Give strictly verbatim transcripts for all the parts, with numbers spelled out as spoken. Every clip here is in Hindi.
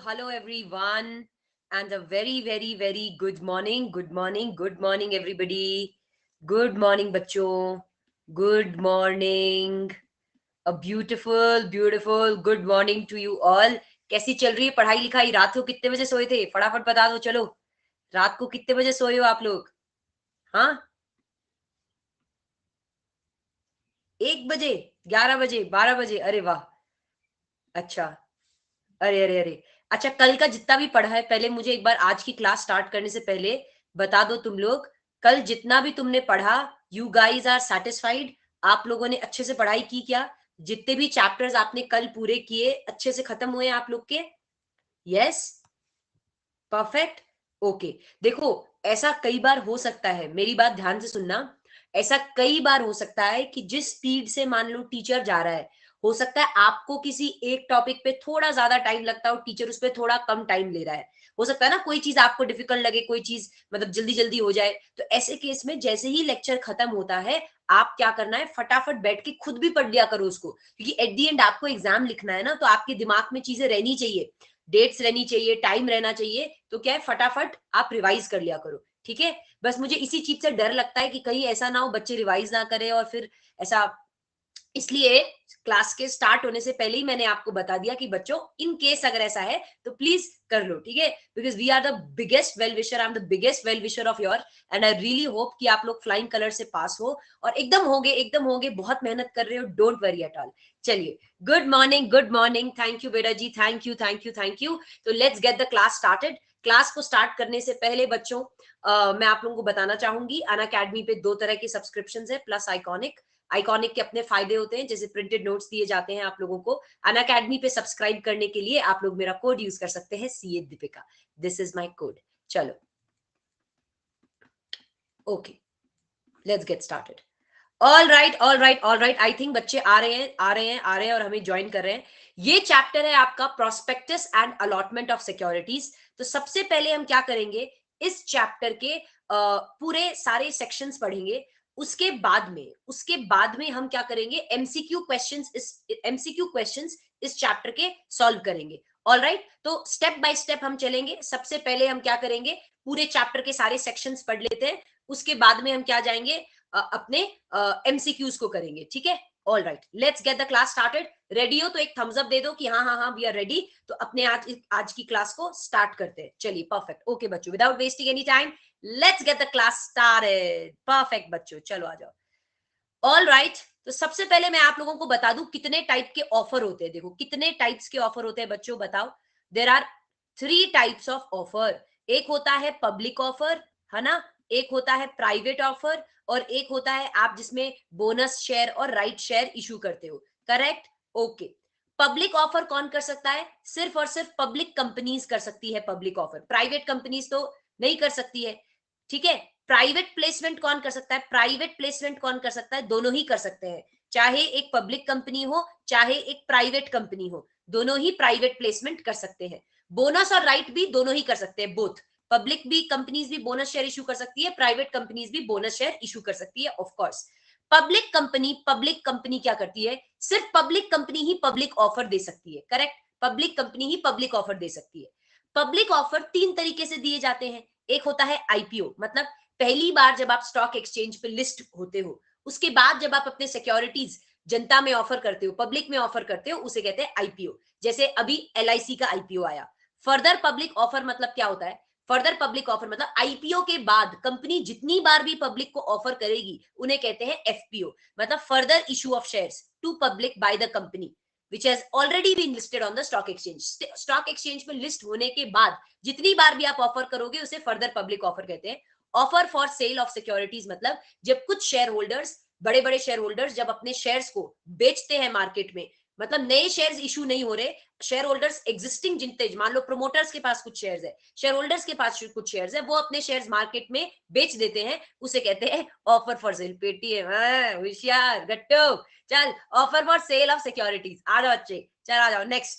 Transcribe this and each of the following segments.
hello everyone, and a very, very, very good morning. Good morning, good morning, everybody. Good morning, बच्चों. Good morning. A beautiful, beautiful good morning to you all. कैसी चल रही है पढ़ाई लिखाई? रात को कितने बजे सोए थे? फटाफट बता दो. चलो, रात को कितने बजे सोए हो आप लोग? हाँ, एक बजे, ग्यारह बजे, बारह बजे? अरे वाह. अच्छा. अरे अरे अरे. अच्छा, कल का जितना भी पढ़ा है, पहले मुझे एक बार आज की क्लास स्टार्ट करने से पहले बता दो तुम लोग, कल जितना भी तुमने पढ़ा, यू गाइज आर सेटिस्फाइड? आप लोगों ने अच्छे से पढ़ाई की क्या? जितने भी चैप्टर्स आपने कल पूरे किए, अच्छे से खत्म हुए आप लोग के? यस. परफेक्ट. ओके. देखो, ऐसा कई बार हो सकता है, मेरी बात ध्यान से सुनना. ऐसा कई बार हो सकता है कि जिस स्पीड से मान लो टीचर जा रहा है, हो सकता है आपको किसी एक टॉपिक पे थोड़ा ज्यादा टाइम लगता हो, टीचर उस पर थोड़ा कम टाइम ले रहा है. हो सकता है ना, कोई चीज आपको डिफिकल्ट लगे, कोई चीज मतलब जल्दी जल्दी हो जाए. तो ऐसे केस में जैसे ही लेक्चर खत्म होता है, आप क्या करना है, फटाफट बैठ के खुद भी पढ़ लिया करो उसको, क्योंकि एट दी एंड आपको एग्जाम लिखना है ना, तो आपके दिमाग में चीजें रहनी चाहिए, डेट्स रहनी चाहिए, टाइम रहना चाहिए. तो क्या है, फटाफट आप रिवाइज कर लिया करो. ठीक है. बस मुझे इसी चीज से डर लगता है कि कहीं ऐसा ना हो बच्चे रिवाइज ना करें और फिर ऐसा. इसलिए क्लास के स्टार्ट होने से पहले ही मैंने आपको बता दिया कि बच्चों, इन केस अगर ऐसा है तो प्लीज कर लो. ठीक है. Because we are the biggest well wisher, I am the biggest well wisher of your. And I really hope कि आप लोग फ्लाइंग कलर से पास हो और एकदम होंगे, एकदम होंगे. बहुत मेहनत कर रहे हो, डोंट वरी एट ऑल. चलिए, good morning, good morning. Thank you बेटा जी, thank you, thank you, thank you. तो let's get the class started. Class को स्टार्ट करने से पहले बच्चों, uh, मैं आप लोगों को बताना चाहूंगी, अन अकेडमी पे दो तरह की सब्सक्रिप्शन है, प्लस आइकॉनिक. आइकॉनिक के अपने फायदे होते हैं, जैसे प्रिंटेड नोट्स दिए जाते हैं आप लोगों को. अन अकेडमी पे सब्सक्राइब करने के लिए आप लोग मेरा कोड यूज कर सकते हैं, C A Deepika. This is my code. चलो, okay, let's get started. All right, all right, all right. I think बच्चे आ रहे हैं, आ रहे हैं, आ रहे हैं और हमें ज्वाइन कर रहे हैं. ये चैप्टर है आपका prospectus and allotment of securities. तो सबसे पहले हम क्या करेंगे, इस चैप्टर के uh, पूरे सारे सेक्शंस पढ़ेंगे. उसके बाद में उसके बाद में हम क्या करेंगे, एमसीक्यू क्वेश्चंस, इस एमसीक्यू क्वेश्चंस इस चैप्टर के सॉल्व करेंगे. All right right? तो स्टेप बाय स्टेप हम चलेंगे. सबसे पहले हम क्या करेंगे, पूरे चैप्टर के सारे सेक्शंस पढ़ लेते हैं. उसके बाद में हम क्या जाएंगे, अपने एमसीक्यूज को करेंगे. ठीक है. All right, let's get the class started. Ready हो तो एक थम्स अप दे दो कि हाँ हाँ हाँ वी आर रेडी. तो अपने आज आज की क्लास को स्टार्ट करते हैं. चलिए, परफेक्ट. ओके बच्चों, without wasting any time, let's get the class started. Perfect बच्चों, चलो आ जाओ. ऑल राइट right, तो सबसे पहले मैं आप लोगों को बता दूं कितने टाइप के ऑफर होते हैं. देखो, कितने टाइप्स के ऑफर होते हैं बच्चों, बताओ. There are three types of offer. एक होता है पब्लिक ऑफर, है ना. एक होता है प्राइवेट ऑफर, और एक होता है आप जिसमें बोनस शेयर और राइट शेयर इशू करते हो. करेक्ट. ओके. पब्लिक ऑफर कौन कर सकता है? सिर्फ और सिर्फ पब्लिक कंपनीज कर सकती है पब्लिक ऑफर. प्राइवेट कंपनीज तो नहीं कर सकती है. ठीक है. प्राइवेट प्लेसमेंट कौन कर सकता है? प्राइवेट प्लेसमेंट कौन कर सकता है? दोनों ही कर सकते हैं. चाहे एक पब्लिक कंपनी हो, चाहे एक प्राइवेट कंपनी हो, दोनों ही प्राइवेट प्लेसमेंट कर सकते हैं. बोनस और राइट भी दोनों ही कर सकते हैं, बोथ. पब्लिक भी कंपनीज भी बोनस शेयर इशू कर सकती है, प्राइवेट कंपनीज भी बोनस शेयर इशू कर सकती है, of course. Public company public company क्या करती है? सिर्फ पब्लिक कंपनी ही पब्लिक ऑफर दे सकती है. करेक्ट. पब्लिक कंपनी ही पब्लिक ऑफर दे सकती है. पब्लिक ऑफर तीन तरीके से दिए जाते हैं. एक होता है आईपीओ, मतलब पहली बार जब आप स्टॉक एक्सचेंज पे लिस्ट होते हो, उसके बाद जब आप अपने सिक्योरिटीज जनता में ऑफर करते हो, पब्लिक में ऑफर करते हो, उसे कहते हैं आईपीओ. जैसे अभी एलआईसी का आईपीओ आया. फर्दर पब्लिक ऑफर मतलब क्या होता है? फर्दर पब्लिक ऑफर मतलब आईपीओ के बाद कंपनी जितनी बार भी पब्लिक को ऑफर करेगी, उन्हें कहते हैं एफपीओ, मतलब further issue of shares to public by the company which has already been listed on the stock exchange. Stock exchange में लिस्ट होने के बाद जितनी बार भी आप ऑफर करोगे, उसे फर्दर पब्लिक ऑफर कहते हैं. Offer for sale of securities मतलब जब कुछ शेयर होल्डर्स, बड़े बड़े शेयर होल्डर्स जब अपने शेयर्स को बेचते हैं मार्केट में, मतलब नए शेयर्स इशू नहीं हो रहे, शेयर होल्डर्स एक्जिस्टिंग जितने, मान लो प्रमोटर्स के पास कुछ शेयर्स है, शेयर होल्डर्स के पास कुछ शेयर्स है, वो अपने शेयर्स मार्केट में बेच देते हैं, उसे कहते हैं ऑफर फॉर सेल. पेटीएम, होशियार गट्टू. चल, offer for sale of securities. आ जाओ बच्चे, चल आ जाओ. नेक्स्ट,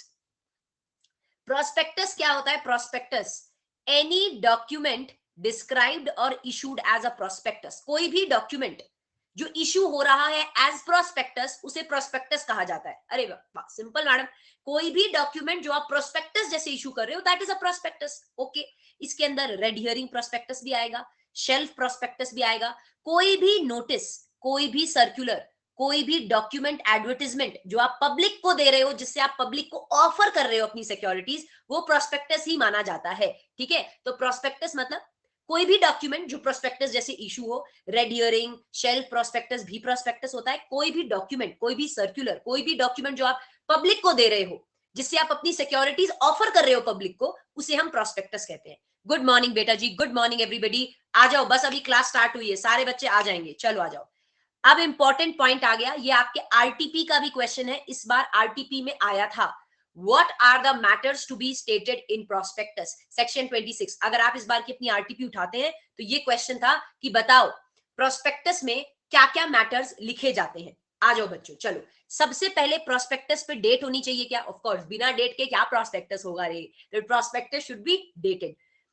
प्रोस्पेक्टस क्या होता है? प्रोस्पेक्टस, एनी डॉक्यूमेंट डिस्क्राइब्ड और इशूड एज अ प्रोस्पेक्टस. कोई भी डॉक्यूमेंट जो इशू हो रहा है एज प्रोस्पेक्टस उसे प्रोस्पेक्टस कहा जाता है। अरे वाह, सिंपल मैडम, कोई भी डॉक्यूमेंट जो आप प्रोस्पेक्टस जैसे इशू कर रहे हो that is a prospectus. Okay, इसके अंदर रेड हियरिंग प्रोस्पेक्टस भी आएगा, शेल्फ प्रोस्पेक्टस भी आएगा, कोई भी नोटिस, कोई भी सर्कुलर, कोई भी डॉक्यूमेंट, एडवर्टीजमेंट जो आप पब्लिक को दे रहे हो, जिससे आप पब्लिक को ऑफर कर रहे हो अपनी सिक्योरिटीज, वो प्रोस्पेक्टस ही माना जाता है। ठीक है, तो प्रोस्पेक्टस मतलब कोई भी डॉक्यूमेंट जो प्रोस्पेक्टस जैसे इशू हो, रेड हियरिंग, शेल्फ प्रोस्पेक्टस भी प्रोस्पेक्टस होता है। कोई भी डॉक्यूमेंट, कोई भी सर्कुलर, कोई भी डॉक्यूमेंट जो आप पब्लिक को दे रहे हो, जिससे आप अपनी सिक्योरिटीज ऑफर कर रहे हो पब्लिक को, उसे हम प्रोस्पेक्टस कहते हैं। गुड मॉर्निंग बेटा जी, गुड मॉर्निंग एवरीबडी। आ जाओ, बस अभी क्लास स्टार्ट हुई है, सारे बच्चे आ जाएंगे, चलो आ जाओ। अब इंपॉर्टेंट पॉइंट आ गया, ये आपके आरटीपी का भी क्वेश्चन है, इस बार आरटीपी में आया था। What are the matters to be stated in prospectus? Section छब्बीस। अगर आप इस बार की अपनी आरटीपी उठाते हैं तो ये क्वेश्चन था कि बताओ प्रोस्पेक्टस में क्या क्या मैटर्स लिखे जाते हैं। आ जाओ बच्चों, चलो। सबसे पहले प्रोस्पेक्टस पे डेट होनी चाहिए क्या? ऑफ कोर्स, बिना डेट के क्या प्रोस्पेक्टस होगा रे? The prospectus should be dated.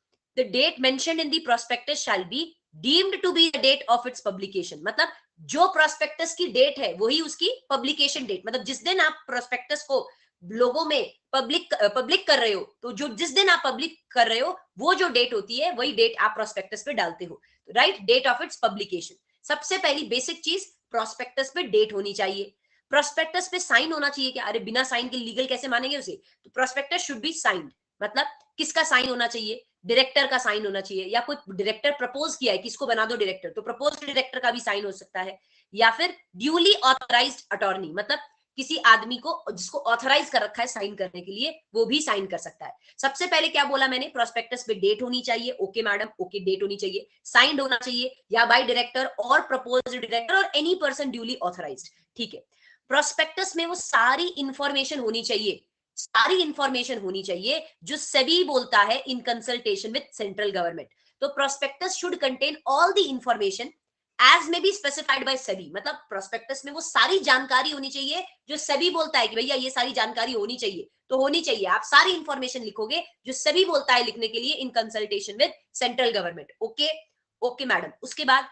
The date mentioned in the prospectus shall be deemed to be the date of its publication. मतलब जो प्रोस्पेक्टस की डेट है वही उसकी पब्लिकेशन डेट, मतलब जिस दिन आप प्रोस्पेक्टस को लोगों में पब्लिक पब्लिक कर रहे हो, तो जो जिस दिन आप पब्लिक कर रहे हो वो जो डेट होती है वही डेट आप प्रोस्पेक्टस पे डालते हो, right? Date of its publication. सबसे पहली बेसिक चीज, प्रोस्पेक्टस पे डेट होनी चाहिए। प्रोस्पेक्टस पे साइन होना चाहिए क्या? अरे बिना साइन के लीगल कैसे मानेंगे उसे? तो प्रोस्पेक्टस शुड बी साइंड। मतलब किसका साइन होना चाहिए? डायरेक्टर का साइन होना चाहिए, या कोई डायरेक्टर प्रपोज किया है किसको बना दो डायरेक्टर, तो प्रपोज डायरेक्टर का भी साइन हो सकता है, या फिर ड्यूली ऑथराइज्ड अटॉर्नी, मतलब किसी आदमी को जिसको ऑथराइज कर रखा है साइन करने के लिए, वो भी साइन कर सकता है। सबसे पहले क्या बोला मैंने? प्रोस्पेक्टस पे डेट होनी चाहिए। ओके मैडम, ओके, डेट होनी चाहिए, साइंड होना चाहिए, या बाय डायरेक्टर और प्रपोज्ड डायरेक्टर और एनी पर्सन ड्यूली ऑथराइज्ड। ठीक है, प्रोस्पेक्टस में वो सारी इंफॉर्मेशन होनी चाहिए, सारी इंफॉर्मेशन होनी चाहिए जो सेबी बोलता है in consultation with central government. तो prospectus should contain all the information as may be specified by SEBI. मतलब प्रोस्पेक्टस में वो सारी जानकारी होनी चाहिए जो सेबी बोलता है कि भैया ये सारी जानकारी होनी चाहिए, तो होनी चाहिए। आप सारी इंफॉर्मेशन लिखोगे जो सेबी बोलता है लिखने के लिए in consultation with central government. Okay okay madam. उसके बाद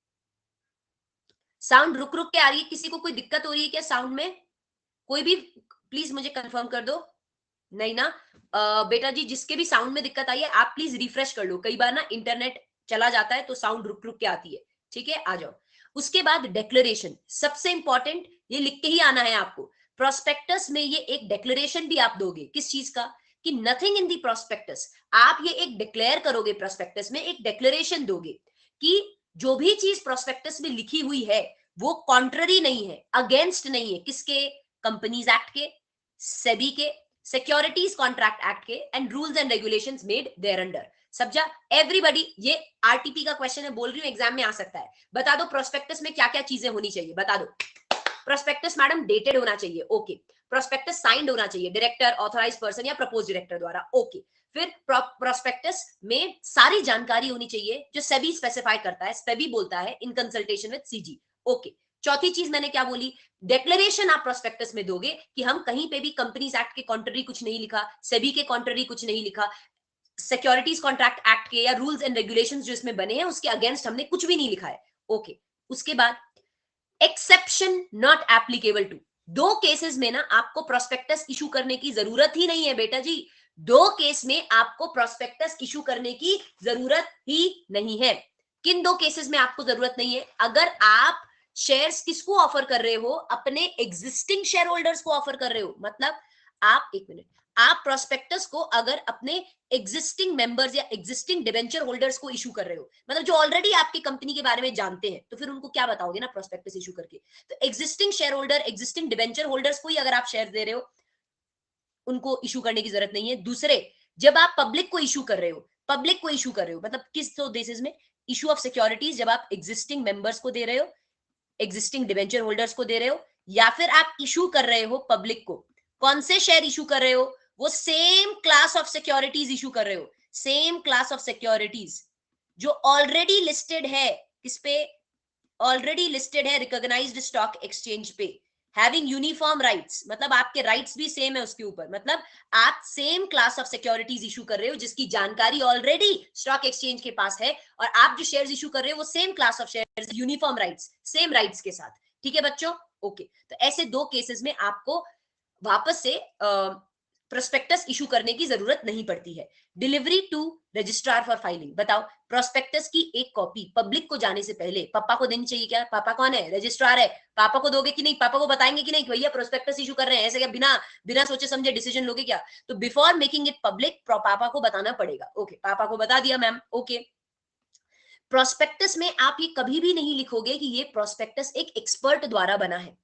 साउंड रुक रुक के आ रही है, किसी को कोई दिक्कत हो रही है क्या साउंड में? कोई भी प्लीज मुझे कंफर्म कर दो। नहीं ना? uh, बेटा जी, जिसके भी साउंड में दिक्कत आई है आप प्लीज रिफ्रेश कर लो, कई बार ना इंटरनेट चला जाता है तो साउंड रुक रुक के आती है। ठीक है, आ जाओ। उसके बाद डिक्लेरेशन, सबसे इंपॉर्टेंट, ये लिख के ही आना है आपको। प्रोस्पेक्टस में ये एक डिक्लेरेशन भी आप दोगे, किस चीज का? कि नथिंग इन दी प्रोस्पेक्टस। आप ये एक डिक्लेयर करोगे, प्रोस्पेक्टस में एक डिक्लेरेशन दोगे कि जो भी चीज प्रोस्पेक्टस में लिखी हुई है वो कॉन्ट्ररी नहीं है, अगेंस्ट नहीं है, किसके? कंपनीज एक्ट के, सेबी के, सिक्योरिटीज कॉन्ट्रैक्ट एक्ट के, and rules and regulations made thereunder. समझा एवरीबॉडी? ये आरटीपी का क्वेश्चन है, बोल रही हूं एग्जाम में आ सकता है। बता दो प्रोस्पेक्टस में क्या क्या चीजें होनी चाहिए, बता दो। प्रोस्पेक्टस मैडम डेटेड होना चाहिए। ओके। प्रोस्पेक्टस साइंड होना चाहिए डायरेक्टर, ऑथराइज्ड पर्सन या प्रपोज डायरेक्टर द्वारा। ओके। फिर प्रोस्पेक्टस में सारी जानकारी होनी चाहिए जो सेबी स्पेसिफाई करता है, सेबी बोलता है in consultation with CG. Okay. चौथी चीज मैंने क्या बोली? डिक्लेरेशन आप प्रोस्पेक्टस में दोगे कि हम कहीं पे भी कंपनीज एक्ट के कॉन्ट्ररी कुछ नहीं लिखा, सेबी के कॉन्ट्ररी कुछ नहीं लिखा, सिक्योरिटीज कॉन्ट्रैक्ट एक्ट के या रूल्स एंड रेगुलेशंस जो इसमें बने हैं उसके अगेंस्ट हमने कुछ भी नहीं लिखा है। ओके। उसके बाद एक्सेप्शन नॉट एप्लीकेबल टू। दो केसेस में ना आपको प्रोस्पेक्टस इशू करने की जरूरत ही नहीं है बेटा जी। दो केस में आपको प्रोस्पेक्टस इशू करने की जरूरत ही नहीं है। किन दो केसेस में आपको जरूरत नहीं है? अगर आप शेयर्स किसको ऑफर कर रहे हो? अपने एग्जिस्टिंग शेयर होल्डर्स को ऑफर कर रहे हो। मतलब आप, एक मिनट, आप प्रोस्पेक्टस को अगर अपने एग्जिस्टिंग मेंबर्स या एग्जिस्टिंग डिवेंचर होल्डर्स को इशू कर रहे हो, मतलब जो ऑलरेडी आपकी कंपनी के बारे में जानते हैं, तो फिर उनको क्या बताओगे ना प्रोस्पेक्टस इशू करके? तो existing share holder, existing debenture holders को ही अगर आप शेयर दे रहे हो, उनको इशू करने की जरूरत नहीं है। दूसरे, जब आप पब्लिक को इशू कर रहे हो, पब्लिक को इशू कर रहे हो मतलब किस तो बेसिस में? इशू ऑफ सिक्योरिटीज जब आप एग्जिस्टिंग मेंबर्स को दे रहे हो, एग्जिस्टिंग डिवेंचर होल्डर्स को दे रहे हो, या फिर आप इशू कर रहे हो पब्लिक को। कौन से शेयर इशू कर रहे हो? वो same class of securities issue कर रहे हो, सेम क्लास ऑफ सिक्योरिटीज जो ऑलरेडी लिस्टेड है किस पे? ऑलरेडी लिस्टेड है रिकॉग्नाइज्ड स्टॉक एक्सचेंज पे। हैविंग यूनिफॉर्म राइट्स, मतलब आपके राइट्स भी सेम है उसके ऊपर, मतलब आप same class of securities issue कर रहे हो जिसकी जानकारी ऑलरेडी स्टॉक एक्सचेंज के पास है, और आप जो शेयर्स इशू कर रहे हो वो same class of shares, uniform rights, same rights के साथ। ठीक है बच्चों, ओके। तो ऐसे दो केसेस में आपको वापस से प्रोस्पेक्टस इशू करने की जरूरत नहीं पड़ती है। Delivery to registrar for filing, बताओ प्रोस्पेक्टस की एक कॉपी पब्लिक को जाने से पहले पापा को देनी चाहिए क्या? पापा कौन है? रजिस्ट्रार है। पापा को दोगे कि नहीं? पापा को बताएंगे कि नहीं भैया प्रोस्पेक्टस इशू कर रहे हैं, ऐसे क्या बिना बिना सोचे समझे डिसीजन लोगे क्या? तो बिफोर मेकिंग इट पब्लिक पापा को बताना पड़ेगा। ओके, पापा को बता दिया मैम, ओके। प्रोस्पेक्टस में आप ये कभी भी नहीं लिखोगे कि ये प्रोस्पेक्टस एक एक्सपर्ट द्वारा बना है।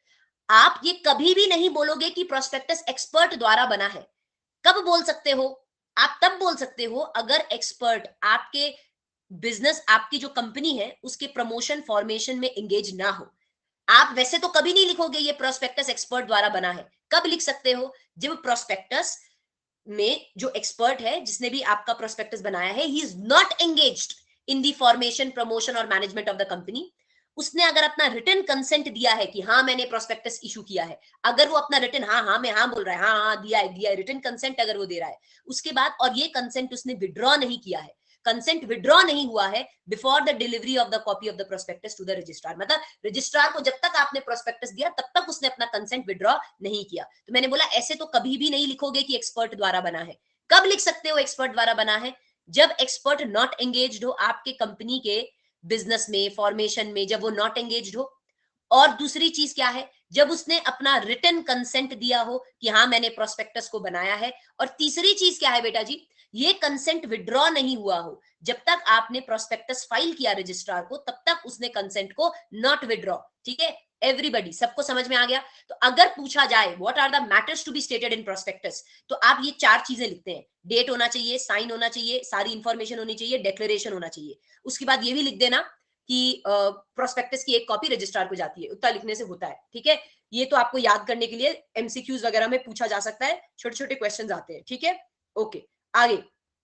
आप ये कभी भी नहीं बोलोगे कि प्रोस्पेक्टस एक्सपर्ट द्वारा बना है। कब बोल सकते हो? आप तब बोल सकते हो अगर एक्सपर्ट आपके बिजनेस, आपकी जो कंपनी है उसके प्रमोशन फॉर्मेशन में एंगेज ना हो। आप वैसे तो कभी नहीं लिखोगे ये प्रोस्पेक्टस एक्सपर्ट द्वारा बना है। कब लिख सकते हो? जब प्रोस्पेक्टस में जो एक्सपर्ट है जिसने भी आपका प्रोस्पेक्टस बनाया है, he is not engaged in the formation, promotion और मैनेजमेंट ऑफ द कंपनी। उसने अगर अपना रिटन कंसेंट दिया है कि हाँ मैंने प्रोस्पेक्टस इशू किया है, अगर वो अपना रिटन हाँ हाँ मैं हाँ बोल रहा है, हाँ हाँ दिया है दिया है, रिटन कंसेंट अगर वो दे रहा है, उसके बाद और ये कंसेंट उसने विड्रॉ नहीं किया है, कंसेंट विड्रॉ नहीं हुआ है before the delivery of the copy of the prospectus to the registrar, मतलब रजिस्ट्रार को जब तक आपने प्रोस्पेक्टस दिया तब तक उसने अपना कंसेंट विड्रॉ नहीं किया। तो मैंने बोला ऐसे तो कभी भी नहीं लिखोगे कि एक्सपर्ट द्वारा बना है। कब लिख सकते हो एक्सपर्ट द्वारा बना है? जब एक्सपर्ट नॉट एंगेज्ड हो आपके कंपनी के बिजनेस में, फॉर्मेशन में, जब वो नॉट एंगेज्ड हो। और दूसरी चीज क्या है? जब उसने अपना रिटन कंसेंट दिया हो कि हाँ मैंने प्रोस्पेक्टस को बनाया है। और तीसरी चीज क्या है बेटा जी? ये कंसेंट विड्रॉ नहीं हुआ हो। जब तक आपने प्रोस्पेक्टस फाइल किया रजिस्ट्रार को तब तक उसने कंसेंट को नॉट विड्रॉ। ठीक है एवरीबडी, सबको समझ में आ गया? तो अगर पूछा जाए what are the matters to be stated in prospectus, तो आप ये चार चीजें लिखते हैं। डेट होना चाहिए, साइन होना चाहिए, सारी इंफॉर्मेशन होनी चाहिए, डिक्लेरेशन होना चाहिए। उसके बाद ये भी लिख देना कि प्रोस्पेक्टस की एक कॉपी रजिस्ट्रार को जाती है। उतना लिखने से होता है। ठीक है, ये तो आपको याद करने के लिए एमसीक्यूज वगैरह में पूछा जा सकता है, छोटे छोटे क्वेश्चंस आते हैं। ठीक है, ओके आगे।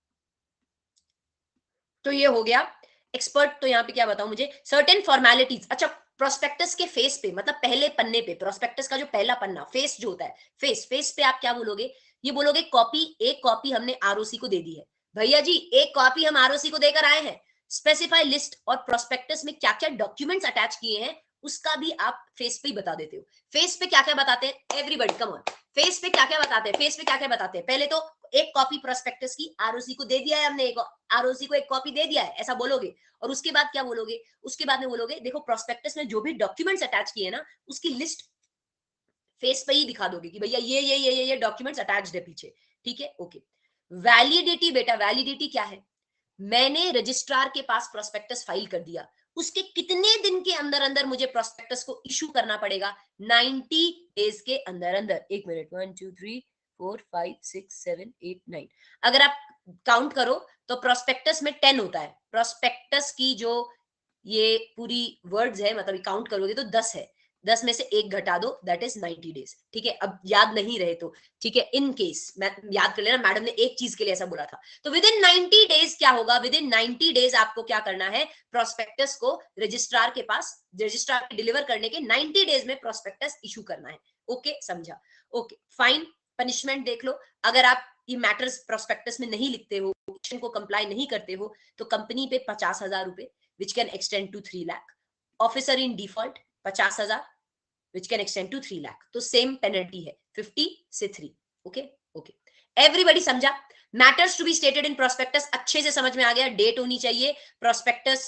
तो ये हो गया एक्सपर्ट। तो यहाँ पे क्या बताऊं मुझे, सर्टेन फॉर्मेलिटीज। अच्छा, प्रोस्पेक्टस के फेस पे, मतलब पहले पन्ने पे, प्रोस्पेक्टस का जो पहला पन्ना फेस जो होता है, फेस फेस पे आप क्या बोलोगे? ये बोलोगे कॉपी, एक कॉपी हमने आरओसी को दे दी है। भैया जी एक कॉपी हम आरओसी को देकर आए हैं। स्पेसिफाई लिस्ट, और प्रोस्पेक्टस में क्या क्या डॉक्यूमेंट्स अटैच किए हैं उसका भी आप फेस पे ही बता देते हो। फेस पे क्या क्या बताते हैं एवरीबॉडी, कम ऑन, फेस पे क्या क्या बताते हैं? फेस पे क्या क्या बताते हैं? पहले तो एक कॉपी प्रोस्पेक्टस की आरओसी को दे दिया है हमने, एक आरओसी को एक कॉपी दे दिया है, ऐसा बोलोगे। और उसके बाद क्या बोलोगे? उसके बाद में बोलोगे देखो प्रोस्पेक्टस में जो भी डॉक्यूमेंट्स अटैच किए हैं ना उसकी लिस्ट फेस पे ही दिखा दोगे कि भैया ये ये ये ये ये डॉक्यूमेंट्स अटैच्ड है पीछे। ठीक है, ओके। वैलिडिटी बेटा, वैलिडिटी क्या है? मैंने रजिस्ट्रार के पास प्रोस्पेक्टस फाइल कर दिया, उसके कितने दिन के अंदर अंदर मुझे प्रोस्पेक्टस को इशू करना पड़ेगा? नाइंटी डेज के अंदर अंदर। एक minute, one two three four five six seven eight nine, अगर आप काउंट करो तो प्रोस्पेक्टस में टेन होता है। प्रोस्पेक्टस की जो ये पूरी वर्ड्स है, मतलब काउंट करोगे तो दस है। दस में से एक घटा दो, दैट इज नाइंटी डेज। ठीक है, अब याद नहीं रहे तो ठीक है, इन केस मैं याद कर लेना, मैडम ने एक चीज के लिए ऐसा बोला था। तो विद इन नाइंटी डेज क्या होगा? विद इन नाइंटी डेज आपको क्या करना है? प्रोस्पेक्टस को रजिस्ट्रार के पास, रजिस्ट्रार के डिलीवर करने के नाइंटी डेज में प्रोस्पेक्टस इशू करना है। ओके, समझा? Okay fine. पनिशमेंट देख लो, अगर आप ये मैटर्स प्रोस्पेक्टस में नहीं लिखते हो, को कंप्लाई नहीं करते हो, तो कंपनी पे पचास हजार रुपए which can extend to three lakh. Officer in default पचास हजार which can extend to three lakh. तो सेम पेनल्टी है, फिफ्टी से थ्री। ओके ओके, एवरीबॉडी समझा? Matters to be stated in prospectus अच्छे से समझ में आ गया? डेट होनी चाहिए, प्रोस्पेक्टस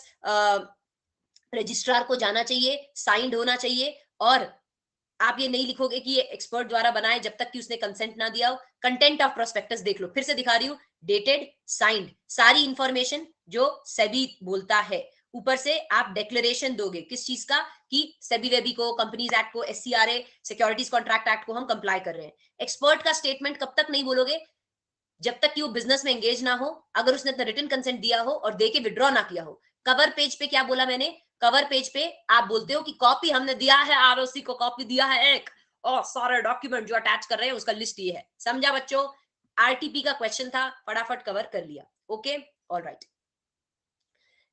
रजिस्ट्रार को जाना चाहिए, साइंड होना चाहिए, और आप ये नहीं लिखोगे कि ये एक्सपर्ट द्वारा बनाए जब तक कि उसने कंसेंट ना दिया हो। कंटेंट ऑफ प्रोस्पेक्टस देख लो, फिर से दिखा रही हूँ, डेटेड, साइंड, सारी इंफॉर्मेशन जो सेबी बोलता है। ऊपर से आप डिक्लेरेशन दोगे किस चीज का? कि सेबी वेबी को, कंपनीज एक्ट को, एससीआरए, सिक्योरिटीज कॉन्ट्रैक्ट एक्ट को हम कंप्लाई कर रहे हैं। एक्सपर्ट का स्टेटमेंट कब तक नहीं बोलोगे? जब तक कि वो बिजनेस में एंगेज ना हो, अगर उसने अपना रिटन कंसेंट दिया हो और देके विड्रॉ ना किया हो। कवर पेज पे क्या बोला मैंने? कवर पेज पे आप बोलते हो कि कॉपी हमने दिया है, आरओसी को कॉपी दिया है एक, और सारे डॉक्यूमेंट जो अटैच कर रहे हैं उसका लिस्ट ये है। समझा बच्चों? आरटीपी का क्वेश्चन था, फटाफट कवर कर लिया। Okay alright.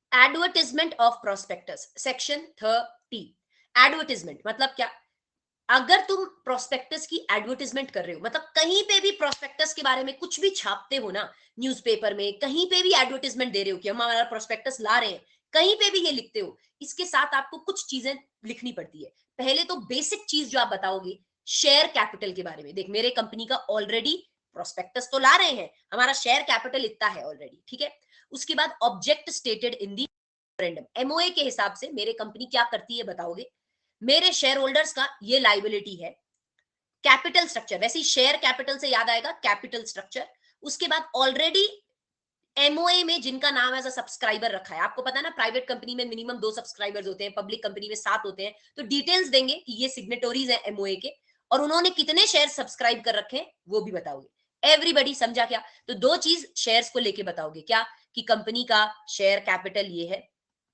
Advertisement of prospectus, section thirty. Advertisement मतलब क्या? अगर तुम प्रोस्पेक्टस की एडवर्टाइजमेंट कर रहे हो, मतलब कहीं पे भी प्रोस्पेक्टस के बारे में कुछ भी छापते हो ना, न्यूज़पेपर में कहीं पे भी एडवर्टाइजमेंट दे रहे हो कि हम हमारा प्रोस्पेक्टस ला रहे हैं, कहीं पे भी ये लिखते हो, इसके साथ आपको कुछ चीजें लिखनी पड़ती है। पहले तो बेसिक चीज जो आप बताओगे, शेयर कैपिटल के बारे में। देख, मेरे कंपनी का ऑलरेडी प्रोस्पेक्टस तो ला रहे हैं, हमारा शेयर कैपिटल इतना है ऑलरेडी, ठीक है। उसके बाद object stated in the memorandum, MOA के हिसाब से मेरे कंपनी क्या करती है बताओगे। मेरे शेयर होल्डर्स का ये लाइबिलिटी है। कैपिटल स्ट्रक्चर, वैसे ही शेयर कैपिटल से याद आएगा कैपिटल स्ट्रक्चर। उसके बाद ऑलरेडी एमओए में जिनका नाम एज अ सब्सक्राइबर रखा है, आपको पता है ना प्राइवेट कंपनी में मिनिमम दो सब्सक्राइबर्स होते हैं, पब्लिक कंपनी में सात होते हैं, तो डिटेल्स देंगे कि ये सिग्नेटरीज हैं एमओए के, और उन्होंने कितने शेयर सब्सक्राइब कर रखे हैं वो भी बताओगे। एवरीबडी समझा क्या? तो दो चीज शेयर्स को लेके बताओगे, क्या कि कंपनी का शेयर कैपिटल ये है,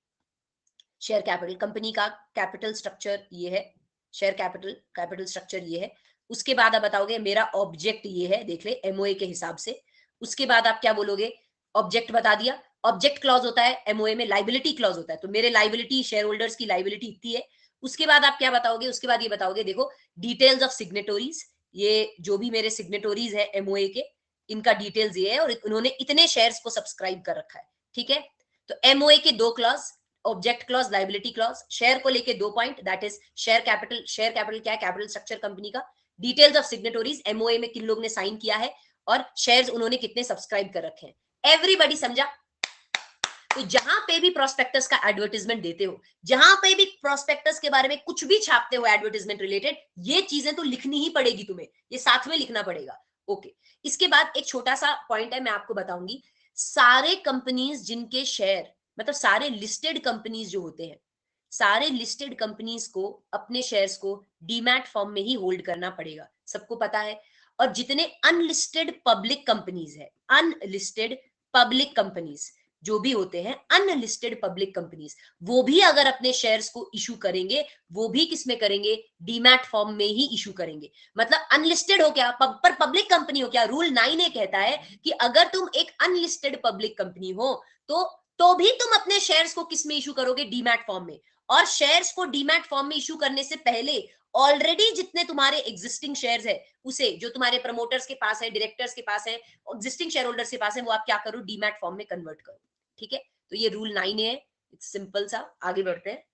शेयर कैपिटल कंपनी का कैपिटल स्ट्रक्चर ये है, शेयर कैपिटल कैपिटल स्ट्रक्चर ये है। उसके बाद आप बताओगे मेरा ऑब्जेक्ट ये है, देख ले एमओए के हिसाब से। उसके बाद आप क्या बोलोगे, ऑब्जेक्ट बता दिया। ऑब्जेक्ट क्लॉज होता है एमओए में, लाइबिलिटी क्लॉज होता है, तो मेरे लाइबिलिटी शेयर होल्डर्स की लाइबिलिटी इतनी है। उसके बाद आप क्या बताओगे, उसके बाद ये बताओगे देखो डिटेल्स ऑफ सिग्नेटरीज, ये जो भी मेरे सिग्नेटरीज है एमओए के, इनका डिटेल्स ये है और उन्होंने इतने शेयर्स को सब्सक्राइब कर रखा है, ठीक है। तो एमओए के दो clause, object clause, liability clause. Share को लेके दो point, that is share capital, share capital क्या है, कैपिटल स्ट्रक्चर कंपनी का। डिटेल्स ऑफ सिग्नेटरीज, एमओए में किन लोग ने साइन किया है और शेयर्स उन्होंने कितने सब्सक्राइब कर रखे हैं। एवरीबॉडी समझा? तो जहां पे भी प्रोस्पेक्टस का एडवर्टाइजमेंट देते हो, जहां पे भी प्रोस्पेक्टस के बारे में कुछ भी छापते हो एडवर्टाइजमेंट रिलेटेड, ये चीजें तो लिखनी ही पड़ेगी तुम्हें, ये साथ में लिखना पड़ेगा। ओके, इसके बाद एक छोटा सा पॉइंट है, मैं आपको बताऊंगी। सारे कंपनीज जिनके शेयर, मतलब सारे लिस्टेड कंपनीज जो होते हैं, सारे लिस्टेड कंपनीज को अपने शेयर्स को डीमैट फॉर्म में ही होल्ड करना पड़ेगा, सबको पता है। और जितने अनलिस्टेड पब्लिक कंपनीज है, अनलिस्टेड पब्लिक कंपनीज जो भी होते हैं, अनलिस्टेड पब्लिक कंपनीज, वो भी अगर अपने शेयर्स को इशू करेंगे, वो भी किस में करेंगे, डीमैट फॉर्म में ही इशू करेंगे। मतलब अनलिस्टेड हो क्या, पब, पर पब्लिक कंपनी हो क्या। रूल नाइन ए कहता है कि अगर तुम एक अनलिस्टेड पब्लिक कंपनी हो तो तो भी तुम अपने शेयर्स को किस में इशू करोगे, डीमैट फॉर्म में। और शेयर्स को डीमैट फॉर्म में इशू करने से पहले ऑलरेडी जितने तुम्हारे एग्जिस्टिंग शेयर्स है, उसे जो तुम्हारे प्रमोटर्स के पास है, डायरेक्टर्स के पास है, एग्जिस्टिंग शेयर होल्डर्स के पास है, वो आप क्या करो, डीमैट फॉर्म में कन्वर्ट करो, ठीक है। तो ये रूल नाइन है, सिंपल सा। आगे बढ़ते हैं,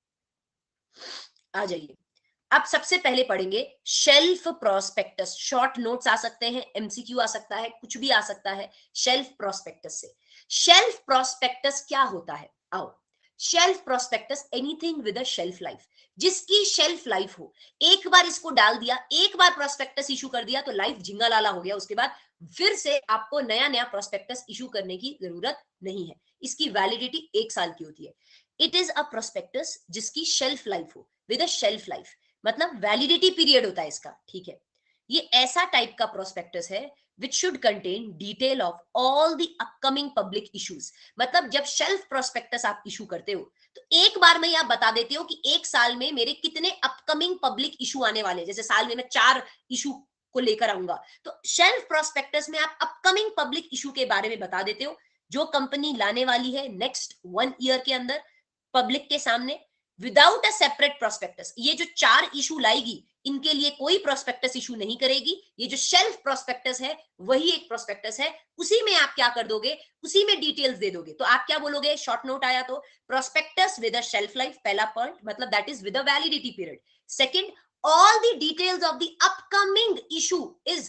आ जाइए। अब सबसे पहले पढ़ेंगे शेल्फ प्रोस्पेक्टस। शॉर्ट नोट्स आ सकते हैं, एमसीक्यू आ सकता है, कुछ भी आ सकता है शेल्फ प्रोस्पेक्टस से। शेल्फ प्रोस्पेक्टस क्या होता है, आओ। Shelf prospectus, anything with a shelf life, जिसकी शेल्फ लाइफ हो। एक बार इसको डाल दिया, एक बार प्रोस्पेक्टस इशू कर दिया तो लाइफ झिंगा लाला हो गया, उसके बाद फिर से आपको नया नया प्रोस्पेक्टस इशू करने की जरूरत नहीं है। इसकी वैलिडिटी एक साल की होती है। इट इज अ प्रोस्पेक्टस जिसकी शेल्फ लाइफ हो, विद अ शेल्फ लाइफ, मतलब वैलिडिटी पीरियड होता है इसका, ठीक है। ये ऐसा टाइप का प्रोस्पेक्टस है which should contain detail of all the upcoming public issues। मतलब जब शेल्फ प्रोस्पेक्टस आप इशू करते हो तो एक बार में आप बता देते हो कि एक साल में मेरे कितने अपकमिंग पब्लिक इशू आने वाले हैं। जैसे साल में मैं चार इशू को लेकर आऊंगा, तो शेल्फ प्रोस्पेक्टस में आप अपकमिंग पब्लिक इशू के बारे में बता देते हो, जो कंपनी लाने वाली है नेक्स्ट वन ईयर के अंदर पब्लिक के सामने, विदाउट अ सेपरेट प्रोस्पेक्टस। ये जो चार इशू लाएगी, इनके लिए कोई प्रोस्पेक्टस इशू नहीं करेगी। ये जो शेल्फ प्रोस्पेक्टस है वही एक प्रोस्पेक्टस है, उसी में आप क्या कर दोगे, उसी में डिटेल्स दे दोगे। तो आप क्या बोलोगे, शॉर्ट नोट आया तो prospectus with a shelf life, पहला पॉइंट, मतलब that is with a validity period. Second, all the details of the upcoming issue is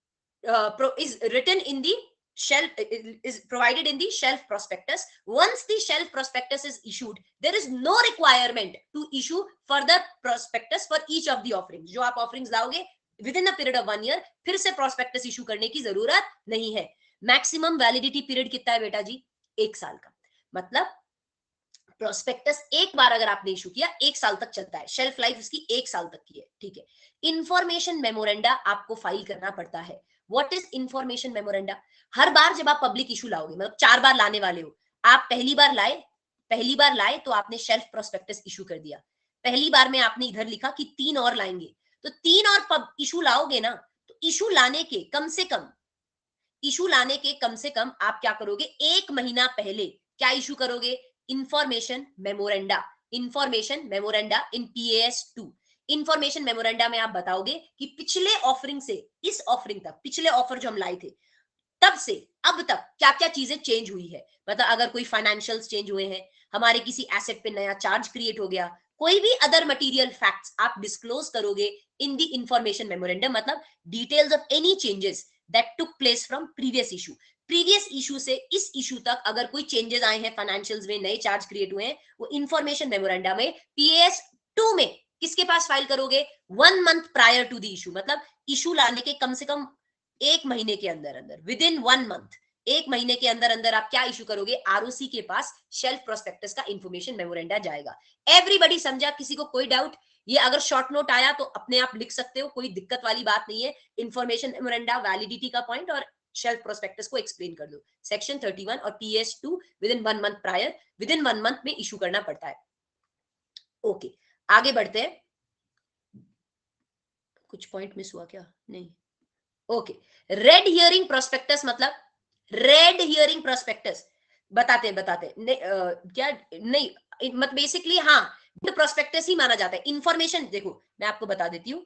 uh, pro- is written in the shelf, is provided in the shelf prospectus. Once the shelf prospectus is issued, there is no requirement to issue further prospectus for each of the offerings। जो आप offerings लाओगे within a period of one year, फिर से prospectus issue करने की जरूरत नहीं है। मैक्सिमम वैलिडिटी पीरियड कितना है बेटा जी, एक साल का। मतलब प्रोस्पेक्टस एक बार अगर आपने इशू किया, एक साल तक चलता है, शेल्फ लाइफ इसकी एक साल तक की है, ठीक है। इंफॉर्मेशन मेमोरेंडा आपको फाइल करना पड़ता है। What is information memoranda? हर बार जब आप पब्लिक इशू लाओगे, मतलब चार बार लाने वाले हो, आप पहली बार लाए, पहली बार लाए तो आपने शेल्फ प्रोस्पेक्टस इशू कर दिया। पहली बार में आपने इधर लिखा कि तीन और लाएंगे, तो तीन और इशू लाओगे ना, तो इशू लाने के कम से कम, इशू लाने के कम से कम आप क्या करोगे, एक महीना पहले क्या इशू करोगे, information memoranda. Information memoranda in PAS two. Information memoranda में आप बताओगे कि पिछले ऑफरिंग से इस ऑफरिंग तक, पिछले ऑफर जो हम लाए थे तब से अब तक क्या क्या चीजें चेंज हुई है। मतलब अगर कोई फाइनेंशियल्स चेंज हुए हैं, हमारे किसी एसेट पे नया चार्ज क्रिएट हो गया, कोई भी अदर मटेरियल फैक्ट्स आप डिस्क्लोज करोगे इन द इंफॉर्मेशन मेमोरेंडम, मतलब details of any changes that took place from previous issue. Previous issue से इस इशू तक अगर कोई चेंजेस आए हैं, फाइनेंशियल्स में नए चार्ज क्रिएट हुए हैं, वो इंफॉर्मेशन मेमोरेंडा में पीएएस टू में किसके पास फाइल करोगे? One month prior to the issue, मतलब इशू लाने के कम से कम एक महीने के अंदर अंदर, विद इन वन मंथ, एक महीने के अंदर अंदर आप क्या इशू करोगे? आरओसी के पास शेल्फ प्रोस्पेक्टस का इंफॉर्मेशन मेमोरेंडा जाएगा। एवरीबॉडी समझा? किसी को कोई डाउट? ये अगर शॉर्ट नोट आया तो अपने आप लिख सकते हो, कोई दिक्कत वाली बात नहीं है। इंफॉर्मेशन मेमोरेंडा, वैलिडिटी का पॉइंट और शेल्फ प्रोस्पेक्टस को एक्सप्लेन कर दो। सेक्शन थर्टी वन और PS two within one month prior, within one month में इशू करना पड़ता है। ओके okay, आगे बढ़ते हैं। कुछ पॉइंट मिस हुआ क्या? नहीं, ओके। रेड हियरिंग प्रोस्पेक्टस मतलब, रेड हियरिंग प्रोस्पेक्टस बताते हैं बताते हैं नहीं, आ, क्या नहीं, मत बेसिकली हाँ प्रोस्पेक्टस ही माना जाता है। इंफॉर्मेशन देखो मैं आपको बता देती हूँ,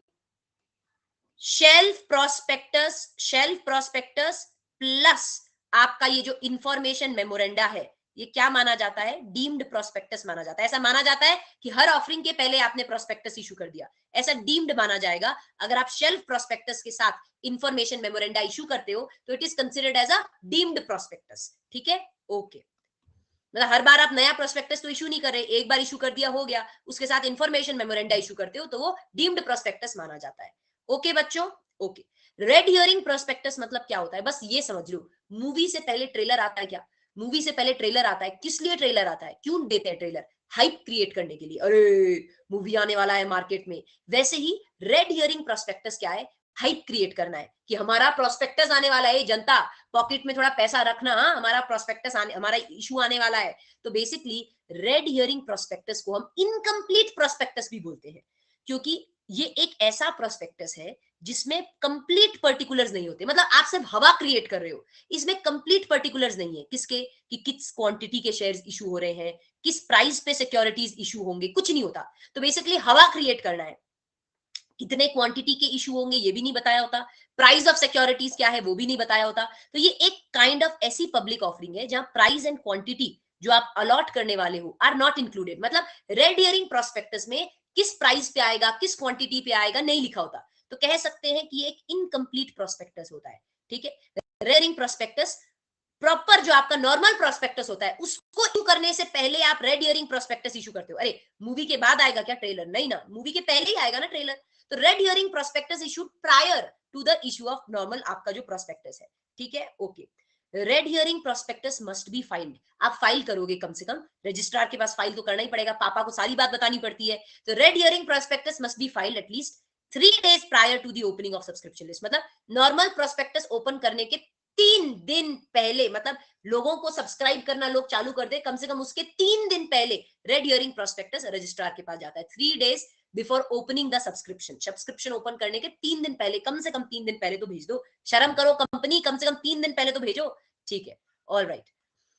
shelf prospectus, shelf prospectus plus आपका ये जो इंफॉर्मेशन मेमोरेंडा है, ये क्या माना जाता है? डीम्ड प्रोस्पेक्टस माना जाता है। ऐसा माना जाता है कि हर ऑफरिंग के पहले आपने प्रोस्पेक्टस इशू कर दिया, ऐसा डीम्ड माना जाएगा। अगर आप शेल्फ प्रोस्पेक्टस के साथ इंफॉर्मेशन मेमोरेंडा इशू करते हो तो it is considered as a deemed prospectus. ठीक है, ओके। मतलब हर बार आप नया प्रोस्पेक्टस तो इशू नहीं कर रहे, एक बार इशू कर दिया हो गया, उसके साथ इंफॉर्मेशन मेमोरेंडा इशू करते हो तो वो डीम्ड प्रोस्पेक्टस माना जाता है। ओके बच्चों, ओके। रेड हियरिंग प्रोस्पेक्टस मतलब क्या होता है, बस ये समझ लो। मूवी से पहले ट्रेलर आता है क्या? मूवी से पहले ट्रेलर आता है, किस लिए ट्रेलर आता है? क्यों देते हैं ट्रेलर? हाइप क्रिएट करने के लिए, अरे मूवी आने वाला है मार्केट में। वैसे ही रेड हियरिंग प्रोस्पेक्टस क्या है? हाइप क्रिएट करना है कि हमारा प्रोस्पेक्टस आने वाला है, जनता पॉकेट में थोड़ा पैसा रखना, हाँ हमारा प्रोस्पेक्टस आने, हमारा इशू आने वाला है। तो बेसिकली रेड हियरिंग प्रोस्पेक्टस को हम इनकम्प्लीट प्रोस्पेक्टस भी बोलते हैं, क्योंकि ये एक ऐसा प्रोस्पेक्टस है जिसमें कंप्लीट पर्टिकुलर्स नहीं होते। मतलब आप सिर्फ हवा क्रिएट कर रहे हो, इसमें कंप्लीट पर्टिकुलर्स नहीं है। किसके? कि किस क्वांटिटी के शेयर्स इशू हो रहे हैं, किस प्राइस पे सिक्योरिटीज इशू होंगे, कुछ नहीं होता। तो बेसिकली हवा क्रिएट करना है। कितने क्वांटिटी के इशू होंगे ये भी नहीं बताया होता, प्राइस ऑफ सिक्योरिटीज क्या है वो भी नहीं बताया होता। तो ये एक काइंड ऑफ ऐसी पब्लिक ऑफरिंग है जहां प्राइस एंड क्वांटिटी जो आप अलॉट करने वाले हो आर नॉट इंक्लूडेड। मतलब रेड हियरिंग प्रोस्पेक्टस में किस प्राइस पे आएगा, किस क्वांटिटी पे आएगा नहीं लिखा होता। तो कह सकते हैं कि एक इनकम्प्लीट प्रोस्पेक्टस होता है। ठीक है, रेड हियरिंग प्रोस्पेक्टस प्रॉपर जो आपका नॉर्मल प्रोस्पेक्टस होता है उसको इशू करने से पहले आप रेड हियरिंग प्रोस्पेक्टस इशू करते हो। अरे मूवी के बाद आएगा क्या ट्रेलर? नहीं ना, मूवी के पहले ही आएगा ना ट्रेलर। तो red herring prospectus issued prior to the issue of normal आपका जो प्रोस्पेक्टस है। ठीक है, okay. Red herring prospectus must be filed, आप फाइल करोगे कम से कम, रजिस्ट्रार के पास फाइल तो करना ही पड़ेगा, पापा को सारी बात बतानी पड़ती है। तो red herring prospectus must be filed at least three days prior to the opening of subscription list. मतलब नॉर्मल प्रोस्पेक्टस ओपन करने के तीन दिन पहले, मतलब लोगों को सब्सक्राइब करना लोग चालू कर दे, कम से कम उसके तीन दिन पहले रेड हियरिंग प्रोस्पेक्टस रजिस्ट्रार के पास जाता है। Three days before opening the subscription, subscription open करने के तीन दिन पहले, कम से कम तीन दिन पहले तो भेज दो। शर्म करो कंपनी, कम से कम तीन दिन पहले तो भेजो। ठीक है, all right.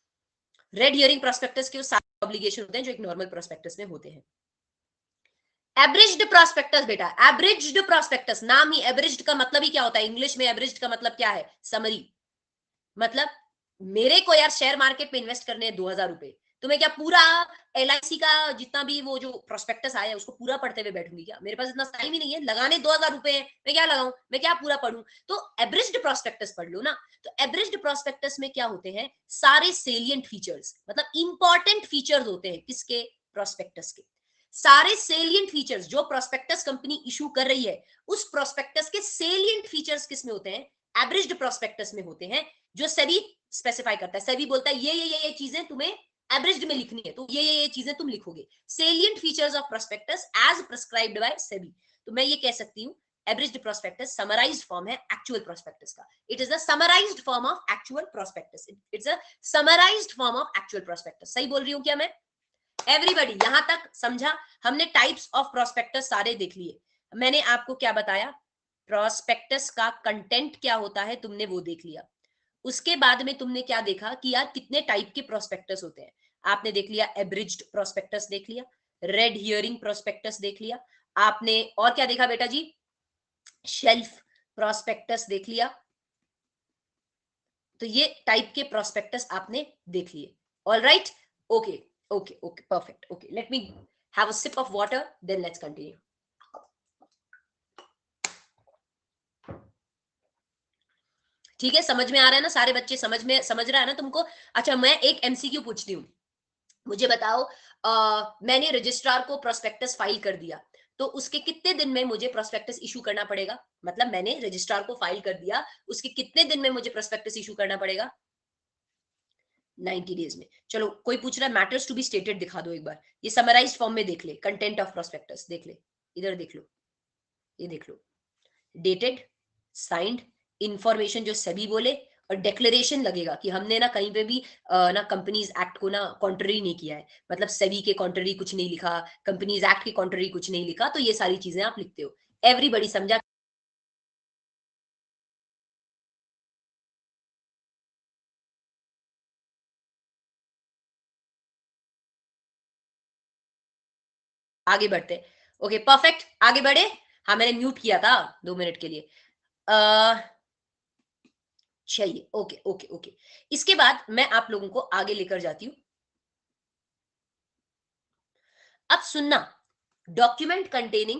Red herring prospectus के सारे ऑब्लिगेशन होते हैं जो एक नॉर्मल प्रोस्पेक्टस में होते हैं। एब्रिज्ड प्रोस्पेक्टस बेटा, एब्रिज्ड प्रोस्पेक्टस, नाम ही एब्रिज्ड का मतलब ही क्या होता है? इंग्लिश में एब्रिज्ड का मतलब क्या है? समरी। मतलब मेरे को यार शेयर मार्केट में इन्वेस्ट करने हैं दो हजार रुपए, तो मैं क्या पूरा एल आई सी का जितना भी वो जो प्रोस्पेक्टस आया है उसको पूरा पढ़ते हुए बैठूंगी क्या? मेरे पास इतना टाइम ही नहीं है, लगाने दो हजार रुपए है, मैं क्या लगाऊं, मैं क्या पूरा पढ़ूं? तो एब्रिज्ड प्रोस्पेक्टस पढ़ लो ना। तो एब्रिज्ड प्रोस्पेक्टस में क्या होते हैं? सारे सेलिएंट फीचर्स, मतलब इंपॉर्टेंट फीचर्स होते हैं किसके? प्रोस्पेक्टस के। सारे सेलिएंट फीचर्स जो प्रोस्पेक्टस कंपनी इशू कर रही है, उस प्रोस्पेक्टस के सेलिएंट फीचर्स किस में होते हैं? एब्रिज्ड प्रोस्पेक्टस में होते हैं, जो सेबी स्पेसिफाई करता है। सेबी बोलता है ये ये ये ये चीजें तुम्हें एब्रिज्ड में लिखनी है, तो ये ये ये चीजें तुम लिखोगे। Salient features of prospectus as prescribed by SEBI. तो मैं ये कह सकती हूँ एब्रिज्ड प्रोस्पेक्टस समराइज्ड फॉर्म है एक्चुअल प्रोस्पेक्टस का। It is the summarised form of actual prospectus. It's a summarised form of actual prospectus. सही बोल रही हूँ क्या मैं? एवरीबॉडी यहां तक समझा? हमने टाइप्स ऑफ प्रोस्पेक्टस सारे देख लिए। मैंने आपको क्या बताया? प्रोस्पेक्टस का कंटेंट क्या होता है तुमने वो देख लिया। उसके बाद में तुमने क्या देखा कि यार कितने टाइप के प्रोस्पेक्टस होते हैं। आपने देख लिया एब्रिज्ड प्रोस्पेक्टस देख लिया, रेड हियरिंग प्रोस्पेक्टस देख लिया, आपने और क्या देखा बेटा जी? शेल्फ प्रोस्पेक्टस देख लिया। तो ये टाइप के प्रोस्पेक्टस आपने देख लिए। All right, okay okay okay, perfect. Okay, let me have a sip of water, then let's continue. ठीक है, समझ में आ रहा है ना? सारे बच्चे समझ में समझ रहा है ना तुमको? अच्छा, मैं एक एमसीक्यू पूछती हूँ, मुझे बताओ। अ, मैंने रजिस्ट्रार को प्रोस्पेक्टस फाइल कर दिया, तो उसके कितने दिन में मुझे प्रोस्पेक्टस इशू करना पड़ेगा? मतलब मैंने रजिस्ट्रार को फाइल कर दिया, उसके कितने दिन में मुझे प्रोस्पेक्टस इशू करना पड़ेगा? नाइंटी डेज में। चलो, कोई पूछ रहा है मैटर्स टू बी स्टेटेड दिखा दो एक बार। ये समराइज्ड फॉर्म में देख ले, कंटेंट ऑफ प्रोस्पेक्टस देख ले, इधर देख लो, ये देख लो। डेटेड, साइंड, इंफॉर्मेशन जो सेबी बोले, और डिक्लेरेशन लगेगा कि हमने ना कहीं पे भी अ, ना कंपनीज एक्ट को ना कॉन्ट्ररी नहीं किया है। मतलब सेबी के कॉन्ट्ररी कुछ नहीं लिखा, कंपनीज एक्ट के कॉन्ट्ररी कुछ नहीं लिखा, तो ये सारी चीजें आप लिखते हो। एवरीबडी समझा? आगे बढ़ते। ओके, परफेक्ट, आगे बढ़े। हाँ, मैंने म्यूट किया था दो मिनट के लिए। अ चाहिए, ओके ओके ओके। इसके बाद मैं आप लोगों को आगे लेकर जाती हूं। अब सुनना, document containing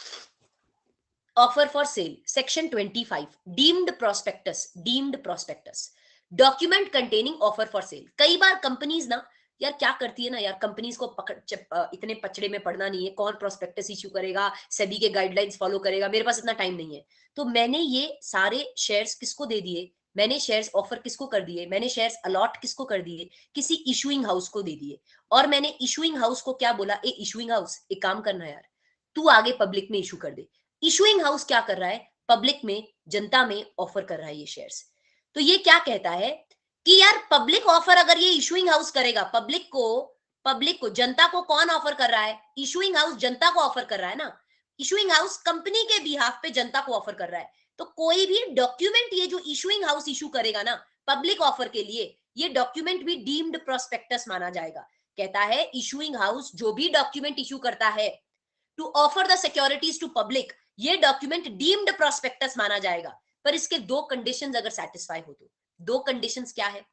offer for sale, section twenty five, deemed prospectus, deemed prospectus, document containing offer for sale. कई बार कंपनीज ना यार क्या करती है ना यार, कंपनीज को पकड़ चप, अ, इतने पचड़े में पड़ना नहीं है, कौन प्रोस्पेक्टस इश्यू करेगा, सेबी के गाइडलाइंस फॉलो करेगा, मेरे पास इतना टाइम नहीं है। तो मैंने ये सारे शेयर्स किसको दे दिए? मैंने शेयर्स ऑफर किसको कर दिए? मैंने शेयर्स अलॉट किसको कर दिए? किसी इशुइंग हाउस को दे दिए। और मैंने इशुइंग हाउस को क्या बोला? ए इशुइंग हाउस, एक काम करना यार, तू आगे पब्लिक में इशू कर दे। इशुइंग हाउस क्या कर रहा है? पब्लिक में, जनता में ऑफर कर रहा है ये शेयर्स। तो ये क्या कहता है कि यार पब्लिक ऑफर अगर ये इशुइंग हाउस करेगा, पब्लिक को, पब्लिक को, जनता को कौन ऑफर कर रहा है? इशुइंग हाउस जनता को ऑफर कर रहा है ना। इशुइंग हाउस कंपनी के बिहाफ पे जनता को ऑफर कर रहा है। तो कोई भी डॉक्यूमेंट ये जो इशुइंग हाउस इशू करेगा ना पब्लिक ऑफर के लिए, ये डॉक्यूमेंट भी डीम्ड प्रोस्पेक्टस माना जाएगा। कहता है इशुइंग हाउस जो भी डॉक्यूमेंट इशू करता है to offer the securities to public, ये डॉक्यूमेंट डीम्ड प्रोस्पेक्टस माना जाएगा। पर इसके दो कंडीशंस अगर सेटिस्फाई हो तो। दो कंडीशंस क्या है?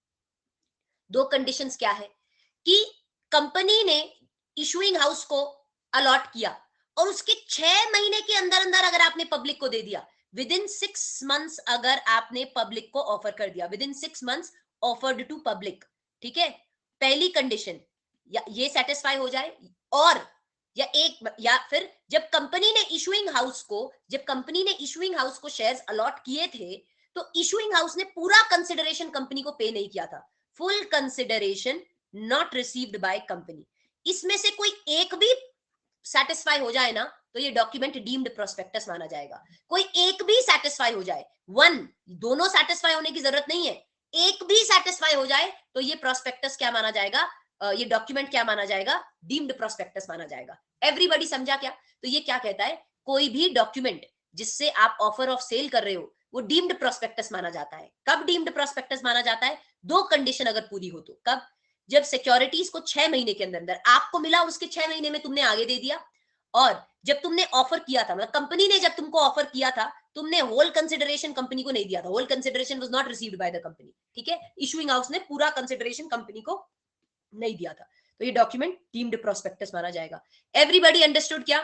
दो कंडीशंस क्या है? कि कंपनी ने इशुइंग हाउस को अलॉट किया और उसके छह महीने के अंदर अंदर अगर आपने पब्लिक को दे दिया, विद इन सिक्स मंथ्स अगर आपने पब्लिक को ऑफर कर दिया, within six months offered to public, ठीक है, पहली कंडीशन, या ये सेटिस्फाई हो जाए, और या एक, या फिर जब कंपनी ने इशुइंग हाउस को, जब कंपनी ने इशुइंग हाउस को शेयर्स अलॉट किए थे, तो इशुइंग हाउस ने पूरा कंसिडरेशन कंपनी को पे नहीं किया था। Full consideration not received by company. इसमें से कोई एक भी सेटिस्फाई हो जाए ना, तो ये डॉक्यूमेंट डीम्ड प्रोस्पेक्टस माना जाएगा। कोई एक भी सेटिस्फाई हो जाए, वन, दोनों सेटिस्फाई होने की जरूरत नहीं है, एक भी सेटिस्फाई हो जाए तो ये प्रोस्पेक्टस क्या माना जाएगा? अ, ये डॉक्यूमेंट क्या माना जाएगा? डीम्ड प्रोस्पेक्टस माना जाएगा। एवरीबॉडी समझा क्या? तो ये क्या कहता है? कोई भी डॉक्यूमेंट जिससे आप ऑफर ऑफ सेल कर रहे हो, वो डीम्ड प्रोस्पेक्टस माना जाता है। कब डीम्ड प्रोस्पेक्टस माना जाता है? दो कंडीशन अगर पूरी हो तो। कब? जब सिक्योरिटीज को छह महीने के अंदर अंदर आपको मिला, उसके छह महीने में तुमने आगे दे दिया, और जब तुमने ऑफर किया था, मतलब कंपनी ने जब तुमको ऑफर किया था, तुमने होल कंसिडरेशन कंपनी को नहीं दिया था, whole consideration was not received by the company, ठीक है, इशुइंग हाउस ने पूरा कंसिडरेशन कंपनी को नहीं दिया था, तो ये डॉक्यूमेंट डीम्ड प्रोस्पेक्टस माना जाएगा। एवरीबॉडी अंडरस्टूड क्या?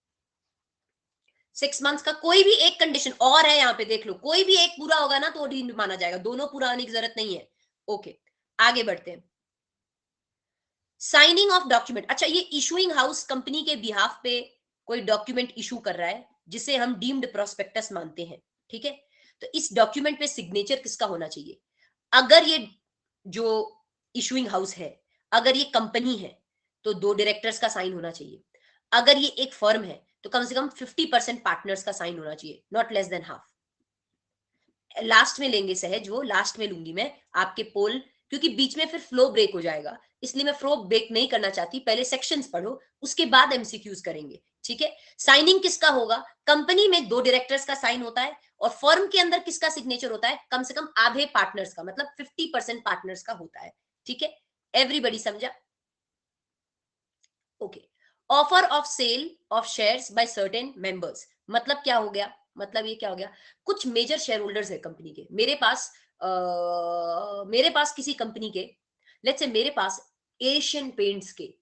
सिक्स मंथ्स का कोई भी एक कंडीशन और है यहाँ पे, देख लो, कोई भी एक पूरा होगा ना तो डीम्ड माना जाएगा, दोनों पूरा होने की जरूरत नहीं है। ओके, आगे बढ़ते हैं। साइनिंग ऑफ डॉक्यूमेंट, अच्छा, ये इशुइंग हाउस कंपनी के बिहाफ पे कोई डॉक्यूमेंट इशू कर रहा है जिसे हम डीम्ड प्रोस्पेक्टस मानते हैं, ठीक है। तो इस डॉक्यूमेंट पे सिग्नेचर किसका होना चाहिए? अगर ये जो इशुइंग हाउस है, अगर ये कंपनी है, तो दो डायरेक्टर्स का साइन होना चाहिए। अगर ये एक फर्म है तो कम से कम फिफ्टी परसेंट पार्टनर्स का साइन होना चाहिए, not less than half. Last में लेंगे सहज, वो लास्ट में लूंगी मैं आपके पोल, क्योंकि बीच में फिर फ्लो ब्रेक हो जाएगा, इसलिए मैं फ्लो ब्रेक नहीं करना चाहती। पहले सेक्शंस पढ़ो, उसके बाद एमसीक्यूज करेंगे, ठीक है। साइनिंग किसका होगा? कंपनी में दो डायरेक्टर्स का साइन होता है, और फर्म के अंदर किसका सिग्नेचर होता है? कम से कम आधे पार्टनर्स का, मतलब फिफ्टी परसेंट पार्टनर्स का होता है, ठीक है। एवरीबडी समझा? Okay, offer of sale of shares by certain members, मतलब क्या हो गया, मतलब ये क्या हो गया, कुछ मेजर शेयर होल्डर्स है कंपनी के, मेरे पास अ, मेरे पास किसी कंपनी के, लेट्स से मेरे पास एशियन पेंट्स के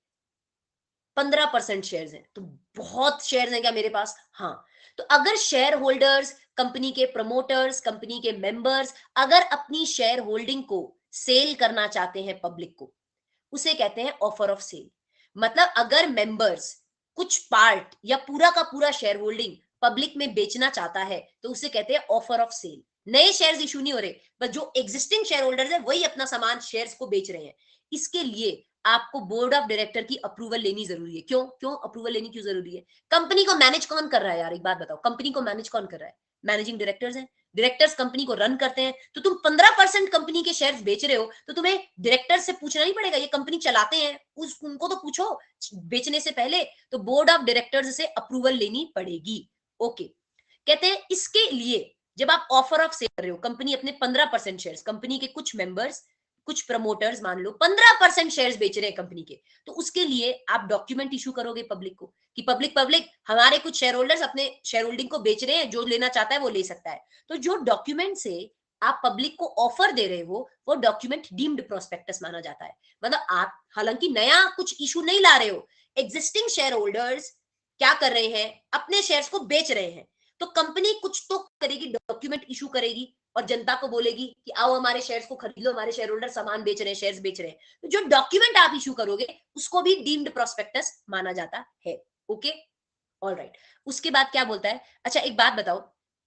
पंद्रह परसेंट शेयर्स हैं, तो बहुत शेयर्स हैं क्या मेरे पास, हाँ। तो अगर शेयर होल्डर्स, कंपनी के प्रमोटर्स, कंपनी के मेंबर्स अगर अपनी शेयर होल्डिंग को सेल करना चाहते हैं पब्लिक को, उसे कहते हैं ऑफर ऑफ सेल। मतलब अगर मेंबर्स कुछ पार्ट या पूरा का पूरा शेयर होल्डिंग पब्लिक में बेचना चाहता है तो उसे कहते हैं ऑफर ऑफ सेल। नए शेयर्स इशू नहीं हो रहे, बस जो एग्जिस्टिंग शेयर होल्डर्स है वही अपना सामान शेयर्स को बेच रहे हैं। इसके लिए आपको बोर्ड ऑफ डायरेक्टर की अप्रूवल लेनी जरूरी है। क्यों क्यों अप्रूवल लेनी क्यों जरूरी है? कंपनी को मैनेज कौन कर रहा है यार, एक बात बताओ, कंपनी को मैनेज कौन कर रहा है? मैनेजिंग डायरेक्टर्स हैं। डायरेक्टर्स कंपनी को रन करते हैं। तो तुम पंद्रह परसेंट कंपनी के शेयर्स बेच रहे हो तो तुम्हें डायरेक्टर से पूछना नहीं पड़ेगा, ये कंपनी चलाते हैं, उस उनको तो पूछो बेचने से पहले। तो बोर्ड ऑफ डायरेक्टर्स से अप्रूवल लेनी पड़ेगी। ओके, कहते हैं इसके लिए जब आप ऑफर ऑफ सेल कर रहे हो, कंपनी अपने पंद्रह परसेंट शेयर्स, कंपनी के कुछ मेंबर्स, कुछ प्रमोटर्स मान लो पंद्रह परसेंट शेयर्स बेच रहे हैं कंपनी के, तो उसके लिए आप डॉक्यूमेंट इशू करोगे पब्लिक को कि पब्लिक पब्लिक हमारे कुछ शेयर होल्डर्स अपने शेयर होल्डिंग को बेच रहे हैं, जो लेना चाहता है वो ले सकता है। तो जो डॉक्यूमेंट से आप पब्लिक को ऑफर दे रहे हो वो डॉक्यूमेंट डीम्ड प्रोस्पेक्टस माना जाता है। मतलब आप हालांकि नया कुछ इशू नहीं ला रहे हो, एग्जिस्टिंग शेयर होल्डर्स क्या कर रहे हैं, अपने शेयर्स को बेच रहे हैं, तो कंपनी कुछ तो करेगी, डॉक्यूमेंट इशू करेगी और जनता को बोलेगी कि आओ हमारे शेयर्स को खरीद लो, हमारे शेयर होल्डर सामान बेच रहे हैं, शेयर्स बेच रहे हैं। तो जो डॉक्यूमेंट आप इशू करोगे उसको भी डीम्ड प्रोस्पेक्टस माना जाता है। Okay, all right. उसके बाद क्या बोलता है, अच्छा एक बात बताओ,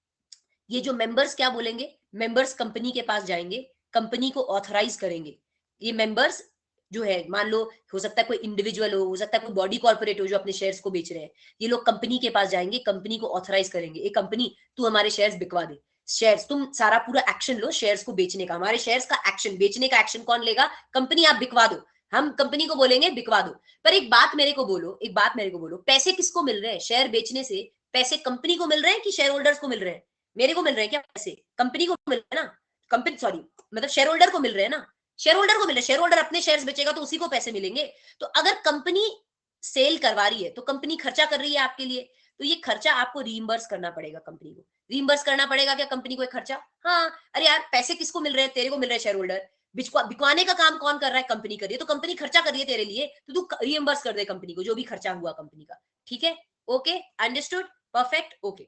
ये जो मेंबर्स क्या बोलेंगे, मेंबर्स कंपनी के पास जाएंगे, कंपनी को ऑथराइज करेंगे। ये मेंबर्स जो है, मान लो हो सकता है कोई इंडिविजुअल हो, हो सकता है कोई बॉडी कॉर्पोरेट हो जो अपने शेयर्स को बेच रहे हैं, ये लोग कंपनी के पास जाएंगे, कंपनी को ऑथराइज करेंगे, ए कंपनी तू हमारे शेयर्स बिकवा दे, शेयर्स तुम सारा पूरा एक्शन लो शेयर्स को बेचने का, हमारे शेयर्स का एक्शन, बेचने का एक्शन कौन लेगा, कंपनी, आप बिकवा दो, हम कंपनी को बोलेंगे बिकवा दो। पर एक बात मेरे को बोलो, एक बात मेरे को बोलो, पैसे किसको मिल रहे हैं शेयर बेचने से? पैसे कंपनी को मिल रहे हैं कि शेयर होल्डर्स को मिल रहे हैं? मेरे को मिल रहे हैं क्या पैसे? कंपनी को मिल रहे हैं ना, कंपनी सॉरी मतलब शेयर होल्डर को मिल रहे हैं ना, शेयर होल्डर को मिल रहे हैं, शेयर होल्डर अपने शेयर्स बेचेगा तो उसी को पैसे मिलेंगे। तो अगर कंपनी सेल करवा रही है तो कंपनी खर्चा कर रही है आपके लिए, तो ये खर्चा आपको रीइंबर्स करना पड़ेगा कंपनी को। रीइंबर्स करना पड़ेगा क्या कंपनी को एक खर्चा? हाँ, अरे यार पैसे किसको मिल रहे हैं, तेरे को मिल रहे हैं शेयर होल्डर, बिकवाने का काम कौन कर रहा है, कंपनी कर रही है, तो कंपनी खर्चा कर रही है तेरे लिए, तो तू रीइंबर्स कर दे कंपनी को जो भी खर्चा हुआ कंपनी का। ठीक है, ओके, अंडरस्टूड, परफेक्ट, ओके।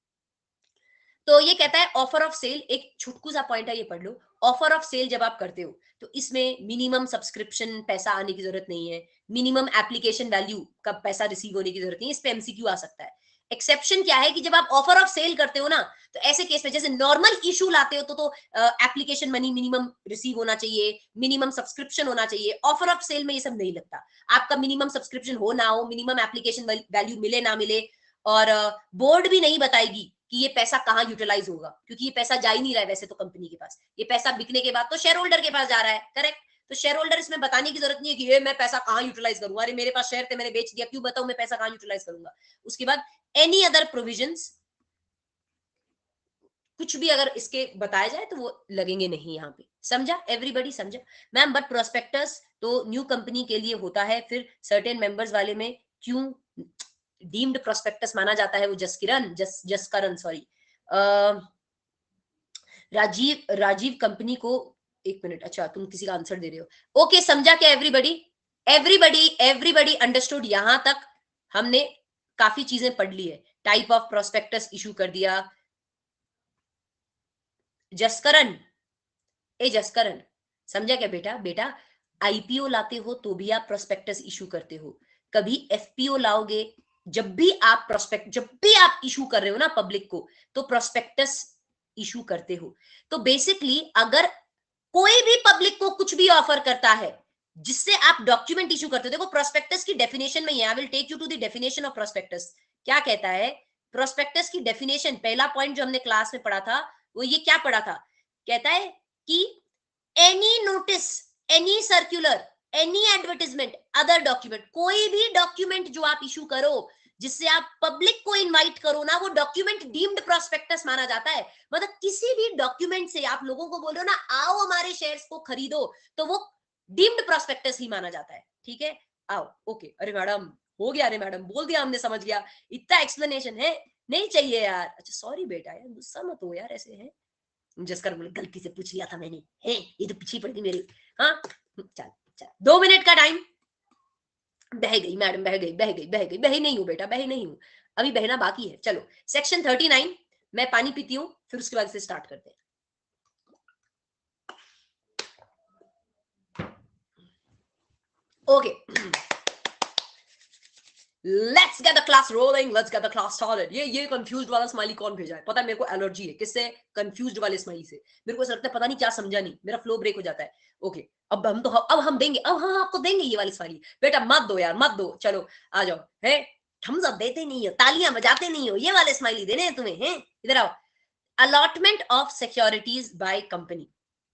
तो ये कहता है ऑफर ऑफ सेल, एक छुटकू सा पॉइंट है ये पढ़ लो। ऑफर ऑफ सेल जब आप करते हो तो इसमें मिनिमम सब्सक्रिप्शन पैसा आने की जरूरत नहीं है, मिनिमम एप्लीकेशन वैल्यू का पैसा रिसीव होने की जरूरत नहीं है, इस पे एमसीक्यू आ सकता है। एक्सेप्शन क्या है कि जब आप ऑफर ऑफ सेल करते हो ना, तो ऐसे केस में जैसे नॉर्मल इशू लाते हो तो तो एप्लीकेशन मनी मिनिमम रिसीव होना चाहिए, मिनिमम सब्सक्रिप्शन होना चाहिए। ऑफर ऑफ सेल में ये सब नहीं लगता, आपका मिनिमम सब्सक्रिप्शन हो ना हो, मिनिमम एप्लीकेशन वैल्यू मिले ना मिले, और बोर्ड भी नहीं बताएगी कि ये पैसा कहाँ यूटिलाइज होगा, क्योंकि ये पैसा जा ही नहीं रहा है वैसे तो कंपनी के पास, ये पैसा बिकने के बाद तो शेयर होल्डर के पास जा रहा है, करेक्ट। तो शेयर होल्डर इसमें बताने की जरूरत नहीं है कि ये मैं पैसा कहाँ यूटिलाइज करूंगा, अरे मेरे पास शेयर थे मैंने बेच दिया, क्यों बताऊं मैं पैसा कहाँ यूटिलाइज करूंगा। उसके बाद एनी अदर प्रोविजंस, कुछ भी अगर इसके बताया जाए तो वो लगेंगे नहीं यहाँ पे, समझा एवरीबॉडी, समझा मैम? बट प्रोस्पेक्टस तो न्यू कंपनी के लिए होता है, फिर सर्टेन मेंबर्स वाले में क्यों डीम्ड प्रोस्पेक्टस माना जाता है? वो जसकिरण जस जसकरण सॉरी राजीव राजीव कंपनी को, एक मिनट, अच्छा तुम किसी का आंसर दे रहे हो, ओके, समझा क्या एवरीबॉडी? Everybody everybody understood? यहां तक हमने काफी चीजें पढ़ ली है, टाइप ऑफ प्रोस्पेक्टस इशू कर दिया। जसकरण, ए जसकरण, समझा क्या बेटा? बेटा आईपीओ लाते हो तो भी आप प्रोस्पेक्टस इशू करते हो, कभी एफपीओ लाओगे, जब भी आप प्रोस्पेक्ट जब भी आप इशू कर रहे हो ना पब्लिक को, तो प्रोस्पेक्टस इशू करते हो। तो बेसिकली अगर कोई भी पब्लिक को कुछ भी ऑफर करता है जिससे आप डॉक्यूमेंट इशू करते हो, देखो प्रोस्पेक्टस की डेफिनेशन में, I will take you to the definition of prospectus. क्या कहता है प्रोस्पेक्टस की डेफिनेशन? पहला पॉइंट जो हमने क्लास में पढ़ा था वो ये क्या पढ़ा था, कहता है कि any notice, any circular, any advertisement, other document, कोई भी डॉक्यूमेंट जो आप इशू करो जिससे आप पब्लिक को इनवाइट करो ना, वो डॉक्यूमेंट डीम्ड प्रोस्पेक्टस माना जाता है। मतलब किसी भी डॉक्यूमेंट से आप लोगों को बोलो ना आओ हमारे शेयर्स को खरीदो, तो वो डीम्ड प्रोस्पेक्टस ही माना जाता है। ठीक है, आओ, ओके। अरे मैडम हो गया रे मैडम, बोल दिया हमने, समझ गया, इतना एक्सप्लेनेशन है नहीं चाहिए यार। अच्छा सॉरी बेटा यार, गुस्सा मत हो यार, ऐसे है। जसकर बोले गलती से पूछ लिया था मैंने, है ये तो पीछे पड़ गई मेरी। हाँ चल चल, दो मिनट का टाइम। बह गई मैडम, बह गई बह गई बह गई, बही नहीं हूँ बेटा, बही नहीं हूँ, अभी बहना बाकी है। चलो सेक्शन थर्टी नाइन, मैं पानी पीती हूँ, फिर उसके बाद से स्टार्ट करते हैं। Okay, let's get the class rolling, let's get the class started. ये ये कंफ्यूज्ड वाला स्माइली कौन भेजा है? पता है मेरे को एलर्जी है किससे? कंफ्यूज्ड वाले स्माइली से। मेरे को ऐसा लगता है पता नहीं क्या समझा नहीं, मेरा फ्लो ब्रेक हो जाता है। ओके, अब हम तो अब हम देंगे, अब हाँ आपको देंगे ये वाली स्माइली। बेटा मत दो यार, मत दो, चलो आ जाओ। है थम्स अप देते नहीं हो, तालियां बजाते नहीं हो, ये वाले स्माइली देने हैं तुम्हें, हैं इधर आओ। Allotment of securities by company,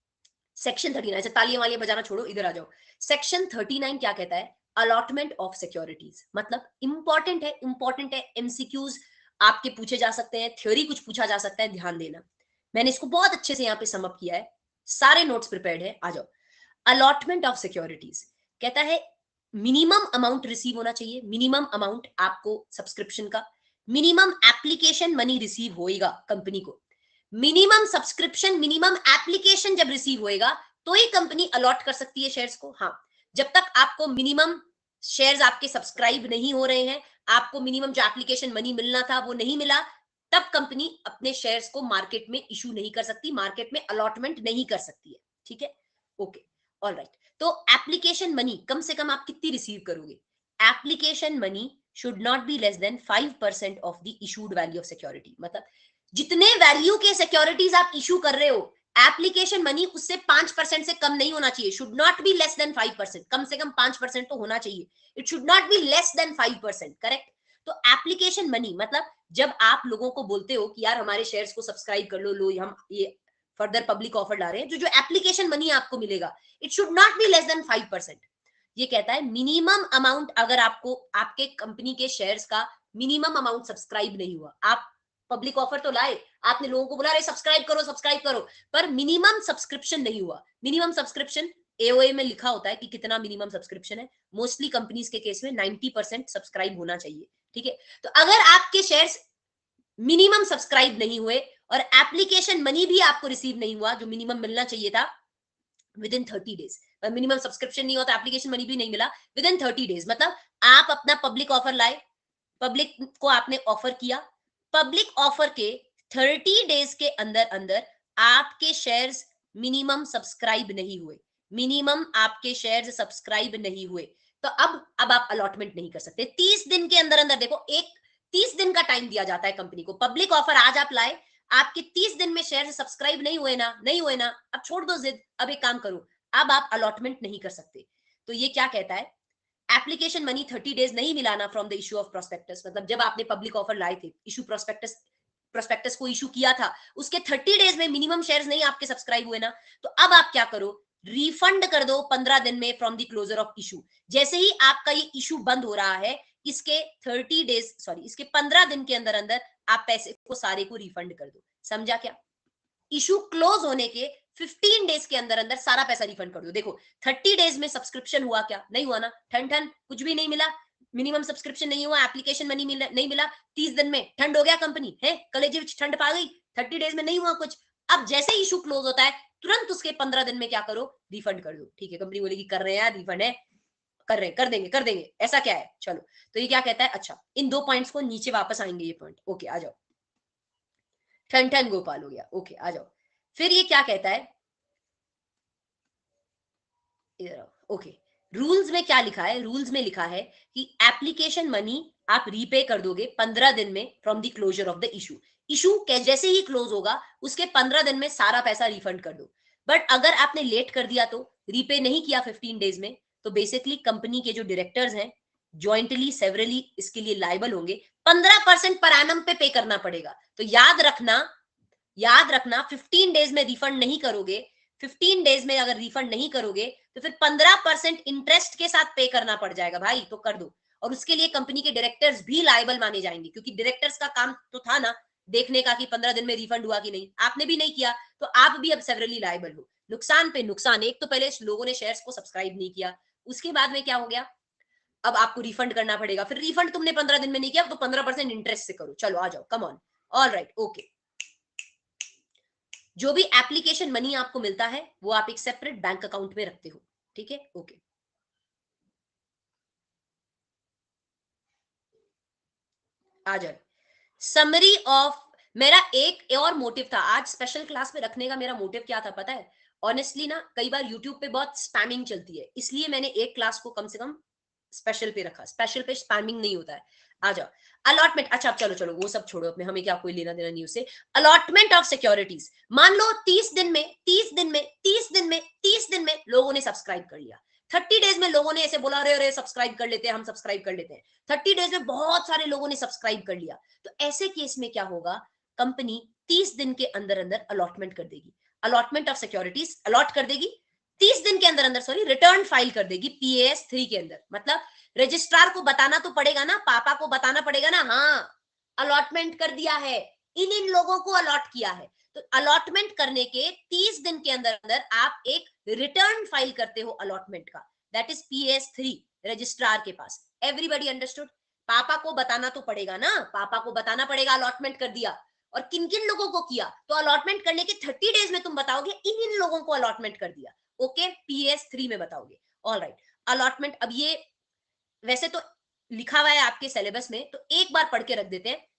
section thirty nine. तालियां वालियां बजाना छोड़ो, इधर आ जाओ। सेक्शन थर्टी नाइन क्या कहता है? अलॉटमेंट ऑफ सिक्योरिटीज, मतलब इंपॉर्टेंट है, इंपॉर्टेंट है, एमसीक्यूज आपके पूछे जा सकते हैं, थ्योरी कुछ पूछा जा सकता है, ध्यान देना। मैंने इसको बहुत अच्छे से यहाँ पे समअप किया है, सारे नोट्स प्रिपेयर्ड है, आ जाओ। अलॉटमेंट ऑफ सिक्योरिटीज कहता है मिनिमम अमाउंट रिसीव होना चाहिए, मिनिमम अमाउंट आपको सब्सक्रिप्शन का, मिनिमम एप्लीकेशन मनी रिसीव होएगा कंपनी को, मिनिमम सब्सक्रिप्शन, मिनिमम एप्लीकेशन जब रिसीव होएगा तो ही कंपनी अलॉट कर सकती है शेयर्स को। हाँ, जब तक आपको मिनिमम शेयर्स आपके सब्सक्राइब नहीं हो रहे हैं, आपको मिनिमम जो एप्लीकेशन मनी मिलना था वो नहीं मिला, तब कंपनी अपने शेयर्स को मार्केट में इशू नहीं कर सकती, मार्केट में अलॉटमेंट नहीं कर सकती है। ठीक है, ओके, ऑलराइट। तो एप्लीकेशन मनी कम से कम आप कितनी रिसीव करोगे? Application money should not be less than five percent of the issued value of security, मतलब जितने वैल्यू के सिक्योरिटीज आप इशू कर रहे हो, एप्लीकेशन मनी उससे पांच परसेंट से कम नहीं होना चाहिए, should not be less than five percent, कम से कम पांच परसेंट तो होना चाहिए, it should not be less than five percent, correct. तो एप्लीकेशन मनी मतलब जब आप लोगों को बोलते हो कि यार हमारे शेयर्स को सब्सक्राइब कर लो, लो हम ये फर्दर पब्लिक ऑफर ला रहे हैं, जो जो एप्लीकेशन मनी आपको मिलेगा, it should not be less than five percent. ये कहता है मिनिमम अमाउंट, अगर आपको आपके कंपनी के शेयर्स का मिनिमम अमाउंट सब्सक्राइब नहीं हुआ, आप पब्लिक ऑफर तो लाए, आपने लोगों को बुला रहे सब्सक्राइब करो सब्सक्राइब करो, पर मिनिमम सब्सक्रिप्शन नहीं हुआ। मिनिमम सब्सक्रिप्शन एओए में लिखा होता है कि कितना मिनिमम सब्सक्रिप्शन है, मोस्टली कंपनीज के केस में नाइंटी परसेंट सब्सक्राइब होना चाहिए। ठीक है, तो अगर आपके शेयर्स मिनिमम सब्सक्राइब नहीं हुए और एप्लीकेशन मनी भी आपको रिसीव नहीं हुआ जो मिनिमम मिलना चाहिए था within thirty days, minimum subscription नहीं होता, एप्लीकेशन मनी भी नहीं मिला विद इन थर्टी डेज, मतलब आप अपना पब्लिक ऑफर लाए, पब्लिक को आपने ऑफर किया, पब्लिक ऑफर के थर्टी डेज के अंदर अंदर आपके शेयर्स मिनिमम सब्सक्राइब नहीं हुए, मिनिमम आपके शेयर्स सब्सक्राइब नहीं हुए, तो अब अब आप अलॉटमेंट नहीं कर सकते। तीस दिन के अंदर अंदर, देखो एक तीस दिन का टाइम दिया जाता है कंपनी को, पब्लिक ऑफर आज आप लाए, आपके तीस दिन में शेयर सब्सक्राइब नहीं हुए ना, नहीं हुए ना, अब छोड़ दो जिद, अब एक काम करो, अब आप अलॉटमेंट नहीं कर सकते। तो ये क्या कहता है? एप्लीकेशन मनी थर्टी डेज नहीं मिलाना from the issue of prospectus, मतलब जब आपने पब्लिक ऑफर लाए थे, इशू प्रोस्पेक्टस प्रोस्पेक्टस को इशू किया था, उसके थर्टी डेज में मिनिमम शेयर्स नहीं आपके सब्सक्राइब हुए ना, तो अब आप क्या करो, रिफंड कर दो पंद्रह दिन में from the closure of issue. जैसे ही आपका ये इशू बंद हो रहा है, इसके थर्टी डेज सॉरी इसके पंद्रह दिन के अंदर अंदर आप पैसे को सारे को रिफंड कर दो। समझा क्या? इशू क्लोज होने के फिफ्टीन डेज के अंदर अंदर सारा पैसा रिफंड कर दो। देखो थर्टी डेज में सब्सक्रिप्शन हुआ क्या? नहीं हुआ ना, ठन ठन कुछ भी नहीं मिला, मिनिमम सब्सक्रिप्शन नहीं हुआ, एप्लीकेशन मनी मिला नहीं मिला, तीस दिन में ठंड हो गया कंपनी है, कलेजे विच ठंड पा गई, थर्टी डेज में नहीं हुआ कुछ। अब जैसे इशू क्लोज होता है, तुरंत उसके पंद्रह दिन में क्या करो, रिफंड कर दो। ठीक है, कंपनी बोलेगी कर रहे हैं यार, रिफंड है, कर रहे हैं, कर देंगे कर देंगे, ऐसा क्या है, चलो। तो ये क्या कहता है? अच्छा, इन दो पॉइंट्स को नीचे वापस आएंगे ये पॉइंट, ओके आ जाओ। ठन ठन गोपाल हो गया, ओके आ जाओ। फिर ये क्या कहता है, इधर आओ, ओके। रूल्स में क्या लिखा है? रूल्स में लिखा है कि एप्लीकेशन मनी आप रीपे कर दोगे पंद्रह दिन में from the closure of the issue. Issue जैसे ही क्लोज होगा उसके पंद्रह दिन में सारा पैसा रिफंड कर दो। बट अगर आपने लेट कर दिया, तो रीपे नहीं किया फिफ्टीन डेज में, तो बेसिकली कंपनी के जो डायरेक्टर्स हैं ज्वाइंटली सेवरली इसके लिए लाइबल होंगे, पंद्रह परसेंट पर एनम पे पे करना पड़ेगा। तो याद रखना, याद रखना फिफ्टीन डेज में रिफंड नहीं करोगे, फिफ्टीन डेज में अगर रिफंड नहीं करोगे तो फिर पंद्रह परसेंट इंटरेस्ट के साथ पे करना पड़ जाएगा भाई, तो कर दो। और उसके लिए कंपनी के डायरेक्टर्स भी लायबल माने जाएंगे, क्योंकि डायरेक्टर्स का काम तो था ना देखने का कि पंद्रह दिन में रिफंड हुआ कि नहीं, आपने भी नहीं किया तो आप भी अब सेवरली लायबल हो। नुकसान पे नुकसान, एक तो पहले लोगों ने शेयर्स को सब्सक्राइब नहीं किया, उसके बाद में क्या हो गया, अब आपको रिफंड करना पड़ेगा, फिर रिफंड तुमने पंद्रह दिन में नहीं किया तो पंद्रह परसेंट इंटरेस्ट से करो, चलो आ जाओ, come on, all right, okay. जो भी एप्लीकेशन मनी आपको मिलता है वो आप एक सेपरेट बैंक अकाउंट में रखते हो, ठीक है, ओके। आ जाए समरी ऑफ, मेरा एक और मोटिव था आज स्पेशल क्लास में रखने का, मेरा मोटिव क्या था पता है? ऑनेस्टली ना, कई बार यूट्यूब पे बहुत स्पैमिंग चलती है, इसलिए मैंने एक क्लास को कम से कम स्पेशल पे रखा। स्पेशल पे स्पैमिंग नहीं होता है। आ जाओ, अलॉटमेंट, अच्छा चलो चलो वो सब छोड़ो, अपने हमें क्या कोई लेना देना नहीं उससे। अलॉटमेंट ऑफ सिक्योरिटीज, मान लो तीस दिन में तीस दिन में तीस दिन में तीस दिन में लोगों ने सब्सक्राइब कर लिया, थर्टी डेज में लोगों ने ऐसे बोला अरे अरे सब्सक्राइब कर लेते हैं, हम सब्सक्राइब कर लेते हैं, थर्टी डेज में बहुत सारे लोगों ने सब्सक्राइब कर लिया। तो ऐसे केस में क्या होगा, कंपनी तीस दिन के अंदर अंदर अलॉटमेंट कर देगी, अलॉटमेंट ऑफ सिक्योरिटीज अलॉट कर देगी, तीस दिन के अंदर अंदर सॉरी रिटर्न फाइल कर देगी पीएएस थ्री के अंदर। मतलब रजिस्ट्रार को बताना तो पड़ेगा ना, पापा को बताना पड़ेगा ना, हाँ अलॉटमेंट कर दिया है, इन इन लोगों को अलॉट किया है। तो अलॉटमेंट करने के तीस दिन के अंदर अंदर आप एक रिटर्न फाइल करते हो अलॉटमेंट का, that is PS three registrar के पास। Everybody understood? पापा को बताना तो पड़ेगा ना, पापा को बताना पड़ेगा अलॉटमेंट कर दिया, और किन किन लोगों को किया, तो अलॉटमेंट करने के थर्टी डेज में तुम बताओगे इन इन लोगों को अलॉटमेंट कर दिया, ओके, पीएस थ्री में बताओगे। ऑल राइट, अलॉटमेंट, अब ये वैसे तो लिखा हुआ है आपके सिलेबस में, तो एक बार पढ़ के रख देते हैं।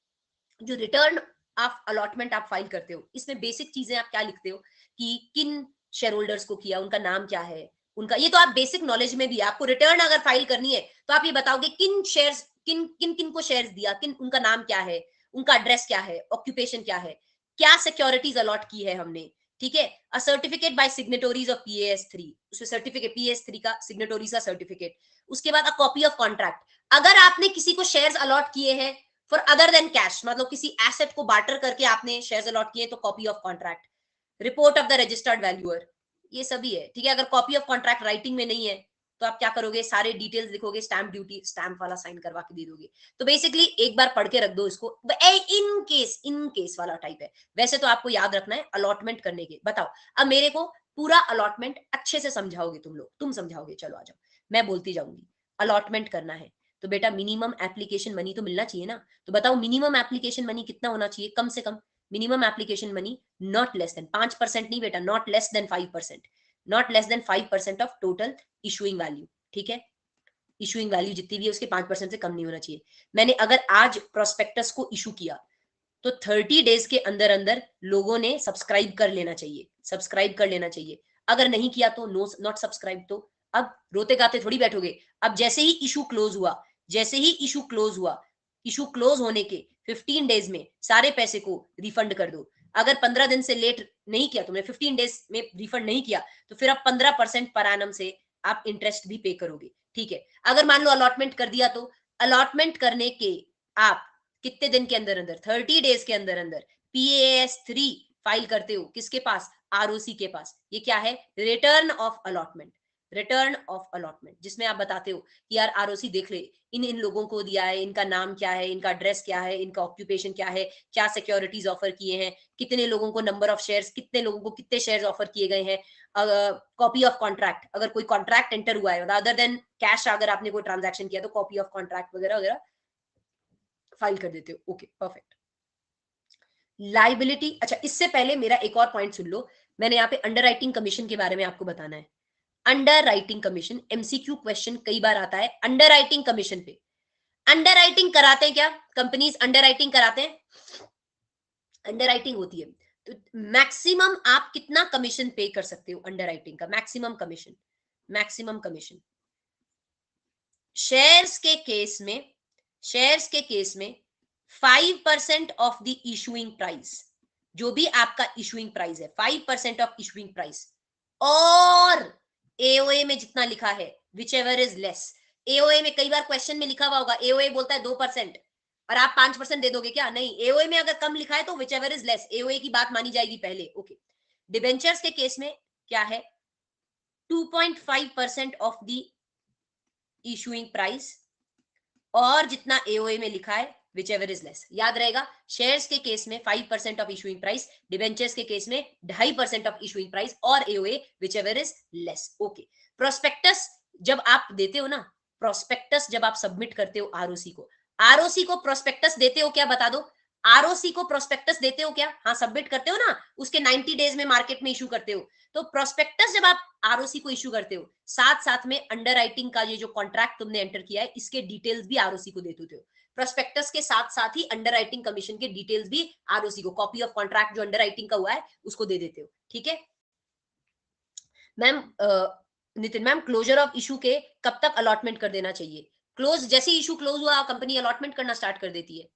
जो रिटर्न ऑफ अलॉटमेंट आप फाइल करते हो, इसमें बेसिक चीजें आप क्या लिखते हो कि किन शेयर होल्डर्स को किया, उनका नाम क्या है, उनका, ये तो आप बेसिक नॉलेज में भी है। आपको रिटर्न अगर फाइल करनी है तो आप ये बताओगे किन शेयर्स, किन किन किन को शेयर्स दिया, किन, उनका नाम क्या है, उनका एड्रेस क्या है, ऑक्यूपेशन क्या है, क्या सिक्योरिटीज अलॉट की है हमने, ठीक है। A certificate by signatories of PS three, उसमें सर्टिफिकेट पीएस थ्री का सिग्नेटोरीज का सर्टिफिकेट। उसके बाद अ कॉपी ऑफ कॉन्ट्रैक्ट, अगर आपने किसी को शेयर्स अलॉट किए हैं फॉर अदर देन कैश, मतलब किसी एसेट को बार्टर करके आपने शेयर्स अलॉट किए, तो copy of contract, report of the registered valuer, ये सभी है, ठीक है। अगर कॉपी ऑफ कॉन्ट्रैक्ट राइटिंग में नहीं है तो आप क्या करोगे, सारे डिटेल्स लिखोगे, स्टैंप ड्यूटी स्टैंप वाला साइन करवा के दे दोगे। तो बेसिकली एक बार पढ़ के रख दो इसको, इन केस, इन केस वाला टाइप है। वैसे तो आपको याद रखना है अलॉटमेंट करने के। बताओ अब मेरे को पूरा अलॉटमेंट अच्छे से समझाओगे तुम लोग, तुम समझाओगे, चलो आ जाओ, मैं बोलती जाऊंगी। अलॉटमेंट करना है तो बेटा मिनिमम एप्लीकेशन मनी तो मिलना चाहिए ना, तो बताओ मिनिमम एप्लीकेशन मनी कितना होना चाहिए, कम से कम minimum application money not less than, पांच परसेंट नहीं बेटा, not less than five percent, not less than five percent of total issuing value, ठीक है। इशुइंग वैल्यू जितनी भी है उसके पांच परसेंट से कम नहीं होना चाहिए। मैंने अगर आज प्रोस्पेक्टस को इशू किया तो थर्टी डेज के अंदर अंदर लोगों ने सब्सक्राइब कर लेना चाहिए, सब्सक्राइब कर लेना चाहिए। अगर नहीं किया तो नो नॉट सब्सक्राइब। तो अब रोते गाते थोड़ी बैठोगे, अब जैसे ही इशू क्लोज हुआ, जैसे ही इशू क्लोज हुआ, इशू क्लोज होने के फिफ्टीन डेज में सारे पैसे को रिफंड कर दो। अगर पंद्रह दिन से लेट नहीं किया तुमने, फिफ्टीन डेज में रिफंड नहीं किया, तो फिर आप पंद्रह परसेंट पर एनम से आप इंटरेस्ट भी पे करोगे, ठीक है। अगर मान लो अलॉटमेंट कर दिया तो अलॉटमेंट करने के आप कितने दिन के अंदर अंदर, थर्टी डेज के अंदर अंदर पीएएस थ्री फाइल करते हो, किसके पास, आरओसी के पास। ये क्या है, return of allotment, return of allotment, जिसमें आप बताते हो कि यार आरओसी देख ले, इन इन लोगों को दिया है, इनका नाम क्या है, इनका एड्रेस क्या है, इनका ऑक्यूपेशन क्या है, क्या सिक्योरिटीज ऑफर किए हैं, कितने लोगों को, नंबर ऑफ शेयर्स, कितने लोगों को कितने शेयर्स ऑफर किए गए हैं, कॉपी ऑफ कॉन्ट्रैक्ट, अगर कोई कॉन्ट्रैक्ट एंटर हुआ है अदर देन कैश, अगर आपने कोई ट्रांजैक्शन किया तो कॉपी ऑफ कॉन्ट्रैक्ट वगैरह वगैरह फाइल कर देते हो, ओके परफेक्ट। लाइबिलिटी, अच्छा इससे पहले मेरा एक और पॉइंट सुन लो, मैंने यहाँ पे अंडरराइटिंग कमीशन के बारे में आपको बताना है। अंडरराइटिंग कमीशन, एमसीक्यू क्वेश्चन कई बार आता है अंडरराइटिंग कमीशन पे। अंडरराइटिंग कराते हैं क्या कंपनीज, अंडरराइटिंग कराते हैं, अंडरराइटिंग होती है तो मैक्सिमम आप कितना कमीशन पे कर सकते हो अंडरराइटिंग का, maximum commission, maximum commission shares के केस में, शेयर्स के केस में five percent of the issuing price, जो भी आपका इशुइंग प्राइस है, five percent of issuing price, और एओए में जितना लिखा है whichever is less. AOA में कई बार क्वेश्चन में लिखा हुआ होगा, एओए बोलता है दो परसेंट और आप पांच परसेंट दे दोगे क्या, नहीं, एओए में अगर कम लिखा है तो whichever is less, AOA की बात मानी जाएगी पहले, ओके। डिबेंचर्स के केस में क्या है, two point five percent of the issuing price, और जितना एओए में लिखा है विच एवर इज लेस, याद रहेगा। शेयर्स के केस में five percent of issuing price, debentures के केस में ढाई परसेंट ऑफ इशुइंग प्राइस और AOA whichever is less, okay. Prospectus जब आप देते हो ना, प्रोस्पेक्टस जब आप सबमिट करते हो आरओसी को, आरओसी को प्रोस्पेक्टस देते हो क्या, बता दो। आरओसी को प्रोस्पेक्टस देते हो क्या? हाँ, सबमिट करते हो ना, उसके नाइंटी डेज में मार्केट में इशू करते हो। तो प्रोस्पेक्टस जब आप आरओसी को इशू करते हो, साथ साथ में अंडरराइटिंग का ये जो कॉन्ट्रैक्ट तुमने एंटर किया है, इसके डिटेल्स भी आरओसी को दे देते हो। प्रोस्पेक्टस के साथ साथ ही अंडरराइटिंग कमीशन के डिटेल्स भी आरओसी को, कॉपी ऑफ कॉन्ट्रैक्ट जो अंडरराइटिंग का हुआ है उसको दे देते हो। ठीक है ma'am, Nitin ma'am, closure of issue के कब तक अलॉटमेंट कर देना चाहिए? क्लोज, जैसे इशू क्लोज हुआ कंपनी अलॉटमेंट करना स्टार्ट कर देती है।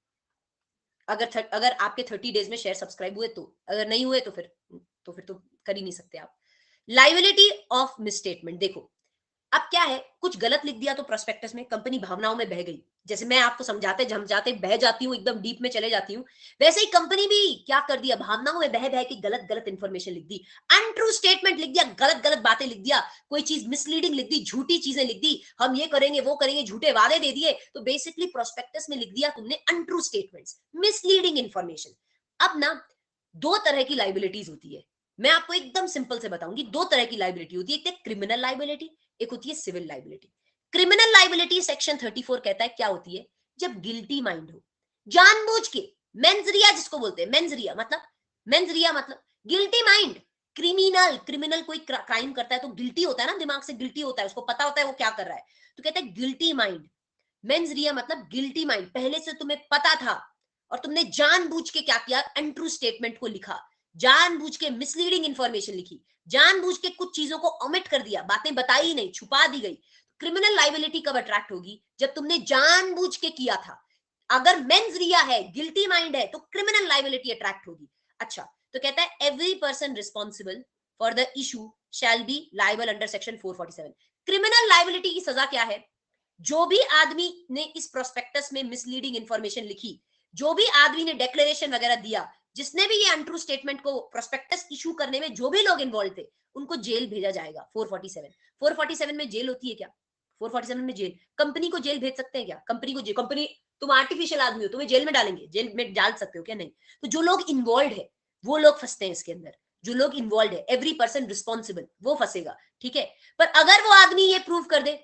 अगर थर, अगर आपके थर्टी डेज में शेयर सब्सक्राइब हुए तो, अगर नहीं हुए तो फिर तो फिर तो कर ही नहीं सकते आप। लाइबिलिटी ऑफ मिसस्टेटमेंट, देखो अब क्या है, कुछ गलत लिख दिया तो प्रोस्पेक्टस में कंपनी भावनाओं में बह गई, जैसे मैं आपको समझाते झमझाते बह जाती हूँ, एकदम डीप में चले जाती हूँ, वैसे ही कंपनी भी क्या कर दिया, भावनाओं में बह बह के गलत गलत इंफॉर्मेशन लिख दी, अनट्रू स्टेटमेंट लिख दिया, गलत गलत बातें लिख दिया, कोई चीज मिसलीडिंग लिख दी, झूठी चीजें लिख दी, हम ये करेंगे वो करेंगे, झूठे वादे दे दिए, तो बेसिकली प्रोस्पेक्टस में लिख दिया तुमने अनट्रू स्टेटमेंट्स, मिसलीडिंग इंफॉर्मेशन। अब ना दो तरह की लाइबिलिटीज होती है, मैं आपको एकदम सिंपल से बताऊंगी, दो तरह की लाइबिलिटी होती है, एक क्रिमिनल लाइबिलिटी, एक होती है civil liability. Criminal liability section thirty four कहता है क्या होती है, जब गिल्टी माइंड हो, जानबूझ के, मेंजरिया जिसको बोलते हैं, मेंजरिया मतलब मेंजरिया मतलब गिल्टी माइंड, क्रिमिनल, क्रिमिनल कोई क्राइम करता है तो गिल्टी होता है ना, दिमाग से गिल्टी होता है, उसको पता होता है वो क्या कर रहा है, तो कहता है गिल्टी माइंड। मेंजरिया मतलब गिल्टी माइंड, पहले से तुम्हें पता था और तुमने जानबूझ के क्या किया, अनट्रू स्टेटमेंट को लिखा, जानबूझ के मिसलीडिंग इंफॉर्मेशन लिखी, जानबूझ के कुछ चीजों को ओमिट कर दिया, बातें बताई नहीं, छुपा दी गई। क्रिमिनल लाइबिलिटी कब अट्रैक्ट होगी, जब तुमने जानबूझ के किया था। अगर मेंस रिया है, गिल्टी माइंड है, तो क्रिमिनल लाइबिलिटी अट्रैक्ट होगी। अच्छा, तो कहता है every person responsible for the issue shall be liable under section four forty seven. Criminal liability की सजा क्या है, जो भी आदमी ने इस प्रोस्पेक्टस में मिसलीडिंग इंफॉर्मेशन लिखी, जो भी आदमी ने डिक्लेरेशन वगैरह दिया, जिसने भी ये अनट्रू स्टेटमेंट को प्रोस्पेक्टस इशू करने में जो भी लोग इन्वॉल्व थे, उनको जेल भेजा जाएगा। Four forty seven, four forty seven में जेल होती है क्या? फोर फोर्टी सेवन में जेल, कंपनी को जेल भेज सकते हैं क्या? कंपनी को जेल, कंपनी, तुम आर्टिफिशियल आदमी हो, तुम्हें जेल में डालेंगे, जेल में डाल सकते हो क्या? नहीं। तो जो लोग इन्वॉल्व है वो लोग फंसते हैं इसके अंदर, जो लोग इन्वॉल्व है, एवरी पर्सन रिस्पॉन्सिबल वो फंसेगा। ठीक है, पर अगर वो आदमी ये प्रूव कर दे,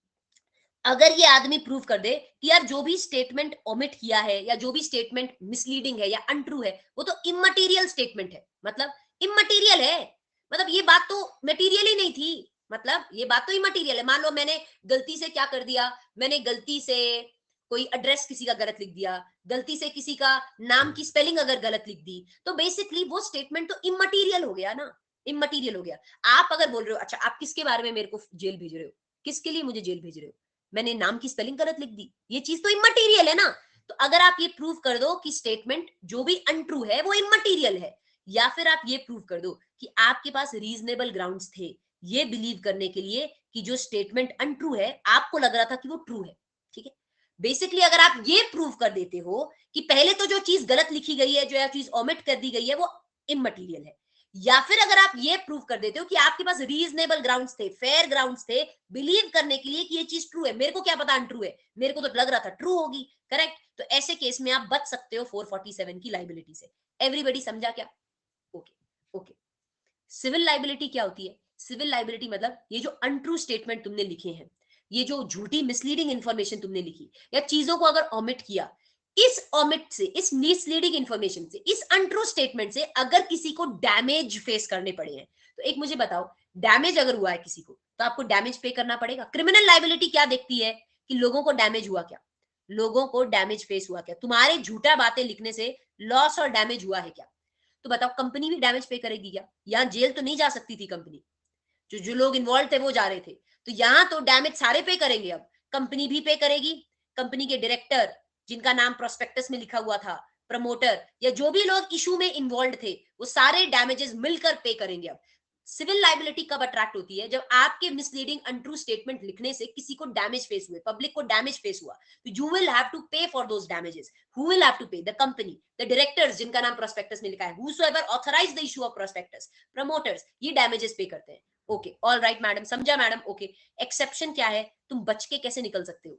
अगर ये आदमी प्रूव कर दे कि यार जो भी स्टेटमेंट ओमिट किया है या जो भी स्टेटमेंट मिसलीडिंग है या अनट्रू है, वो तो इमटेरियल स्टेटमेंट है, मतलब इमटेरियल है, मतलब ये बात तो मटेरियल ही नहीं थी, मतलब ये बात तो इमटेरियल है। मान लो मैंने गलती से क्या कर दिया, मैंने गलती से कोई एड्रेस किसी का गलत लिख दिया, गलती से किसी का नाम की स्पेलिंग अगर गलत लिख दी, तो बेसिकली वो स्टेटमेंट तो इमटेरियल हो गया ना, इमटेरियल हो गया। आप अगर बोल रहे हो, अच्छा आप किसके बारे में मेरे को जेल भेज रहे हो, किसके लिए मुझे जेल भेज रहे हो, मैंने नाम की स्पेलिंग गलत लिख दी, ये चीज तो इमटेरियल है ना। तो अगर आप ये प्रूव कर दो कि स्टेटमेंट जो भी अनट्रू है वो इमटेरियल है, या फिर आप ये प्रूव कर दो कि आपके पास रीजनेबल ग्राउंड्स थे ये बिलीव करने के लिए कि जो स्टेटमेंट अनट्रू है आपको लग रहा था कि वो ट्रू है। ठीक है, बेसिकली अगर आप ये प्रूव कर देते हो कि पहले तो जो चीज गलत लिखी गई है, जो चीज ओमिट कर दी गई है, वो इमटेरियल है, या फिर अगर आप ये प्रूव कर देते हो कि आपके पास रीजनेबल ग्राउंड्स थे, फेयर ग्राउंड्स थे बिलीव करने के लिए कि ये चीज ट्रू है, मेरे को क्या पता अनट्रू है, मेरे को तो लग रहा था ट्रू होगी, करेक्ट, तो ऐसे केस में आप बच सकते हो फोर फोर्टी सेवन की लाइबिलिटी से। एवरीबॉडी समझा क्या? Okay, okay. सिविल लाइबिलिटी क्या होती है? सिविल लाइबिलिटी मतलब ये जो अनट्रू स्टेटमेंट तुमने लिखे हैं, ये जो झूठी मिसलीडिंग इंफॉर्मेशन तुमने लिखी, या चीजों को अगर ओमिट किया, इस ओमिट से, इस मिसलीडिंग इंफॉर्मेशन से, इस अनट्रू स्टेटमेंट से अगर किसी को डैमेज फेस करने पड़े हैं, तो एक मुझे बताओ, डैमेज अगर हुआ है किसी को तो आपको डैमेज पे करना पड़ेगा। क्रिमिनल लाइबिलिटी क्या देखती है कि लोगों को डैमेज हुआ क्या, लोगों को डैमेज फेस हुआ क्या, तुम्हारे झूठा बातें लिखने से लॉस और डैमेज हुआ है क्या? तो बताओ कंपनी भी डैमेज पे करेगी क्या? यहाँ जेल तो नहीं जा सकती थी कंपनी, जो जो लोग इन्वॉल्व थे वो जा रहे थे, तो यहाँ तो डैमेज सारे पे करेंगे, अब कंपनी भी पे करेगी, कंपनी के डायरेक्टर जिनका नाम प्रोस्पेक्टस में लिखा हुआ था, प्रमोटर या जो भी लोग इशू में इन्वॉल्व थे, वो सारे डैमेजेस मिलकर पे करेंगे। अब सिविल लाइबिलिटी कब अट्रैक्ट होती है? जब आपके मिसलीडिंग अनट्रू स्टेटमेंट लिखने से किसी को डैमेज फेस हुए, पब्लिक को डैमेज फेस हुआ, तो you will have to pay for those damages. Who will have to pay? The company, the directors जिनका नाम प्रोस्पेक्टस में लिखा है, whosoever authorise the issue of prospectus, promoters, ये डैमेजेस पे करते हैं। ओके, ऑल राइट मैडम, समझा मैडम। ओके, एक्सेप्शन क्या है, तुम बच के कैसे निकल सकते हो?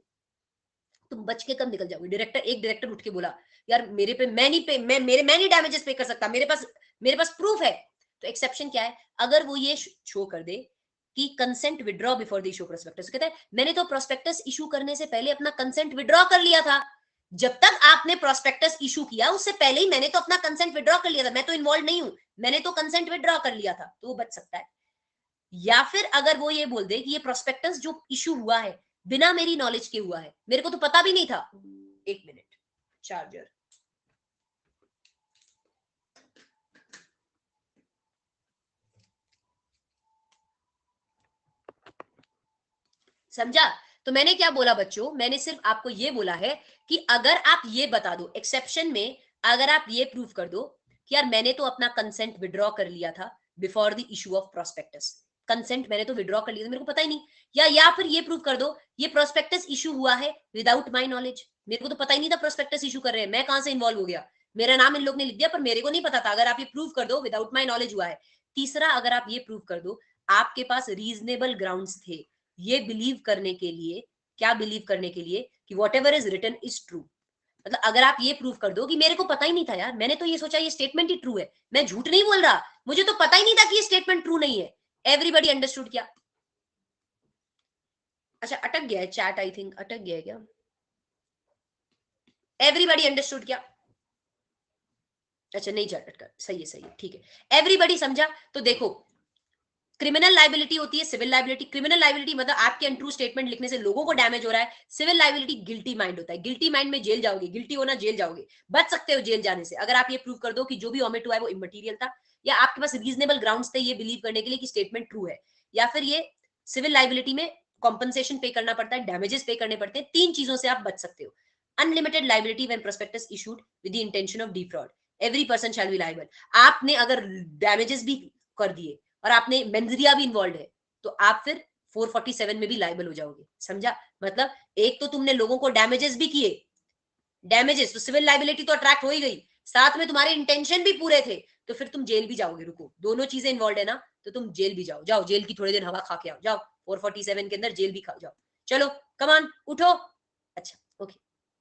तुम बच के कब निकल जाओगे? डायरेक्टर, एक डायरेक्टर उठ के बोला यार मेरे पे मैं नहीं पे मैं मेरे मैं नहीं डैमेजेस पे कर सकता, मेरे पास मेरे पास प्रूफ है, तो एक्सेप्शन क्या है? अगर वो ये शो कर दे कि consent withdraw before the issue prospectus. कहते हैं मैंने तो प्रोस्पेक्टस इशू करने से पहले अपना कंसेंट विड्रॉ कर लिया था। जब तक आपने प्रोस्पेक्टस इशू किया उससे पहले ही मैंने तो अपना कंसेंट विड्रॉ कर लिया था, मैं तो इन्वॉल्व नहीं हूं, मैंने तो कंसेंट विड्रॉ कर लिया था, तो वो बच सकता है। या फिर अगर वो ये बोल दे कि ये प्रोस्पेक्टस जो इशू हुआ है बिना मेरी नॉलेज के हुआ है, मेरे को तो पता भी नहीं था। एक मिनट, चार्जर। समझा? तो मैंने क्या बोला बच्चों, मैंने सिर्फ आपको ये बोला है कि अगर आप ये बता दो एक्सेप्शन में, अगर आप ये प्रूव कर दो कि यार मैंने तो अपना कंसेंट विड्रॉ कर लिया था before the issue of prospectus, consent मैंने तो विड्रॉ कर लिया था, मेरे को पता ही नहीं। या या फिर ये प्रूव कर दो ये प्रोस्पेक्टस इशू हुआ है विदाउट माय नॉलेज, मेरे को तो पता ही नहीं था प्रोस्पेक्टस इशू कर रहे हैं, मैं कहां से इन्वॉल्व हो गया, मेरा नाम इन लोग ने लिख दिया पर मेरे को नहीं पता था। अगर आप ये प्रूव कर दो विदाउट माय नॉलेज हुआ है। तीसरा, अगर आप ये प्रूव कर दो आपके पास रीजनेबल ग्राउंड्स थे ये बिलीव करने के लिए, क्या बिलीव करने के लिए कि whatever is written is true. मतलब अगर आप ये प्रूव कर दो कि मेरे को पता ही नहीं था यार, मैंने तो ये सोचा ये स्टेटमेंट ही ट्रू है, मैं झूठ नहीं बोल रहा, मुझे तो पता ही नहीं था कि ये स्टेटमेंट ट्रू नहीं है। एवरीबडी अंडरस्टूड क्या? अच्छा अटक गया है चैट, आई थिंक अटक गया है क्या? एवरीबडी अंडरस्टूड क्या? अच्छा नहीं चैट अटका, सही है सही है, ठीक है। एवरीबडी समझा? तो देखो क्रिमिनल लाइबिलिटी होती है, सिविल लाइबिलिटी। क्रिमिनल लाइबिलिटी मतलब आपके अनट्रू स्टेटमेंट लिखने से लोगों को डैमेज हो रहा है। सिविल लाइबिलिटी गिल्टी माइंड होता है, गिल्टी माइंड में जेल जाओगे, गिल्टी होना जेल जाओगे, बच सकते हो जेल जाने से अगर आप ये प्रूव कर दो कि जो भी ओमिट हुआ है वो इमटेरियल था, या आपके पास रीजनेबल ग्राउंड्स थे ये बिलीव करने के लिए कि स्टेटमेंट ट्रू है। या फिर ये सिविल लाइबिलिटी में कॉम्पनसेशन पे करना पड़ता है, डैमेजेस पे करने पड़ते हैं, तीन चीजों से आप बच सकते हो। Unlimited liability when prospectus issued with the intention of defraud, every person shall be liable. आपने अगर डैमेजेस भी कर दिए और आपने मेंजरिया भी इन्वॉल्व है तो आप फिर फोर फोर्टी सेवन में भी लाइबल हो जाओगे। समझा? मतलब एक तो तुमने लोगों को डैमेजेस भी किए, डैमेजेस तो सिविल लाइबिलिटी तो अट्रैक्ट हो ही गई, साथ में तुम्हारे इंटेंशन भी पूरे थे, तो फिर तुम जेल भी जाओगे। रुको, दोनों चीजें इन्वॉल्व है ना, तो तुम जेल भी जाओ, जाओ जेल की थोड़े दिन हवा खा के आओ, जाओ फोर फोर्टी सेवन के अंदर जेल भी खा जाओ। चलो कमान उठो। अच्छा okay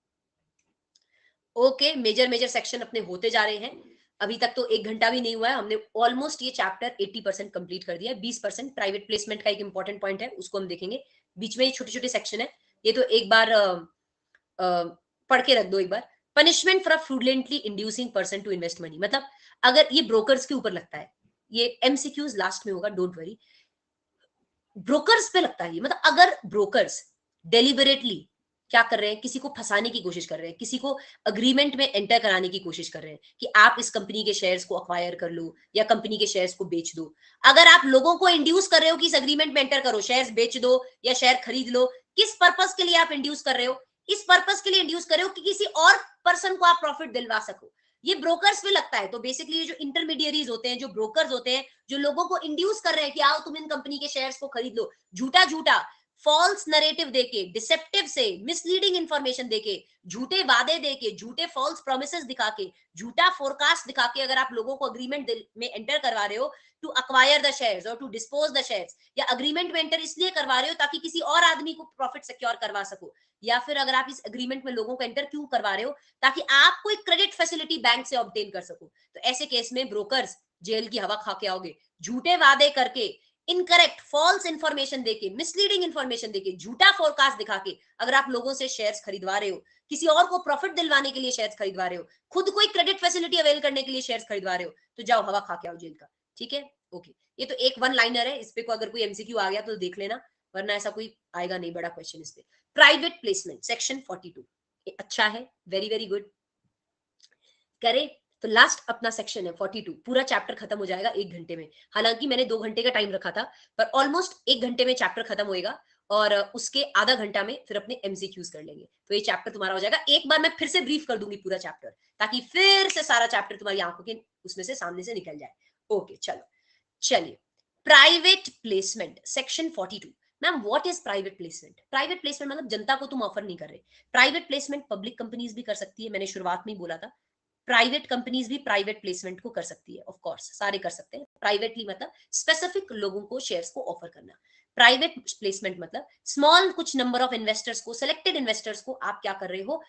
okay, major major section अपने होते जा रहे हैं। अभी तक तो एक घंटा भी नहीं हुआ है, हमने ऑलमोस्ट ये चैप्टर अस्सी परसेंट कंप्लीट कर दिया है। बीस परसेंट प्राइवेट प्लेसमेंट का एक इंपॉर्टेंट पॉइंट है, उसको हम देखेंगे। बीच में ये छोटे छोटे सेक्शन है, ये तो एक बार अ, अ, पढ़ के रख दो एक बार। Punishment for fraudulently inducing person to invest money, मतलब अगर ये ब्रोकर्स के ऊपर लगता है, ये एमसीक्यूज लास्ट में होगा, डोंट वरी। ब्रोकर्स पे लगता है ये, मतलब अगर ब्रोकर्स डेलिबरेटली क्या कर रहे हैं, किसी को फंसाने की कोशिश कर रहे हैं, किसी को अग्रीमेंट में एंटर कराने की कोशिश कर रहे हैं कि आप इस कंपनी के शेयर्स को अक्वायर कर लो या कंपनी के शेयर्स को बेच दो। अगर आप लोगों को इंड्यूस कर रहे हो कि इस अग्रीमेंट में एंटर करो, शेयर्स बेच दो या शेयर खरीद लो, किस पर्पस के लिए आप इंड्यूस कर रहे हो? इस पर्पस के लिए इंड्यूस कर रहे हो कि किसी और पर्सन को आप प्रॉफिट दिलवा सको। ये ब्रोकर्स पे लगता है। तो बेसिकली ये जो इंटरमीडियरीज होते हैं, जो ब्रोकर्स होते हैं, जो लोगों को इंड्यूस कर रहे हैं कि आओ तुम इन कंपनी के शेयर्स को खरीद लो, झूठा झूठा फॉल्स नरेटिव देके, डिसेप्टिव से मिसलीडिंग इंफॉर्मेशन देके, झूठे वादे देके, झूठे फॉल्स प्रोमिसेस दिखा के, झूठा फोरकास्ट दिखा के अगर आप लोगों को अग्रीमेंट में एंटर करवा रहे हो टू अक्वायर द शेयर्स और टू डिस्पोज द शेयर्स, या अग्रीमेंट में एंटर इसलिए करवा रहे हो ताकि किसी और आदमी को प्रॉफिट सिक्योर करवा सको, या फिर अगर आप इस अग्रीमेंट में लोगों को एंटर क्यों करवा रहे हो ताकि आप कोई क्रेडिट फैसिलिटी बैंक से ऑब्टेन कर सको, तो ऐसे केस में ब्रोकर्स जेल की हवा खा के आओगे। झूठे वादे करके, इनकरेक्ट फॉल्स इंफॉर्मेशन देके, मिसलीडिंग इंफॉर्मेशन देके, झूठा फोरकास्ट दिखा के अगर आप लोगों से शेयर्स खरीदवा रहे हो, किसी और को प्रॉफिट दिलवाने के लिए शेयर्स खरीदवा रहे हो, खुद कोई क्रेडिट फैसिलिटी अवेल करने के लिए शेयर्स खरीदवा रहे हो, तो जाओ हवा खा के आओ जेल का। ठीक है ओके, ये तो एक वन लाइनर है, इस पे को अगर कोई एमसीक्यू आ गया तो देख लेना, वरना ऐसा कोई आएगा नहीं बड़ा क्वेश्चन इस पे। Private placement section forty two, अच्छा है, वेरी वेरी गुड। करे तो लास्ट अपना सेक्शन है फोर्टी टू, पूरा चैप्टर खत्म हो जाएगा एक घंटे में। हालांकि मैंने दो घंटे का टाइम रखा था, पर ऑलमोस्ट एक घंटे में चैप्टर खत्म होएगा, और उसके आधा घंटा में फिर अपने एमसीक्यूज कर लेंगे, तो ये चैप्टर तुम्हारा हो जाएगा। एक बार मैं फिर से ब्रीफ कर दूंगी पूरा चैप्टर, ताकि फिर से सारा चैप्टर तुम्हारी आंखों के उसमें से सामने से निकल जाए। ओके चलो, चलिए private placement section forty two. Ma'am what is private placement? Private placement मतलब जनता को तुम ऑफर नहीं कर रहे। प्राइवेट प्लेसमेंट पब्लिक कंपनीज भी कर सकती है, मैंने शुरुआत में ही बोला था। प्राइवेट कंपनीज भी प्राइवेट प्लेसमेंट को कर सकती है, ऑफ कोर्स सारे कर सकते हैं। प्राइवेटली मतलब स्पेसिफिक लोगों को शेयर्स को ऑफर करना। प्राइवेट प्लेसमेंट मतलब स्मॉल कुछ नंबर ऑफ इन्वेस्टर्स को, सिलेक्टेड इन्वेस्टर्स को आप क्या कर रहे हो,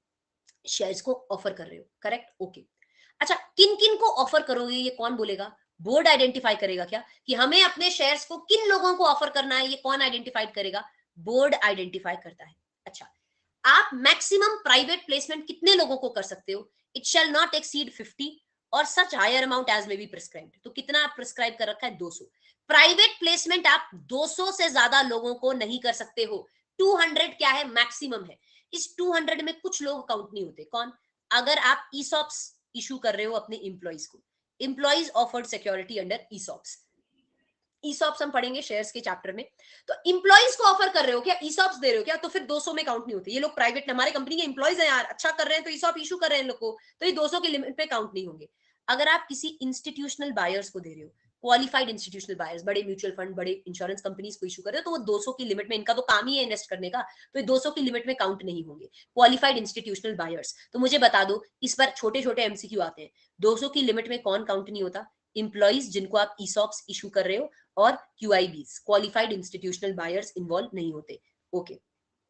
शेयर्स को ऑफर कर रहे हो। Correct okay. अच्छा किन किन को ऑफर करोगे ये कौन बोलेगा? बोर्ड आइडेंटिफाई करेगा क्या कि हमें अपने शेयर्स को किन लोगों को ऑफर करना है, ये कौन आइडेंटिफाइड करेगा? बोर्ड आइडेंटिफाई करता है। अच्छा, आप मैक्सिमम प्राइवेट प्लेसमेंट कितने लोगों को कर सकते हो? It shall not exceed fifty और such higher amount as may be prescribed. तो कितना आप प्रिस्क्राइब कर रखा है? दो सौ। प्राइवेट प्लेसमेंट आप दो सौ से ज्यादा लोगों को नहीं कर सकते हो। दो सौ क्या है? मैक्सिमम है। इस दो सौ में कुछ लोग काउंट नहीं होते। कौन? अगर आप ईसॉप्स इशू कर रहे हो अपने इंप्लॉइज को, employees offered security under ESOPs. ESOPs हम पढ़ेंगे शेयर्स के चैप्टर में। तो इंप्लॉइज को ऑफर कर रहे हो क्या? ईसॉप्स दे रहे हो क्या? तो फिर दो सौ में काउंट नहीं होते। ये लोग प्राइवेट, हमारे कंपनी के इंप्लॉइज हैं यार, अच्छा कर रहे हैं तो ईसॉप इशू कर रहे हैं इन लोग को, तो ये दो सौ की लिमिट पे काउंट नहीं होंगे। अगर आप किसी इंस्टीट्यूशनल बायर्स को दे रहे हो, क्वालिफाइड इंस्टीट्यूशनल बायर्स, बड़े म्यूचुअल फंड, बड़े इंश्योरेंस कंपनीज को इशू कर रहे हो, तो वो दो सौ की लिमिट में, इनका तो काम ही है इन्वेस्ट करने का, तो ये दो सौ की लिमिट में काउंट नहीं होंगे क्वालिफाइड इंस्टीट्यूशनल बायर्स। तो मुझे बता दो, इस पर छोटे छोटे एमसीक्यू आते हैं। दो सौ की लिमिट में कौन काउंट नहीं होता? इंप्लॉइज जिनको आप ईसॉप्स इशू कर रहे हो, और QIBs, qualified institutional buyers, involve नहीं होते। Okay okay.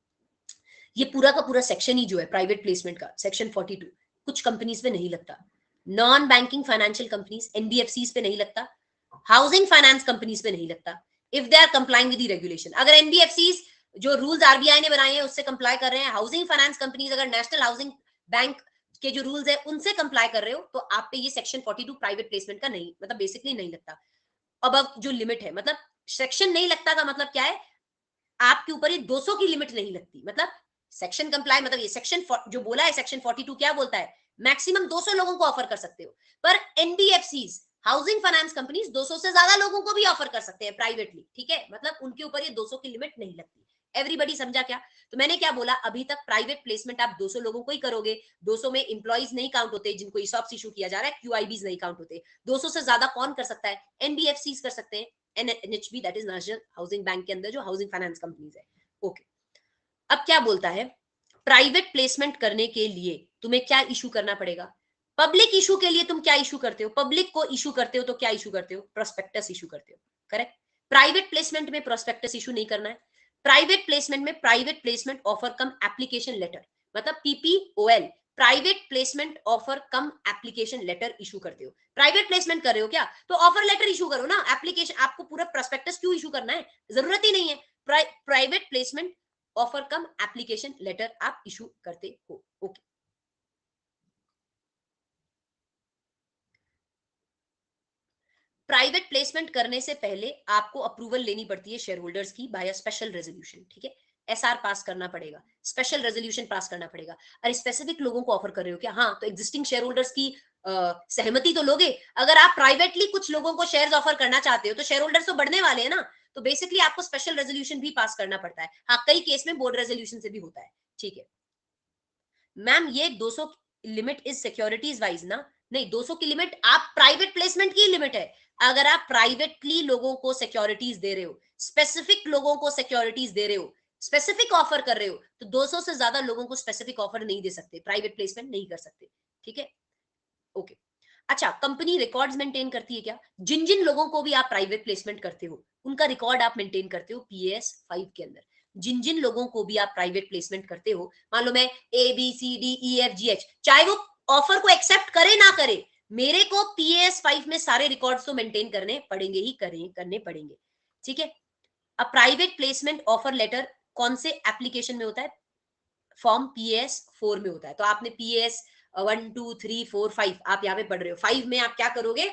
ये पूरा का पूरा सेक्शन ही जो है प्राइवेट प्लेसमेंट का, सेक्शन बयालीस, कुछ कंपनीज पे नहीं लगता। Non banking financial companies, NBFCs पे नहीं लगता, हाउसिंग फाइनेंस कंपनीज पे नहीं लगता, if they are complying with the regulation. अगर एनबीएफसीज जो रूल्स आरबीआई ने बनाए हैं उससे कंप्लाई कर रहे हैं, हाउसिंग फाइनेंस कंपनीज अगर नेशनल हाउसिंग बैंक के जो रूल्स है उनसे कंप्लाई कर रहे हो, तो आप पे ये सेक्शन बयालीस प्राइवेट प्लेसमेंट का नहीं, मतलब बेसिकली नहीं लगता। अब अब जो लिमिट है, मतलब सेक्शन नहीं लगता का मतलब क्या है? आपके ऊपर ये दो सौ की लिमिट नहीं लगती। मतलब सेक्शन कंप्लाई, मतलब ये सेक्शन जो बोला है सेक्शन बयालीस क्या बोलता है? मैक्सिमम दो सौ लोगों को ऑफर कर सकते हो। पर एनबीएफसीज, हाउसिंग फाइनेंस कंपनीज दो सौ से ज्यादा लोगों को भी ऑफर कर सकते हैं प्राइवेटली, ठीक है? मतलब उनके ऊपर ये दो सौ की लिमिट नहीं लगती। एवरीबॉडी समझा क्या? तो मैंने क्या बोला, अभी तक प्राइवेट प्लेसमेंट आप दो सौ लोगों को ही करोगे। दो सौ में इंप्लॉइज नहीं काउंट होते जिनको ईसॉप्स इशू किया जा रहा है, क्यूआईबीज नहीं काउंट होते। दो सौ से ज्यादा कौन कर सकता है? एनबीएफसीज कर सकते हैं, NHB, that is National Housing Bank के अंदर जो हाउसिंग फाइनेंस कंपनीज है। ओके, अब क्या बोलता है? प्राइवेट प्लेसमेंट करने के लिए तुम्हें क्या इशू करना पड़ेगा? पब्लिक इशू के लिए तुम क्या इशू करते हो? पब्लिक को इशू करते हो तो क्या इशू करते हो? प्रोस्पेक्टस इशू करते हो, करेक्ट? प्राइवेट प्लेसमेंट में प्रोस्पेक्टस इशू नहीं करना है। प्राइवेट प्लेसमेंट में private placement offer cum application letter, मतलब PPOL, private placement offer cum application letter issue करते हो। प्राइवेट प्लेसमेंट कर रहे हो क्या? तो ऑफर लेटर इशू करो ना। एप्लीकेशन, आपको पूरा प्रोस्पेक्टस क्यों इशू करना है? जरूरत ही नहीं है। Private placement offer cum application letter आप इशू करते हो। ओके, प्राइवेट प्लेसमेंट करने से पहले आपको अप्रूवल लेनी पड़ती है शेयर होल्डर्स की बाय स्पेशल रेजोल्यूशन, ठीक है? एसआर पास करना पड़ेगा, स्पेशल रेजोल्यूशन पास करना पड़ेगा। अरे स्पेसिफिक लोगों को ऑफर कर रहे हो क्या? हाँ, तो एग्जिस्टिंग शेयर होल्डर्स की uh, सहमति तो लोगे। अगर आप प्राइवेटली कुछ लोगों को शेयर्स ऑफर करना चाहते हो तो शेयर होल्डर्स तो बढ़ने वाले हैं ना, तो बेसिकली आपको स्पेशल रेजोल्यूशन भी पास करना पड़ता है। हाँ, कई केस में बोर्ड रेजोल्यूशन से भी होता है, ठीक है? मैम ये दो सौ लिमिट इज सिक्योरिटीज वाइज ना? नहीं, दो सौ की लिमिट आप प्राइवेट प्लेसमेंट की लिमिट है। अगर आप प्राइवेटली लोगों को सिक्योरिटीज दे रहे हो, स्पेसिफिक लोगों को सिक्योरिटीज दे रहे हो, स्पेसिफिक ऑफर कर रहे हो, तो दो सौ से ज्यादा लोगों को स्पेसिफिक ऑफर नहीं दे सकते, प्राइवेट प्लेसमेंट नहीं कर सकते, ठीक है? ओके। अच्छा, कंपनी रिकॉर्ड्स मेंटेन करती है क्या? जिन जिन लोगों को भी आप प्राइवेट प्लेसमेंट करते हो उनका रिकॉर्ड आप मेंटेन करते हो पीएएस फाइव के अंदर। जिन जिन लोगों को भी आप प्राइवेट प्लेसमेंट करते हो, मान लो मैं A B C D E F G H, चाहे वो ऑफर को एक्सेप्ट करे ना करे, मेरे को पीएएस फाइव में सारे रिकॉर्ड्स तो मेंटेन करने पड़ेंगे ही, करें करने पड़ेंगे, ठीक है? अब प्राइवेट प्लेसमेंट ऑफर लेटर कौन से एप्लीकेशन में होता है? फॉर्म पीएस फोर में होता है। तो आपने PS one two three four five आप यहाँ पे पढ़ रहे हो। फाइव में आप क्या करोगे?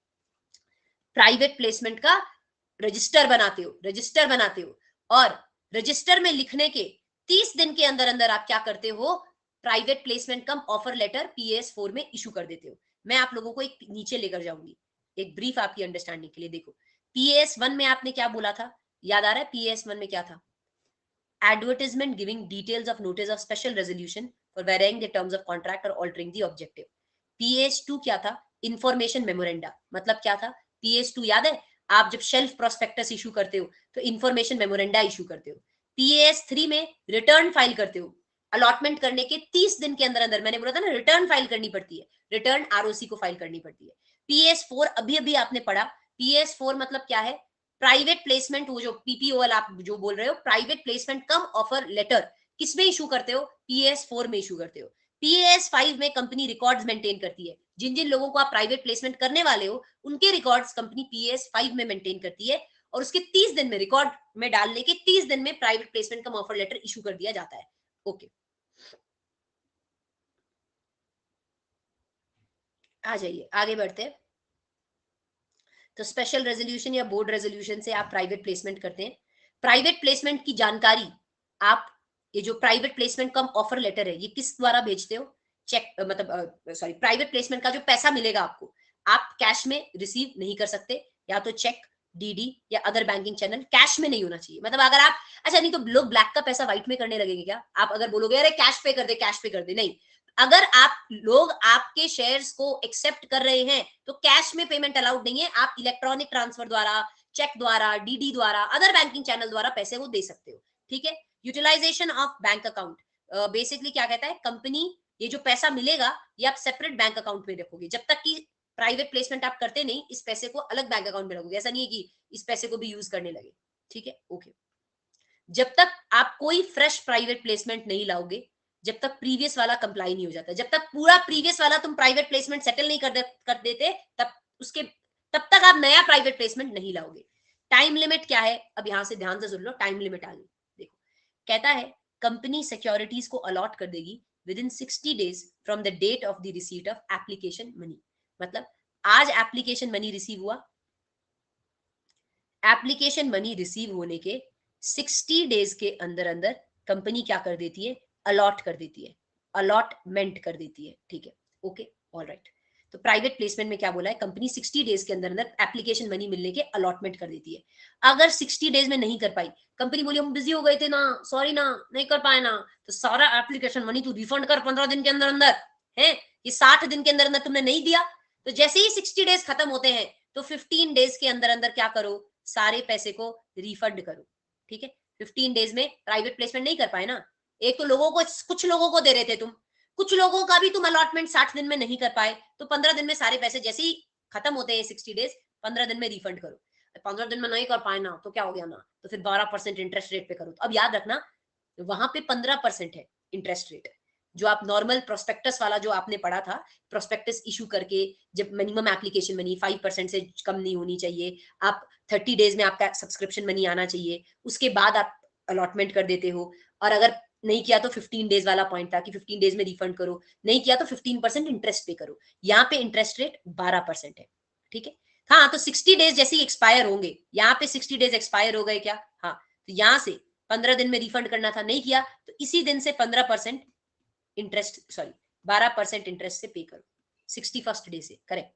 प्राइवेट प्लेसमेंट का रजिस्टर बनाते हो, रजिस्टर बनाते हो, और रजिस्टर में लिखने के तीस दिन के अंदर अंदर आप क्या करते हो? Private placement cum offer letter PS four में इशू कर देते हो। मैं आप लोगों को एक नीचे लेकर जाऊंगी, एक ब्रीफ आपकी अंडरस्टैंडिंग के लिए। देखो, पीएस वन में आपने क्या बोला था? याद आ रहा है? पीएस वन में क्या था? advertisement giving details of notice of special resolution for varying the terms of contract or altering the objective. P S two क्या था? Information memoranda. मतलब क्या था? P S टू याद है? आप जब शेल्फ प्रोस्पेक्टस इशू करते हो तो इंफॉर्मेशन मेमोरेंडा इशू करते हो। P S थ्री में रिटर्न फाइल करते हो, अलॉटमेंट करने के तीस दिन के अंदर अंदर, मैंने बोला था ना रिटर्न फाइल करनी पड़ती है, रिटर्न आरओसी को फाइल करनी पड़ती है। P S फोर अभी अभी आपने पढ़ा। P S फोर मतलब क्या है? प्राइवेट प्लेसमेंट, वो जो पीपीओएल आप जो बोल रहे हो, private placement cum offer letter किसमें इशू करते हो? पीएस फोर में इशू करते हो। पीएस फाइव में कंपनी रिकॉर्ड्स मेंटेन करती है, जिन जिन लोगों को आप प्राइवेट प्लेसमेंट करने वाले हो उनके रिकॉर्ड्स कंपनी पीएस फाइव में मेंटेन करती है और उसके तीस दिन में रिकॉर्ड में डालने के तीस दिन में प्राइवेट प्लेसमेंट का ऑफर लेटर इशू कर दिया जाता है। ओके, आ जाइए आगे बढ़ते हैं। तो स्पेशल रेजोल्यूशन या बोर्ड रेजोल्यूशन से आप प्राइवेट प्लेसमेंट करते हैं। प्राइवेट प्लेसमेंट की जानकारी आप, ये जो प्राइवेट प्लेसमेंट का ऑफर लेटर है ये किस द्वारा भेजते हो? चेक, मतलब सॉरी, प्राइवेट प्लेसमेंट का जो पैसा मिलेगा आपको, आप कैश में रिसीव नहीं कर सकते, या तो चेक, डीडी या अदर बैंकिंग चैनल, कैश में नहीं होना चाहिए। मतलब अगर आप, अच्छा नहीं तो लोग ब्लैक का पैसा व्हाइट में करने लगेंगे क्या? आप अगर बोलोगे अरे कैश पे कर दे, कैश पे कर दे, नहीं। अगर आप लोग आपके शेयर्स को एक्सेप्ट कर रहे हैं तो कैश में पेमेंट अलाउड नहीं है। आप इलेक्ट्रॉनिक ट्रांसफर द्वारा, चेक द्वारा, डीडी द्वारा, अदर बैंकिंग चैनल द्वारा पैसे को दे सकते हो। ठीक है। Utilisation of bank account, basically क्या कहता है, कंपनी ये जो पैसा मिलेगा ये आप सेपरेट बैंक अकाउंट में रखोगे। जब तक कि प्राइवेट प्लेसमेंट आप करते नहीं, इस पैसे को अलग बैंक अकाउंट में रखोगे। ऐसा नहीं है कि इस पैसे को भी यूज करने लगे। ठीक है, ओके। जब तक आप कोई फ्रेश प्राइवेट प्लेसमेंट नहीं लाओगे, जब तक प्रीवियस वाला कंप्लाई नहीं हो जाता, जब तक पूरा प्रीवियस वाला तुम प्राइवेट प्लेसमेंट सेटल नहीं कर, दे, कर देते, तब उसके तब तक आप नया प्राइवेट प्लेसमेंट नहीं लाओगे। टाइम लिमिट क्या है? अब यहां से ध्यान से सुन लो, टाइम लिमिट आ गई। देखो, कहता है कंपनी सिक्योरिटीज को अलॉट कर देगी within sixty days from the date of the receipt of application money. मतलब आज एप्लीकेशन मनी रिसीव हुआ, एप्लीकेशन मनी रिसीव होने के सिक्सटी डेज के अंदर अंदर कंपनी क्या कर देती है? अलॉट कर देती है, अलॉटमेंट कर देती है। ठीक है, ओके, ऑल राइट। तो प्राइवेट प्लेसमेंट में क्या बोला है? कंपनी सिक्सटी डेज के अंदर अंदर एप्लीकेशन मनी मिलने के अलॉटमेंट कर देती है। अगर सिक्सटी डेज में नहीं कर पाई, कंपनी बोली हम बिजी हो गए थे ना, सॉरी ना, नहीं कर पाए ना, तो सारा एप्लीकेशन मनी तू रिफंड कर पंद्रह दिन के अंदर अंदर है। ये साठ दिन के अंदर अंदर तुमने नहीं दिया, तो जैसे ही सिक्सटी डेज खत्म होते हैं तो फिफ्टीन डेज के अंदर अंदर क्या करो? सारे पैसे को रिफंड करो। ठीक है, फिफ्टीन डेज में प्राइवेट प्लेसमेंट नहीं कर पाए ना, एक तो लोगों को, कुछ लोगों को दे रहे थे तुम, कुछ लोगों का भी तुम अलॉटमेंट साठ दिन में नहीं कर पाए, तो पंद्रह दिन में सारे पैसे जैसे ही खत्म होते हैं सिक्सटी डेज, पंद्रह दिन में रिफंड करो। पंद्रह दिन में नहीं कर पाए ना, तो क्या हो गया ना, तो फिर बारह परसेंट इंटरेस्ट रेट पे करो। तो अब याद रखना, वहां पे पंद्रह परसेंट है इंटरेस्ट रेट, जो आप नॉर्मल प्रोस्पेक्टस वाला जो आपने पढ़ा था, प्रोस्पेक्टस इशू करके जब minimum application money five percent से कम नहीं होनी चाहिए, आप थर्टी डेज में आपका सब्सक्रिप्शन मनी आना चाहिए, उसके बाद आप अलॉटमेंट कर देते हो। और अगर नहीं किया तो फिफ्टीन डेज वाला पॉइंट था कि फिफ्टीन डेज में रिफंड करो, नहीं किया तो फिफ्टीन परसेंट इंटरेस्ट पे करो। यहाँ पे इंटरेस्ट रेट बारह परसेंट है। ठीक है, हाँ, तो सिक्सटी डेज जैसे ही एक्सपायर होंगे, यहाँ पे सिक्सटी डेज एक्सपायर हो गए क्या? हाँ, तो यहाँ से पंद्रह दिन में रिफंड करना था, नहीं किया, तो इसी दिन से पंद्रह परसेंट इंटरेस्ट, सॉरी बारह परसेंट इंटरेस्ट से पे करो, सिक्सटी फर्स्ट डे से, करेक्ट।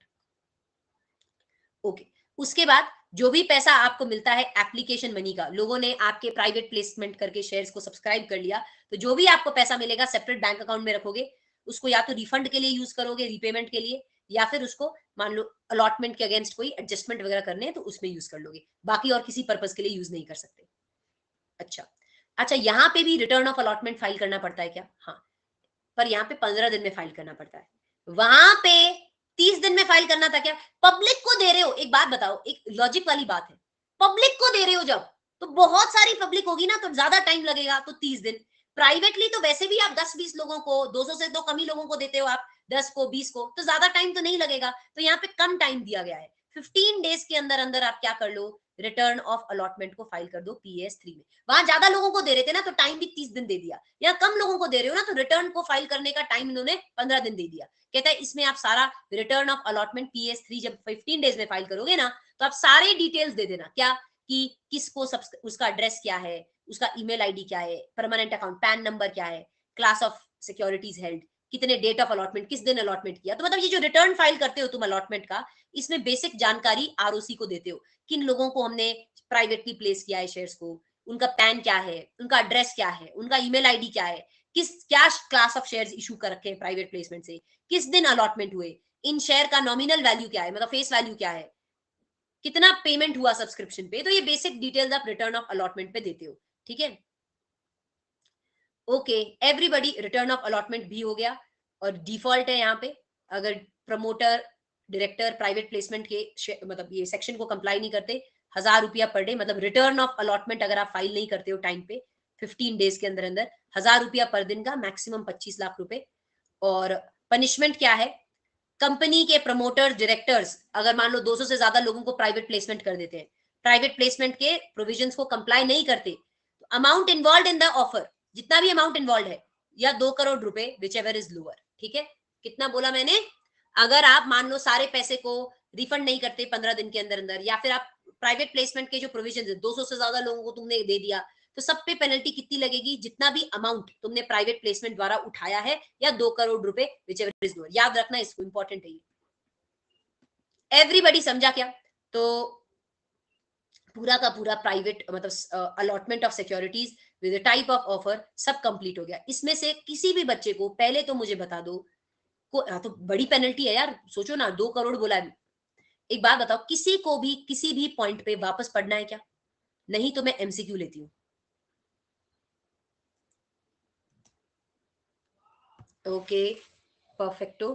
ओके, उसके बाद जो भी पैसा आपको मिलता है एप्लीकेशन मनी का, लोगों ने आपके प्राइवेट प्लेसमेंट करके शेयर्स को सब्सक्राइब कर लिया, तो जो भी आपको पैसा मिलेगा सेपरेट बैंक अकाउंट में रखोगे, उसको या तो रिफंड के लिए यूज करोगे, रीपेमेंट के लिए, या फिर उसको मान लो अलॉटमेंट के अगेंस्ट कोई एडजस्टमेंट वगैरह करने हैं तो उसमें यूज कर लोगे, बाकी और किसी पर्पज के लिए यूज नहीं कर सकते। अच्छा, अच्छा, यहाँ पे भी रिटर्न ऑफ अलॉटमेंट फाइल करना पड़ता है क्या? हाँ, पर यहाँ पे पंद्रह दिन में फाइल करना पड़ता है, वहां पे तीस दिन में फाइल करना था क्या? पब्लिक को दे रहे हो, एक बात बताओ, एक लॉजिक वाली बात है, पब्लिक को दे रहे हो जब, तो बहुत सारी पब्लिक होगी ना, तो ज्यादा टाइम लगेगा, तो तीस दिन। प्राइवेटली तो वैसे भी आप दस बीस लोगों को, दो सौ से तो कम ही लोगों को देते हो आप, दस को, बीस को, तो ज्यादा टाइम तो नहीं लगेगा, तो यहाँ पे कम टाइम दिया गया है। फिफ्टीन डेज के अंदर अंदर आप क्या कर लो? रिटर्न ऑफ अलॉटमेंट को फाइल कर दो पीएस थ्री में। वहां ज्यादा लोगों को दे रहे थे ना, तो टाइम भी तीस दिन दे दिया, या कम लोगों को दे रहे हो ना, तो रिटर्न को फाइल करने का टाइम इन्होंने पंद्रह दिन दे दिया। कहता है इसमें आप सारा return of allotment PS three जब फिफ्टीन डेज में फाइल करोगे ना, तो आप सारे डिटेल्स दे देना, क्या कि किसको सब, उसका एड्रेस क्या है, उसका ईमेल आईडी क्या है, परमानेंट अकाउंट पैन नंबर क्या है, क्लास ऑफ सिक्योरिटीज हेल्ड, कितने डेट ऑफ अलॉटमेंट, किस दिन अलॉटमेंट किया। तो मतलब ये जो रिटर्न फाइल करते हो तुम अलॉटमेंट का, इसमें बेसिक जानकारी आरओसी को देते हो, किन लोगों को हमने प्राइवेटली प्लेस किया है शेयर्स को, उनका पैन क्या है, उनका एड्रेस क्या है, उनका ईमेल आईडी क्या है, किस क्या क्लास ऑफ शेयर्स इशू कर रखे हैं प्राइवेट प्लेसमेंट से, किस दिन अलॉटमेंट हुए, इन शेयर का नॉमिनल वैल्यू क्या है, मतलब फेस वैल्यू क्या है, कितना पेमेंट हुआ सब्सक्रिप्शन पे। तो ये बेसिक डिटेल्स आप रिटर्न ऑफ अलॉटमेंट पे देते हो। ठीक है, okay, everybody, return of allotment भी हो गया। और डिफॉल्ट है यहाँ पे, अगर प्रमोटर, डायरेक्टर प्राइवेट प्लेसमेंट के मतलब ये सेक्शन को कंप्लाई नहीं करते, हजार रुपया पर डे, मतलब रिटर्न ऑफ अलॉटमेंट अगर आप फाइल नहीं करते हो टाइम पे फिफ्टीन डेज के अंदर अंदर, हजार रुपया पर दिन का, मैक्सिमम पच्चीस लाख रुपए। और पनिशमेंट क्या है? कंपनी के प्रमोटर्स, डायरेक्टर्स अगर मान लो दो सौ से ज्यादा लोगों को प्राइवेट प्लेसमेंट कर देते हैं, प्राइवेट प्लेसमेंट के प्रोविजंस को कंप्लाई नहीं करते, तो amount involve in the offer, जितना भी अमाउंट इन्वॉल्व है, या दो करोड़ रुपए, विच एवर इज लोअर, ठीक है। कितना बोला मैंने? अगर आप मान लो सारे पैसे को रिफंड नहीं करते पंद्रह दिन के अंदर अंदर, या फिर आप प्राइवेट प्लेसमेंट के जो प्रोविजन है दो सौ से ज्यादा लोगों को तुमने दे दिया, तो सब पे पेनल्टी कितनी लगेगी? जितना भी अमाउंट तुमने प्राइवेट प्लेसमेंट द्वारा उठाया है, या दो करोड़ रुपए, विच एवर इज लोअर। याद रखना इसको, इंपॉर्टेंट है ये। एवरीबडी समझा क्या? तो पूरा का पूरा प्राइवेट मतलब allotment of securities with type of offer सब कंप्लीट हो गया। इसमें से किसी भी बच्चे को पहले तो मुझे बता दो को, हाँ, तो बड़ी पेनल्टी है यार, सोचो ना, दो करोड़ बोला है। एक बात बताओ, किसी को भी किसी भी पॉइंट पे वापस पढ़ना है क्या? नहीं तो मैं एमसीक्यू लेती हूँ। Okay, perfecto.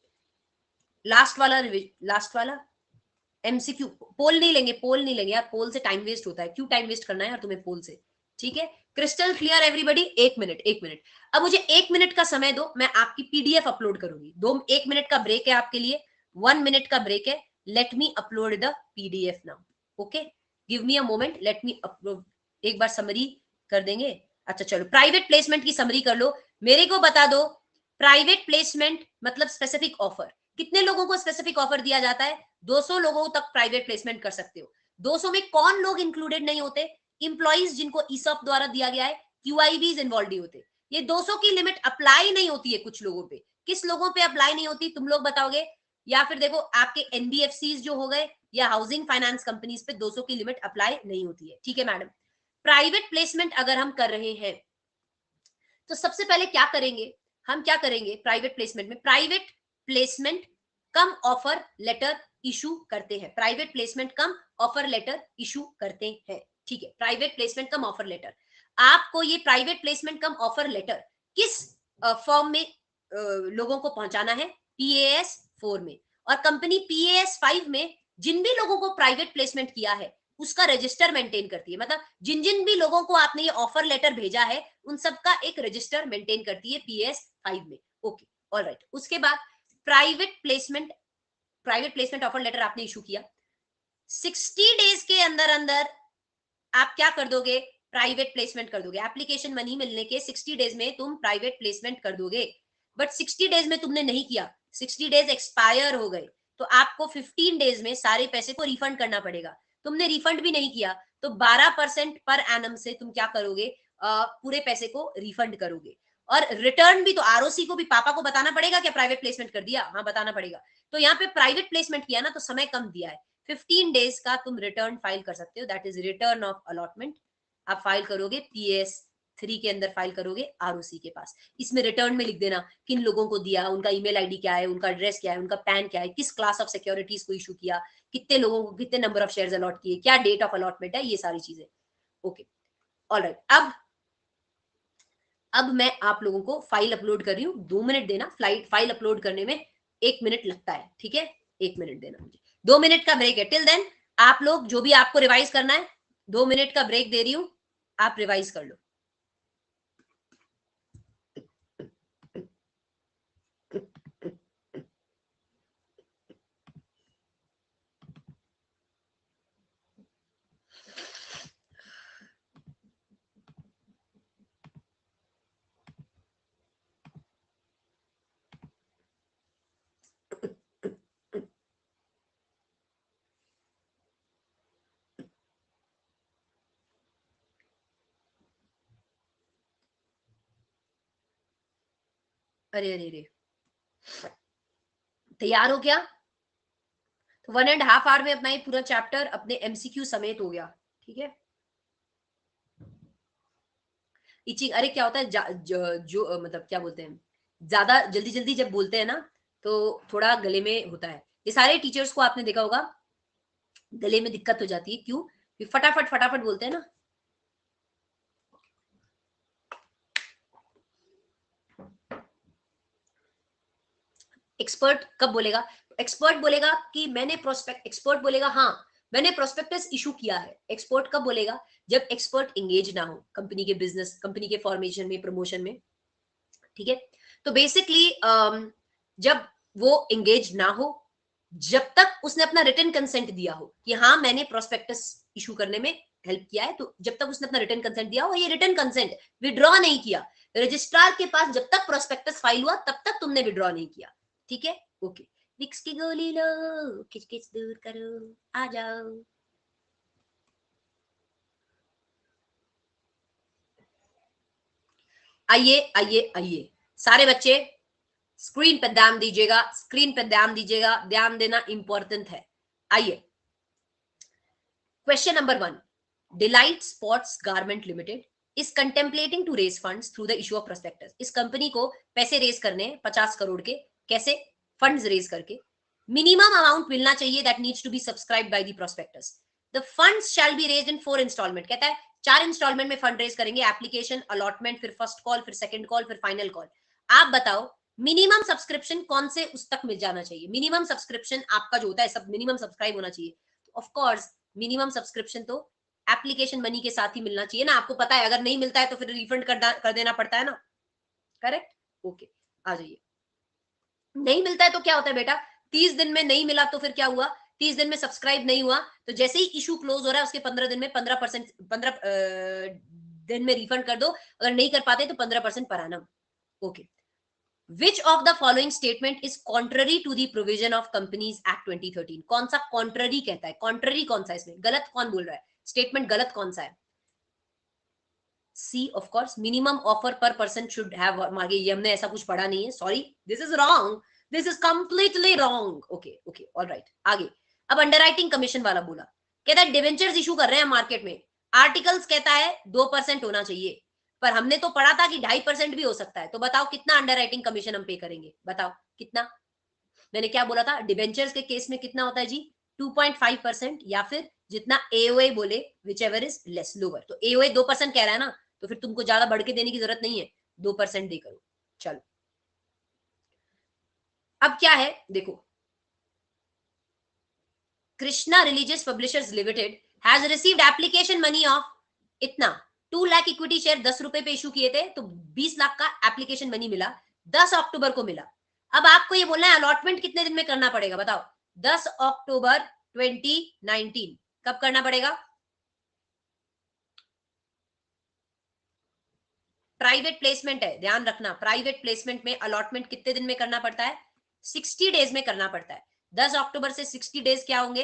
लास्ट वाला, लास्ट वाला एमसीक्यू। पोल नहीं लेंगे, पोल नहीं लेंगे यार, पोल से टाइम वेस्ट होता है। क्यों टाइम वेस्ट करना है यार तुम्हें पोल से? ठीक है, क्रिस्टल क्लियर एवरीबॉडी? एक मिनट, एक मिनट, अब मुझे एक मिनट का समय दो, मैं आपकी पीडीएफ अपलोड करूंगी। दो एक मिनट का ब्रेक है आपके लिए, वन मिनट का ब्रेक है। Let me upload the PDF now. Okay, give me a moment, let me upload. एक बार समरी कर देंगे? अच्छा चलो, प्राइवेट प्लेसमेंट की समरी कर लो। मेरे को बता दो, प्राइवेट प्लेसमेंट मतलब स्पेसिफिक ऑफर। कितने लोगों को स्पेसिफिक ऑफर दिया जाता है? दो सौ लोगों तक प्राइवेट प्लेसमेंट कर सकते हो। दो सौ में कौन लोग इंक्लूडेड नहीं होते? इंप्लॉइज जिनको ईसॉप द्वारा दिया गया है, क्यूआईबीज इन्वॉल्व नहीं होते। ये दो सौ की लिमिट अप्लाई नहीं होती है कुछ लोगों पे। किस लोगों पे अप्लाई नहीं होती तुम लोग बताओगे? या फिर देखो, आपके एनबीएफसीज जो हो गए या हाउसिंग फाइनेंस कंपनीज पे दो सौ की लिमिट अप्लाई नहीं होती है। ठीक है मैडम, प्राइवेट प्लेसमेंट अगर हम कर रहे हैं तो सबसे पहले क्या करेंगे? हम क्या करेंगे प्राइवेट प्लेसमेंट में? Private placement cum offer letter issue करते हैं। Private placement cum offer letter issue करते हैं। ठीक है, private placement cum offer letter. आपको ये private placement cum offer letter किस फॉर्म में अ, लोगों को पहुंचाना है? पीएएस फोर में। और कंपनी पीएएस फाइव में जिन भी लोगों को प्राइवेट प्लेसमेंट किया है उसका रजिस्टर मेंटेन करती है। मतलब जिन जिन भी लोगों को आपने ये ऑफर लेटर भेजा है उन सबका एक रजिस्टर मेंटेन करती है पीएस फाइव में। Okay, all right. उसके बाद private placement private placement offer letter आपने इशू किया, सिक्सटी डेज के अंदर अंदर आप क्या कर दोगे? प्राइवेट प्लेसमेंट कर दोगे। एप्लीकेशन मनी मिलने के सिक्सटी डेज में तुम प्राइवेट प्लेसमेंट कर दोगे। बट सिक्सटी डेज में तुमने नहीं किया, सिक्सटी डेज एक्सपायर हो गए, तो आपको फिफ्टीन डेज में सारे पैसे को रिफंड करना पड़ेगा। तुमने रिफंड भी नहीं किया तो बारह परसेंट पर एनम से तुम क्या करोगे? अ, पूरे पैसे को रिफंड करोगे। और रिटर्न भी तो आरओसी को भी, पापा को बताना पड़ेगा क्या प्राइवेट प्लेसमेंट कर दिया? हाँ, बताना पड़ेगा। तो यहाँ पे प्राइवेट प्लेसमेंट किया ना, तो समय कम दिया है, फिफ्टीन डेज का तुम रिटर्न फाइल कर सकते हो। That is return of allotment. आप फाइल करोगे पीएस थ्री के अंदर, फाइल करोगे आरओसी के पास। इसमें रिटर्न में लिख देना किन लोगों को दिया, उनका ईमेल आईडी क्या है, उनका एड्रेस क्या है, उनका पैन क्या है, किस क्लास ऑफ सिक्योरिटीज को इशू किया, कितने लोगों को कितने नंबर ऑफ शेयर्स अलॉट किए, क्या डेट ऑफ अलॉटमेंट है, ये सारी चीजें। Okay, all right. अब अब मैं आप लोगों को फाइल अपलोड कर रही हूँ, दो मिनट देना। फ्लाइट फाइल अपलोड करने में एक मिनट लगता है, ठीक है? एक मिनट देना मुझे, दो मिनट का ब्रेक है। टिल देन आप लोग जो भी आपको रिवाइज करना है, दो मिनट का ब्रेक दे रही हूं, आप रिवाइज कर लो। अरे अरे अरे, तैयार हो क्या? तो वन एंड हाफ आवर में अपना ये पूरा चैप्टर अपने एमसीक्यू समेत हो गया, ठीक है? इचिंग, अरे क्या होता है जा, जो, जो मतलब क्या बोलते हैं, ज्यादा जल्दी जल्दी जब बोलते हैं ना तो थोड़ा गले में होता है। ये सारे टीचर्स को आपने देखा होगा, गले में दिक्कत हो जाती है। क्यों? फटाफट फटाफट बोलते हैं ना। एक्सपर्ट कब बोलेगा? एक्सपर्ट बोलेगा कि मैंने प्रोस्पेक्ट एक्सपर्ट बोलेगा हाँ मैंने प्रोस्पेक्टस इशू किया है। एक्सपर्ट कब बोलेगा? जब एक्सपर्ट एंगेज ना हो कंपनी के बिजनेस, कंपनी के फॉर्मेशन में, प्रमोशन में। ठीक है, तो बेसिकली जब वो एंगेज ना हो जब तक उसने अपना रिटन कंसेंट दिया हो कि हाँ मैंने प्रोस्पेक्टस इशू करने में हेल्प किया है, तो जब तक उसने अपना रिटन कंसेंट दिया हो, ये रिटन कंसेंट विड्रॉ नहीं किया, रजिस्ट्रार के पास जब तक प्रोस्पेक्टस फाइल हुआ तब तक तुमने विड्रॉ नहीं किया, ठीक है? ओके, विक्स की गोली लो, किच किच दूर करो, आ जाओ। आइए आइए आइए सारे बच्चे स्क्रीन पर ध्यान दीजिएगा, स्क्रीन पर ध्यान दीजिएगा, ध्यान देना इंपॉर्टेंट है। आइए, question number one, Delight Sports Garment Limited is contemplating to raise funds through the issue of prospectus. इस कंपनी को पैसे रेज करने हैं पचास करोड़ के, कैसे? फंड्स रेज करके। मिनिमम अमाउंट मिलना चाहिए that needs to be subscribed by the prospectus. The funds shall be raised in four instalment, कहता है चार इंस्टॉलमेंट में फंड रेज करेंगे, एप्लीकेशन, अलॉटमेंट, फिर फर्स्ट कॉल, फिर सेकंड कॉल, फिर फाइनल कॉल। आप बताओ मिनिमम सब्सक्रिप्शन कौन से उस तक मिल जाना चाहिए? मिनिमम सब्सक्रिप्शन आपका जो होता है सब मिनिमम सब्सक्राइब होना चाहिए, ऑफ कोर्स मिनिमम सब्सक्रिप्शन तो एप्लीकेशन मनी के साथ ही मिलना चाहिए ना। आपको पता है अगर नहीं मिलता है तो फिर रिफंड कर, कर देना पड़ता है ना, करेक्ट? ओके, आ जाइए। नहीं मिलता है तो क्या होता है बेटा? तीस दिन में नहीं मिला तो फिर क्या हुआ? तीस दिन में सब्सक्राइब नहीं हुआ तो जैसे ही इशू क्लोज हो रहा है उसके पंद्रह दिन में पंद्रह परसेंट पंद्रह दिन में रिफंड कर दो, अगर नहीं कर पाते तो पंद्रह percent per annum. Okay, Which of the following statement is contrary to the provision of Companies Act twenty thirteen? कौन सा contrary कहता है? contrary कौन सा है इसमें? गलत कौन बोल रहा है? स्टेटमेंट गलत कौन सा है? C, of course, minimum offer per person should have, आगे ये हमने ऐसा कुछ पढ़ा नहीं है, sorry, this is wrong, this is completely wrong. Okay okay, all right, आगे। अब अंडरराइटिंग कमीशन वाला बोला, कहता है डिवेंचर्स इशू कर रहे हैं मार्केट में, आर्टिकल्स कहता है दो परसेंट होना चाहिए, पर हमने तो पढ़ा था कि ढाई परसेंट भी हो सकता है, तो बताओ कितना अंडरराइटिंग कमीशन हम पे करेंगे? बताओ कितना? मैंने क्या बोला था? डिवेंचर्स के केस में कितना होता है जी? टू पॉइंट फाइव परसेंट, या फिर जितना एओए बोले, whichever is less, lower. तो एओए दो परसेंट कह रहा है ना, तो फिर तुमको ज्यादा बढ़ के देने की जरूरत नहीं है, दो परसेंट दे करो। चलो, अब क्या है देखो, Krishna Religious Publishers Limited has received application money of इतना, टू लाख इक्विटी शेयर दस रुपए पे इशू किए थे, तो बीस लाख का एप्लीकेशन मनी मिला, दस अक्टूबर को मिला। अब आपको ये बोलना है अलॉटमेंट कितने दिन में करना पड़ेगा? बताओ, दस अक्टूबर ट्वेंटी नाइनटीन, कब करना पड़ेगा? प्राइवेट प्लेसमेंट है, ध्यान रखना, प्राइवेट प्लेसमेंट में अलॉटमेंट कितने दिन में करना पड़ता है? सिक्सटी डेज में करना पड़ता है। दस अक्टूबर से सिक्सटी डेज क्या होंगे?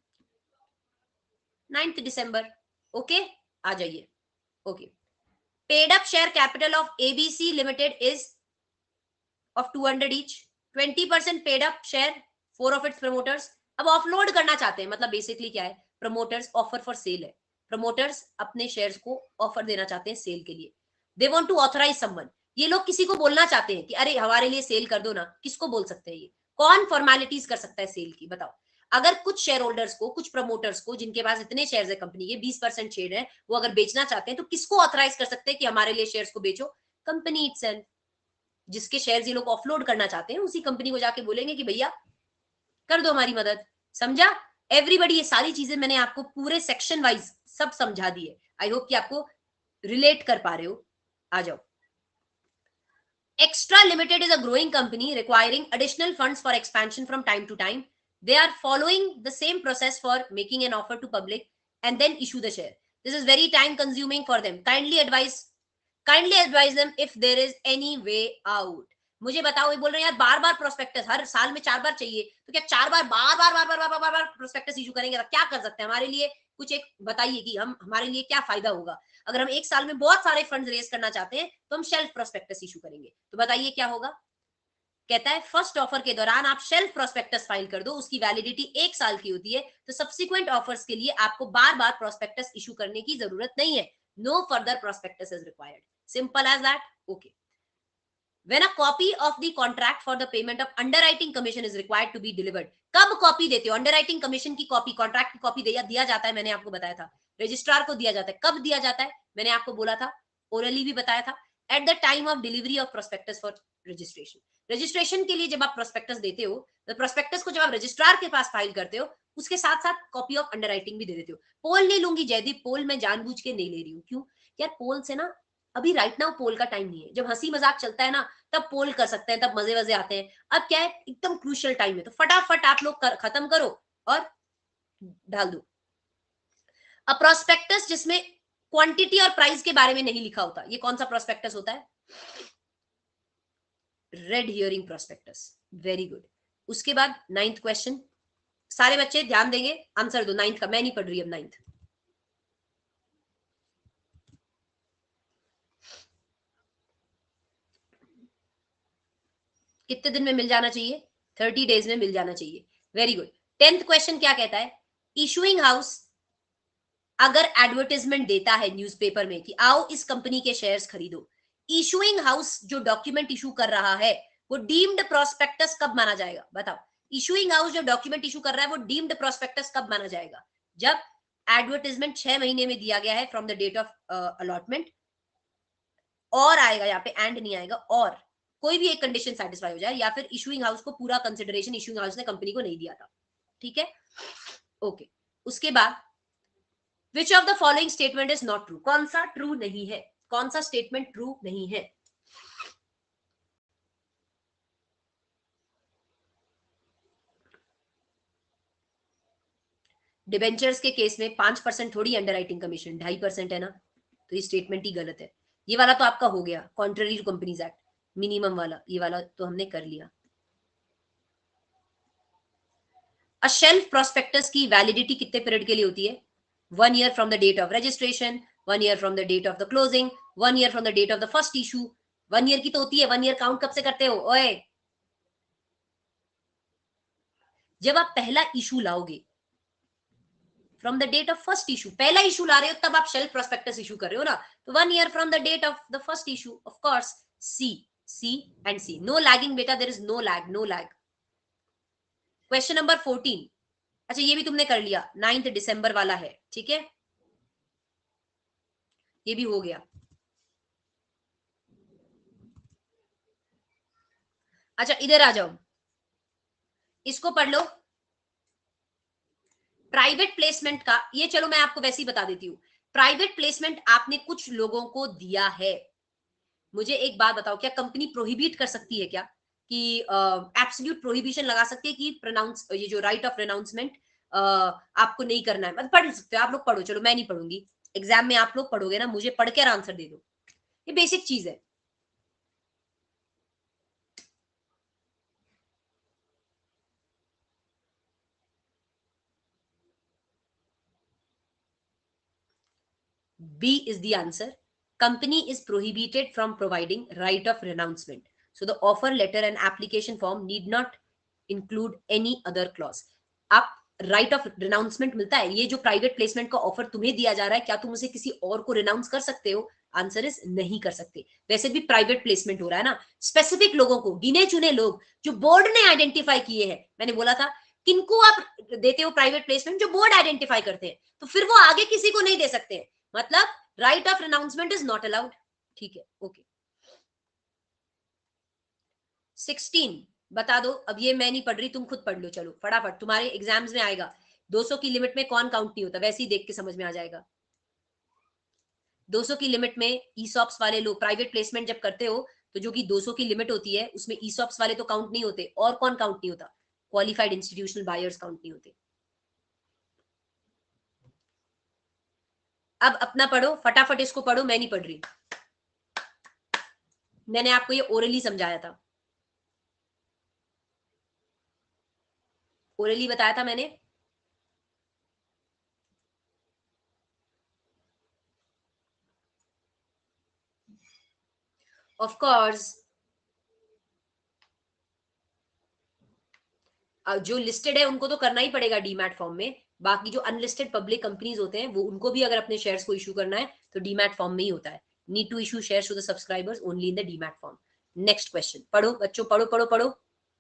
नाइन्थ दिसंबर। ओके, आ जाइए। Okay, paid up share capital of ABC Limited is of two hundred each, twenty percent paid up share, four of its promoters. अब ऑफलोड करना चाहते हैं, मतलब बेसिकली क्या है? प्रमोटर्स ऑफर फॉर सेल है, प्रमोटर्स अपने शेयर्स को ऑफर देना चाहते हैं सेल के लिए, they want to authorise someone. ये लोग किसी को बोलना चाहते हैं कि अरे हमारे लिए सेल कर दो ना, किसको बोल सकते हैं? ये कौन फॉर्मेलिटीज कर सकता है सेल की? बताओ। अगर कुछ शेयर होल्डर्स को, कुछ प्रमोटर्स को, जिनके पास इतने शेयर्स है कंपनी के, बीस परसेंट शेयर है, वो अगर बेचना चाहते हैं तो किसको ऑथराइज कर सकते हैं कि हमारे लिए शेयर्स को बेचो? Company itself. जिसके शेयर्स ये लोग ऑफलोड करना चाहते हैं उसी कंपनी को जाके बोलेंगे कि भैया कर दो हमारी मदद। समझा एवरीबॉडी? ये सारी चीजें मैंने आपको पूरे सेक्शन वाइज सब समझा दी है, आई होप कि आपको रिलेट कर पा रहे हो। आ जाओ। Extra Limited is a growing company requiring additional funds for expansion from time to time. They are following the same process for making an offer to public and then issue the share. This is very time consuming for them. Kindly advise kindly advise them if there is any way out. मुझे बताओ, ये बोल रहे हैं यार बार बार प्रोस्पेक्टस हर साल में चार बार चाहिए, तो क्या चार बार बार बार बार बार बार बार बार प्रोस्पेक्टस इशू करेंगे? तो क्या कर सकते हैं? हमारे लिए कुछ एक बताइए कि हम हमारे लिए क्या फायदा होगा? अगर हम एक साल में बहुत सारे फंड रेज करना चाहते हैं तो हम शेल्फ प्रोस्पेक्टस इशू करेंगे, तो बताइए क्या होगा? कहता है फर्स्ट ऑफर के दौरान आप शेल्फ प्रोस्पेक्टस फाइल कर दो, उसकी वैलिडिटी एक साल की होती है, तो सब्सिक्वेंट ऑफर्स के लिए आपको बार बार प्रोस्पेक्टस इशू करने की जरूरत नहीं है। No further prospectus is required, simple as that. Okay, when a copy of the contract for the payment of underwriting commission is required to be delivered, कब कॉपी देते हो? अंडरराइटिंग कमीशन की कॉपी, कॉन्ट्रैक्ट की कॉपी दिया, दिया जाता है, मैंने आपको बताया था, रजिस्ट्रार को दिया जाता है। कब दिया जाता है? मैंने आपको बोला था, ओरली भी बताया था, at the time of delivery of prospectus for registration. Registration के लिए जब आप प्रोस्पेक्टस देते हो, तो प्रोस्पेक्टस को जब आप रजिस्ट्रार के पास फाइल करते हो, उसके साथ साथ कॉपी ऑफ अंडरराइटिंग भी दे देते हो। पोल नहीं लूंगी जयदीप, पोल मैं जानबूझ के नहीं ले रही हूँ। क्यों यार? पोल से ना अभी राइट नाउ पोल का टाइम नहीं है। जब हंसी मजाक चलता है ना तब पोल कर सकते हैं, तब मजे मजे आते हैं। अब क्या है, एकदम क्रूशियल टाइम है, तो फटाफट आप लोग कर, खत्म करो और डाल दो। अ प्रोस्पेक्टस जिसमें क्वांटिटी और प्राइस के बारे में नहीं लिखा होता, ये कौन सा प्रोस्पेक्टस होता है? Red herring prospectus. Very good. उसके बाद नाइन्थ क्वेश्चन, सारे बच्चे ध्यान देंगे, आंसर दो नाइन्थ का। मैं नहीं पढ़ रही अब नाइन्थ। कितने दिन में मिल जाना चाहिए? थर्टी डेज में मिल जाना चाहिए। Very good. टेंथ क्वेश्चन क्या कहता है? इशुइंग हाउस अगर एडवर्टाइजमेंट देता है न्यूज़पेपर में कि आओ इस कंपनी के शेयर्स खरीदो, इशुइंग हाउस जो डॉक्यूमेंट इशू कर रहा है वो डीम्ड प्रोस्पेक्टस कब माना जाएगा? बताओ। इशुइंग हाउस जो डॉक्यूमेंट इशू कर रहा है वो डीम्ड प्रोस्पेक्टस कब माना जाएगा? जब एडवर्टाइजमेंट छह महीने में दिया गया है from the date of allotment, और आएगा यहाँ पे, एंड नहीं आएगा, और कोई भी एक कंडीशन सेटिस्फाई हो जाए, या फिर इशुइंग हाउस को पूरा कंसिडरेशन इशुइंग हाउस ने कंपनी को नहीं दिया था। ठीक है, ओके। उसके बाद which of the following statement is not true? कौन सा ट्रू नहीं है? कौन सा स्टेटमेंट ट्रू नहीं है? डिबेंचर्स के केस में पांच परसेंट थोड़ी अंडर राइटिंग कमीशन, ढाई परसेंट है ना, तो ये स्टेटमेंट ही गलत है। ये वाला तो आपका हो गया, contrary to Companies Act, minimum वाला, ये वाला तो हमने कर लिया। अ शेल्फ प्रोस्पेक्टस की वैलिडिटी कितने पीरियड के लिए होती है? One year from the date of registration, one year from the date of the closing, one year from the date of the first issue. One year की तो होती है। वन ईयर काउंट कब से करते हो ओए? जब आप पहला इशू लाओगे, from the date of first issue, पहला इशू ला रहे हो तब आप शेल्फ प्रोस्पेक्टस इशू कर रहे हो ना, तो one year from the date of the first issue, of course. See, see and see, no lagging बेटा, there is no lag, no lag. Question number fourteen, अच्छा ये भी तुमने कर लिया, नाइन्थ दिसंबर वाला है, ठीक है, ये भी हो गया। अच्छा इधर आ जाओ, इसको पढ़ लो। प्राइवेट प्लेसमेंट का, ये चलो मैं आपको वैसे ही बता देती हूं। प्राइवेट प्लेसमेंट आपने कुछ लोगों को दिया है, मुझे एक बात बताओ, क्या कंपनी प्रोहिबिट कर सकती है क्या, कि एब्सोल्यूट uh, प्रोहिबिशन लगा सकती है कि प्रोनाउंस, ये जो राइट ऑफ अनाउंसमेंट uh, आपको नहीं करना है? मतलब पढ़ सकते हो आप लोग, पढ़ो, चलो मैं नहीं पढ़ूंगी, एग्जाम में आप लोग पढ़ोगे ना, मुझे पढ़ के आंसर दे दो, ये बेसिक चीज है। B is the answer. Company is prohibited from providing right of renouncement. So the offer letter and application form need not include any other clause. आप राइट ऑफ रिनाउंसमेंट मिलता है, ये जो प्राइवेट प्लेसमेंट का ऑफर तुम्हें दिया जा रहा है, क्या तुम उसे किसी और को रिनाउंस कर सकते हो? आंसर इज नहीं कर सकते। वैसे भी प्राइवेट प्लेसमेंट हो रहा है ना, स्पेसिफिक लोगों को, गिने चुने लोग जो बोर्ड ने आइडेंटिफाई किए हैं। मैंने बोला था किनको आप देते हो प्राइवेट प्लेसमेंट? जो बोर्ड आइडेंटिफाई करते हैं, तो फिर वो आगे किसी को नहीं दे सकते हैं, मतलब right of renouncement is not allowed. ठीक है, ओके। सिक्सटीन बता दो, अब ये मैं नहीं पढ़ रही, तुम खुद पढ़ लो, चलो फटाफट, तुम्हारे एग्जाम्स में आएगा। दो सौ की लिमिट में कौन काउंट नहीं होता, वैसे ही देख के समझ में आ जाएगा। दो सौ की लिमिट में ईसॉप्स वाले लोग प्राइवेट प्लेसमेंट जब करते हो, तो जो कि दो सौ की लिमिट होती है उसमें ईसॉप्स वाले तो काउंट नहीं होते, और कौन काउंट नहीं होता? क्वालिफाइड इंस्टीट्यूशनल बायर्स काउंट नहीं होते। अब अपना पढ़ो फटाफट, इसको पढ़ो, मैं नहीं पढ़ रही, मैंने आपको ये ओरली समझाया था, ओरली बताया था मैंने। ऑफ कोर्स जो लिस्टेड है उनको तो करना ही पड़ेगा डीमैट फॉर्म में, बाकी जो अनलिस्टेड पब्लिक कंपनीज होते हैं वो, उनको भी अगर अपने शेयर्स को इशू करना है तो डीमैट फॉर्म में ही होता है। Need to issue shares to the subscribers only in the demat form. Next question पढ़ो बच्चों, पढ़ो पढ़ो पढ़ो।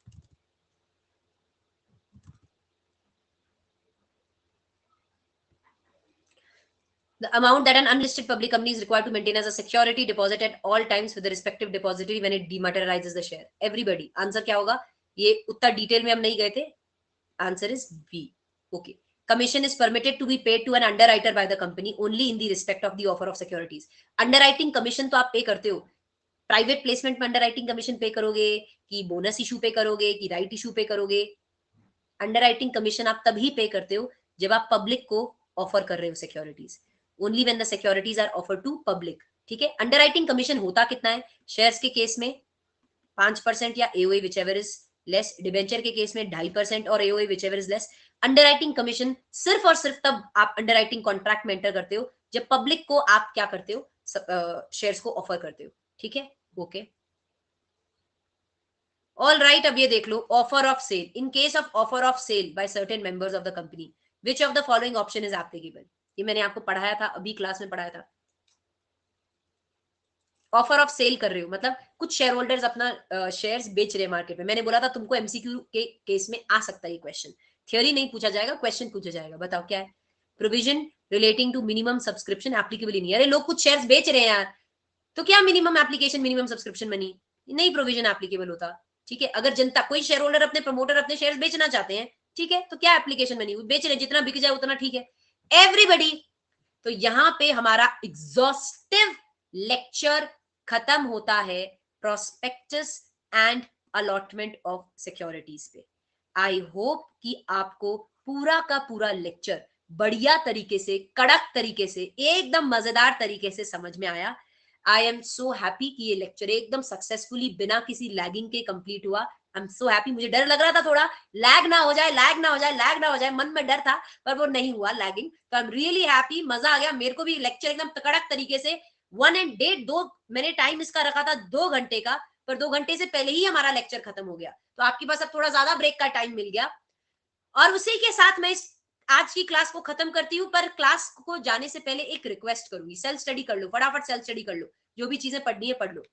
The amount that an unlisted public company is required to maintain as a security deposit at all times with the respective depository when it dematerializes the share. Everybody, answer क्या होगा? ये उतना डिटेल में हम नहीं गए थे, answer is B. Okay, Commission is permitted to be paid to an underwriter by the company only in the respect of the offer of securities. Underwriting commission तो आप पे करते हो, प्राइवेट प्लेसमेंट में अंडरराइटिंग कमीशन पे करोगे कि बोनस इशू पे करोगे कि राइट इशू पे करोगे? अंडरराइटिंग कमीशन आप तभी पे करते हो जब आप पब्लिक को ऑफर कर रहे हो securities, only when the securities are offer to public, ठीक है? अंडरराइटिंग कमीशन होता कितना है? शेयर्स के केस में पांच परसेंट या AOA whichever is less, debenture के केस में ढाई परसेंट और AOA whichever is less. Underwriting commission सिर्फ और सिर्फ तब आप अंडरराइटिंग कॉन्ट्रैक्ट में एंटर करते हो जब पब्लिक को आप क्या करते हो, शेयर्स को ऑफर करते हो, ठीक है? Okay, all right. अब ये देख लो, offer of sale. In case of offer of sale by certain members of the company, which of the following option is applicable? ये मैंने आपको पढ़ाया था, अभी क्लास में पढ़ाया था। ऑफर ऑफ सेल कर रहे हो मतलब कुछ शेयर होल्डर्स अपना शेयर्स uh, बेच रहे हैं मार्केट में। मैंने बोला था तुमको एमसीक्यू के केस में आ सकता है ये क्वेश्चन, थियोरी नहीं पूछा जाएगा, क्वेश्चन पूछा जाएगा। बताओ क्या है? Provision relating to minimum subscription applicable ही नहीं। अरे लोग कुछ शेयर्स बेच रहे हैं यार, तो क्या minimum application, minimum subscription money नहीं प्रोविजन एप्लीकेबल होता, ठीक है? अगर जनता, कोई शेयर होल्डर अपने प्रमोटर अपने शेयर्स बेचना चाहते हैं, ठीक है, तो क्या एप्लीकेशन मनी? बेच रहे, जितना बिक जाए उतना ठीक है, एवरीबडी। तो यहां पे हमारा एग्जॉस्टिव लेक्चर खत्म होता है prospectus and allotment of securities पे। आई होप कि आपको पूरा का पूरा लेक्चर बढ़िया तरीके से, कड़क तरीके से, एकदम मजेदार तरीके से समझ में आया। आई एम सो हैप्पी कि ये लेक्चर एकदम सक्सेसफुली बिना किसी लैगिंग के कंप्लीट हुआ। I am so happy. मुझे डर लग रहा था थोड़ा लैग ना हो जाए, लैग ना हो जाए, लैग ना हो जाए, मन में डर था, पर वो नहीं हुआ लैगिंग। तो आई एम रियली हैप्पी, मजा आ गया मेरे को भी। लेक्चर एकदम कड़क तरीके से, वन एंड डेट, दो मैंने टाइम इसका रखा था दो घंटे का, पर दो घंटे से पहले ही हमारा लेक्चर खत्म हो गया। तो आपके पास अब थोड़ा ज्यादा ब्रेक का टाइम मिल गया। और उसी के साथ मैं इस आज की क्लास को खत्म करती हूँ, पर क्लास को जाने से पहले एक रिक्वेस्ट करूंगी, सेल्फ स्टडी कर लो, फटाफट सेल्फ स्टडी कर लो, जो भी चीजें पढ़नी है पढ़ लो।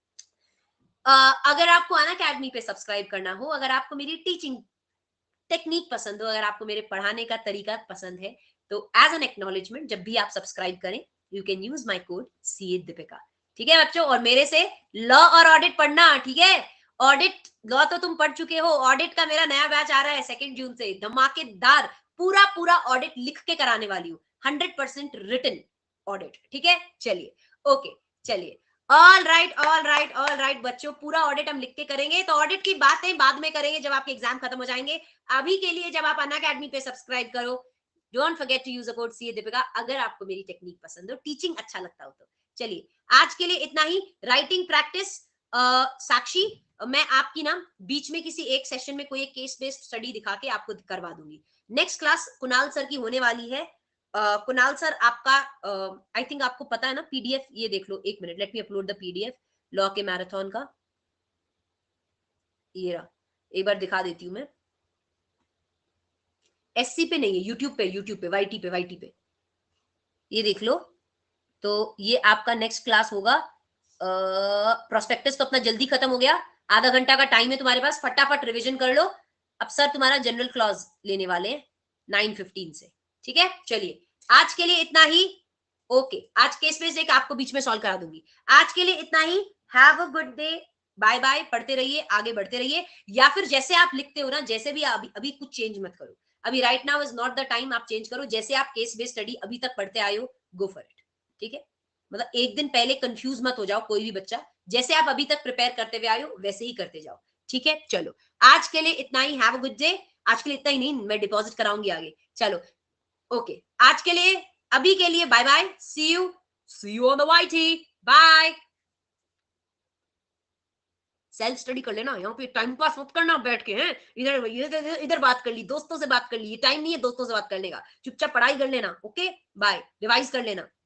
uh, अगर आपको अनअकैडमी पे सब्सक्राइब करना हो, अगर आपको मेरी टीचिंग टेक्निक पसंद हो, अगर आपको मेरे पढ़ाने का तरीका पसंद है, तो एज एन एक्नॉलेजमेंट जब भी आप सब्सक्राइब करें, you can use my code C A Deepika, ठीक है बच्चों? और मेरे से लॉ और ऑडिट पढ़ना, ठीक है? ऑडिट लॉ तो तुम पढ़ चुके हो, ऑडिट का मेरा नया बैच आ रहा है सेकेंड जून से, धमाकेदार, पूरा पूरा ऑडिट लिख के कराने वाली हूँ, हंड्रेड परसेंट रिटन ऑडिट, ठीक है? चलिए, ओके, चलिए, all right all right all right बच्चों, पूरा ऑडिट हम लिख के करेंगे। तो ऑडिट की बातें बाद में करेंगे जब आपके एग्जाम खत्म हो जाएंगे। अभी के लिए जब आप अनअकैडमी पे सब्सक्राइब करो, don't forget to use the code C A Deepika, अगर आपको मेरी टेक्निक पसंद हो, टीचिंग अच्छा लगता हो तो। चलिए, आज के लिए इतना ही। राइटिंग प्रैक्टिस, साक्षी, मैं आपकी ना बीच में किसी एक सेशन में कोई एक केस बेस्ड स्टडी दिखा के आपको करवा दूंगी। नेक्स्ट क्लास कुणाल सर की होने वाली है। uh, कुणाल सर आपका आई uh, थिंक आपको पता है ना पीडीएफ, ये देख लो, एक minute, let me upload the PDF law के मैराथन का। ये रहा, एक बार दिखा देती हूँ मैं। एससी पे नहीं है, यूट्यूब पे, यूट्यूब पे, वाईटी पे, वाईटी पे, ये देख लो। तो ये आपका नेक्स्ट क्लास होगा। प्रोस्पेक्टस uh, तो अपना जल्दी खत्म हो गया, आधा घंटा का टाइम है तुम्हारे पास, फटाफट रिवीजन कर लो। अब सर तुम्हारा जनरल क्लॉज लेने वाले हैं नाइन फिफ्टीन से, ठीक है? चलिए, आज के लिए इतना ही। ओके, आज केस बेस्ड एक आपको बीच में सॉल्व करा दूंगी। आज के लिए इतना ही। Have a good day, bye bye. पढ़ते रहिए, आगे बढ़ते रहिए, या फिर जैसे आप लिखते हो ना, जैसे भी अभी अभी कुछ चेंज मत करो। अभी right now is not the time आप चेंज करो। जैसे आप केस बेस्ड स्टडी अभी तक पढ़ते आए हो, गो फॉर इट, ठीक है? मतलब एक दिन पहले कंफ्यूज मत हो जाओ कोई भी बच्चा, जैसे आप अभी तक प्रिपेयर करते हुए आए हो वैसे ही करते जाओ, ठीक है? चलो, आज के लिए इतना ही। Have a good day. आज के लिए इतना ही नहीं, मैं डिपॉजिट कराऊंगी आगे। चलो, ओके, आज के लिए, अभी के लिए bye bye, see you see you on the YT, bye. Self study कर लेना, यहाँ पे टाइम पास मत करना बैठ के, हैं इधर इधर इधर बात कर ली, दोस्तों से बात कर ली, ये टाइम नहीं है दोस्तों से बात करने का, चुपचाप पढ़ाई कर लेना। ओके, बाय, रिवाइज कर लेना।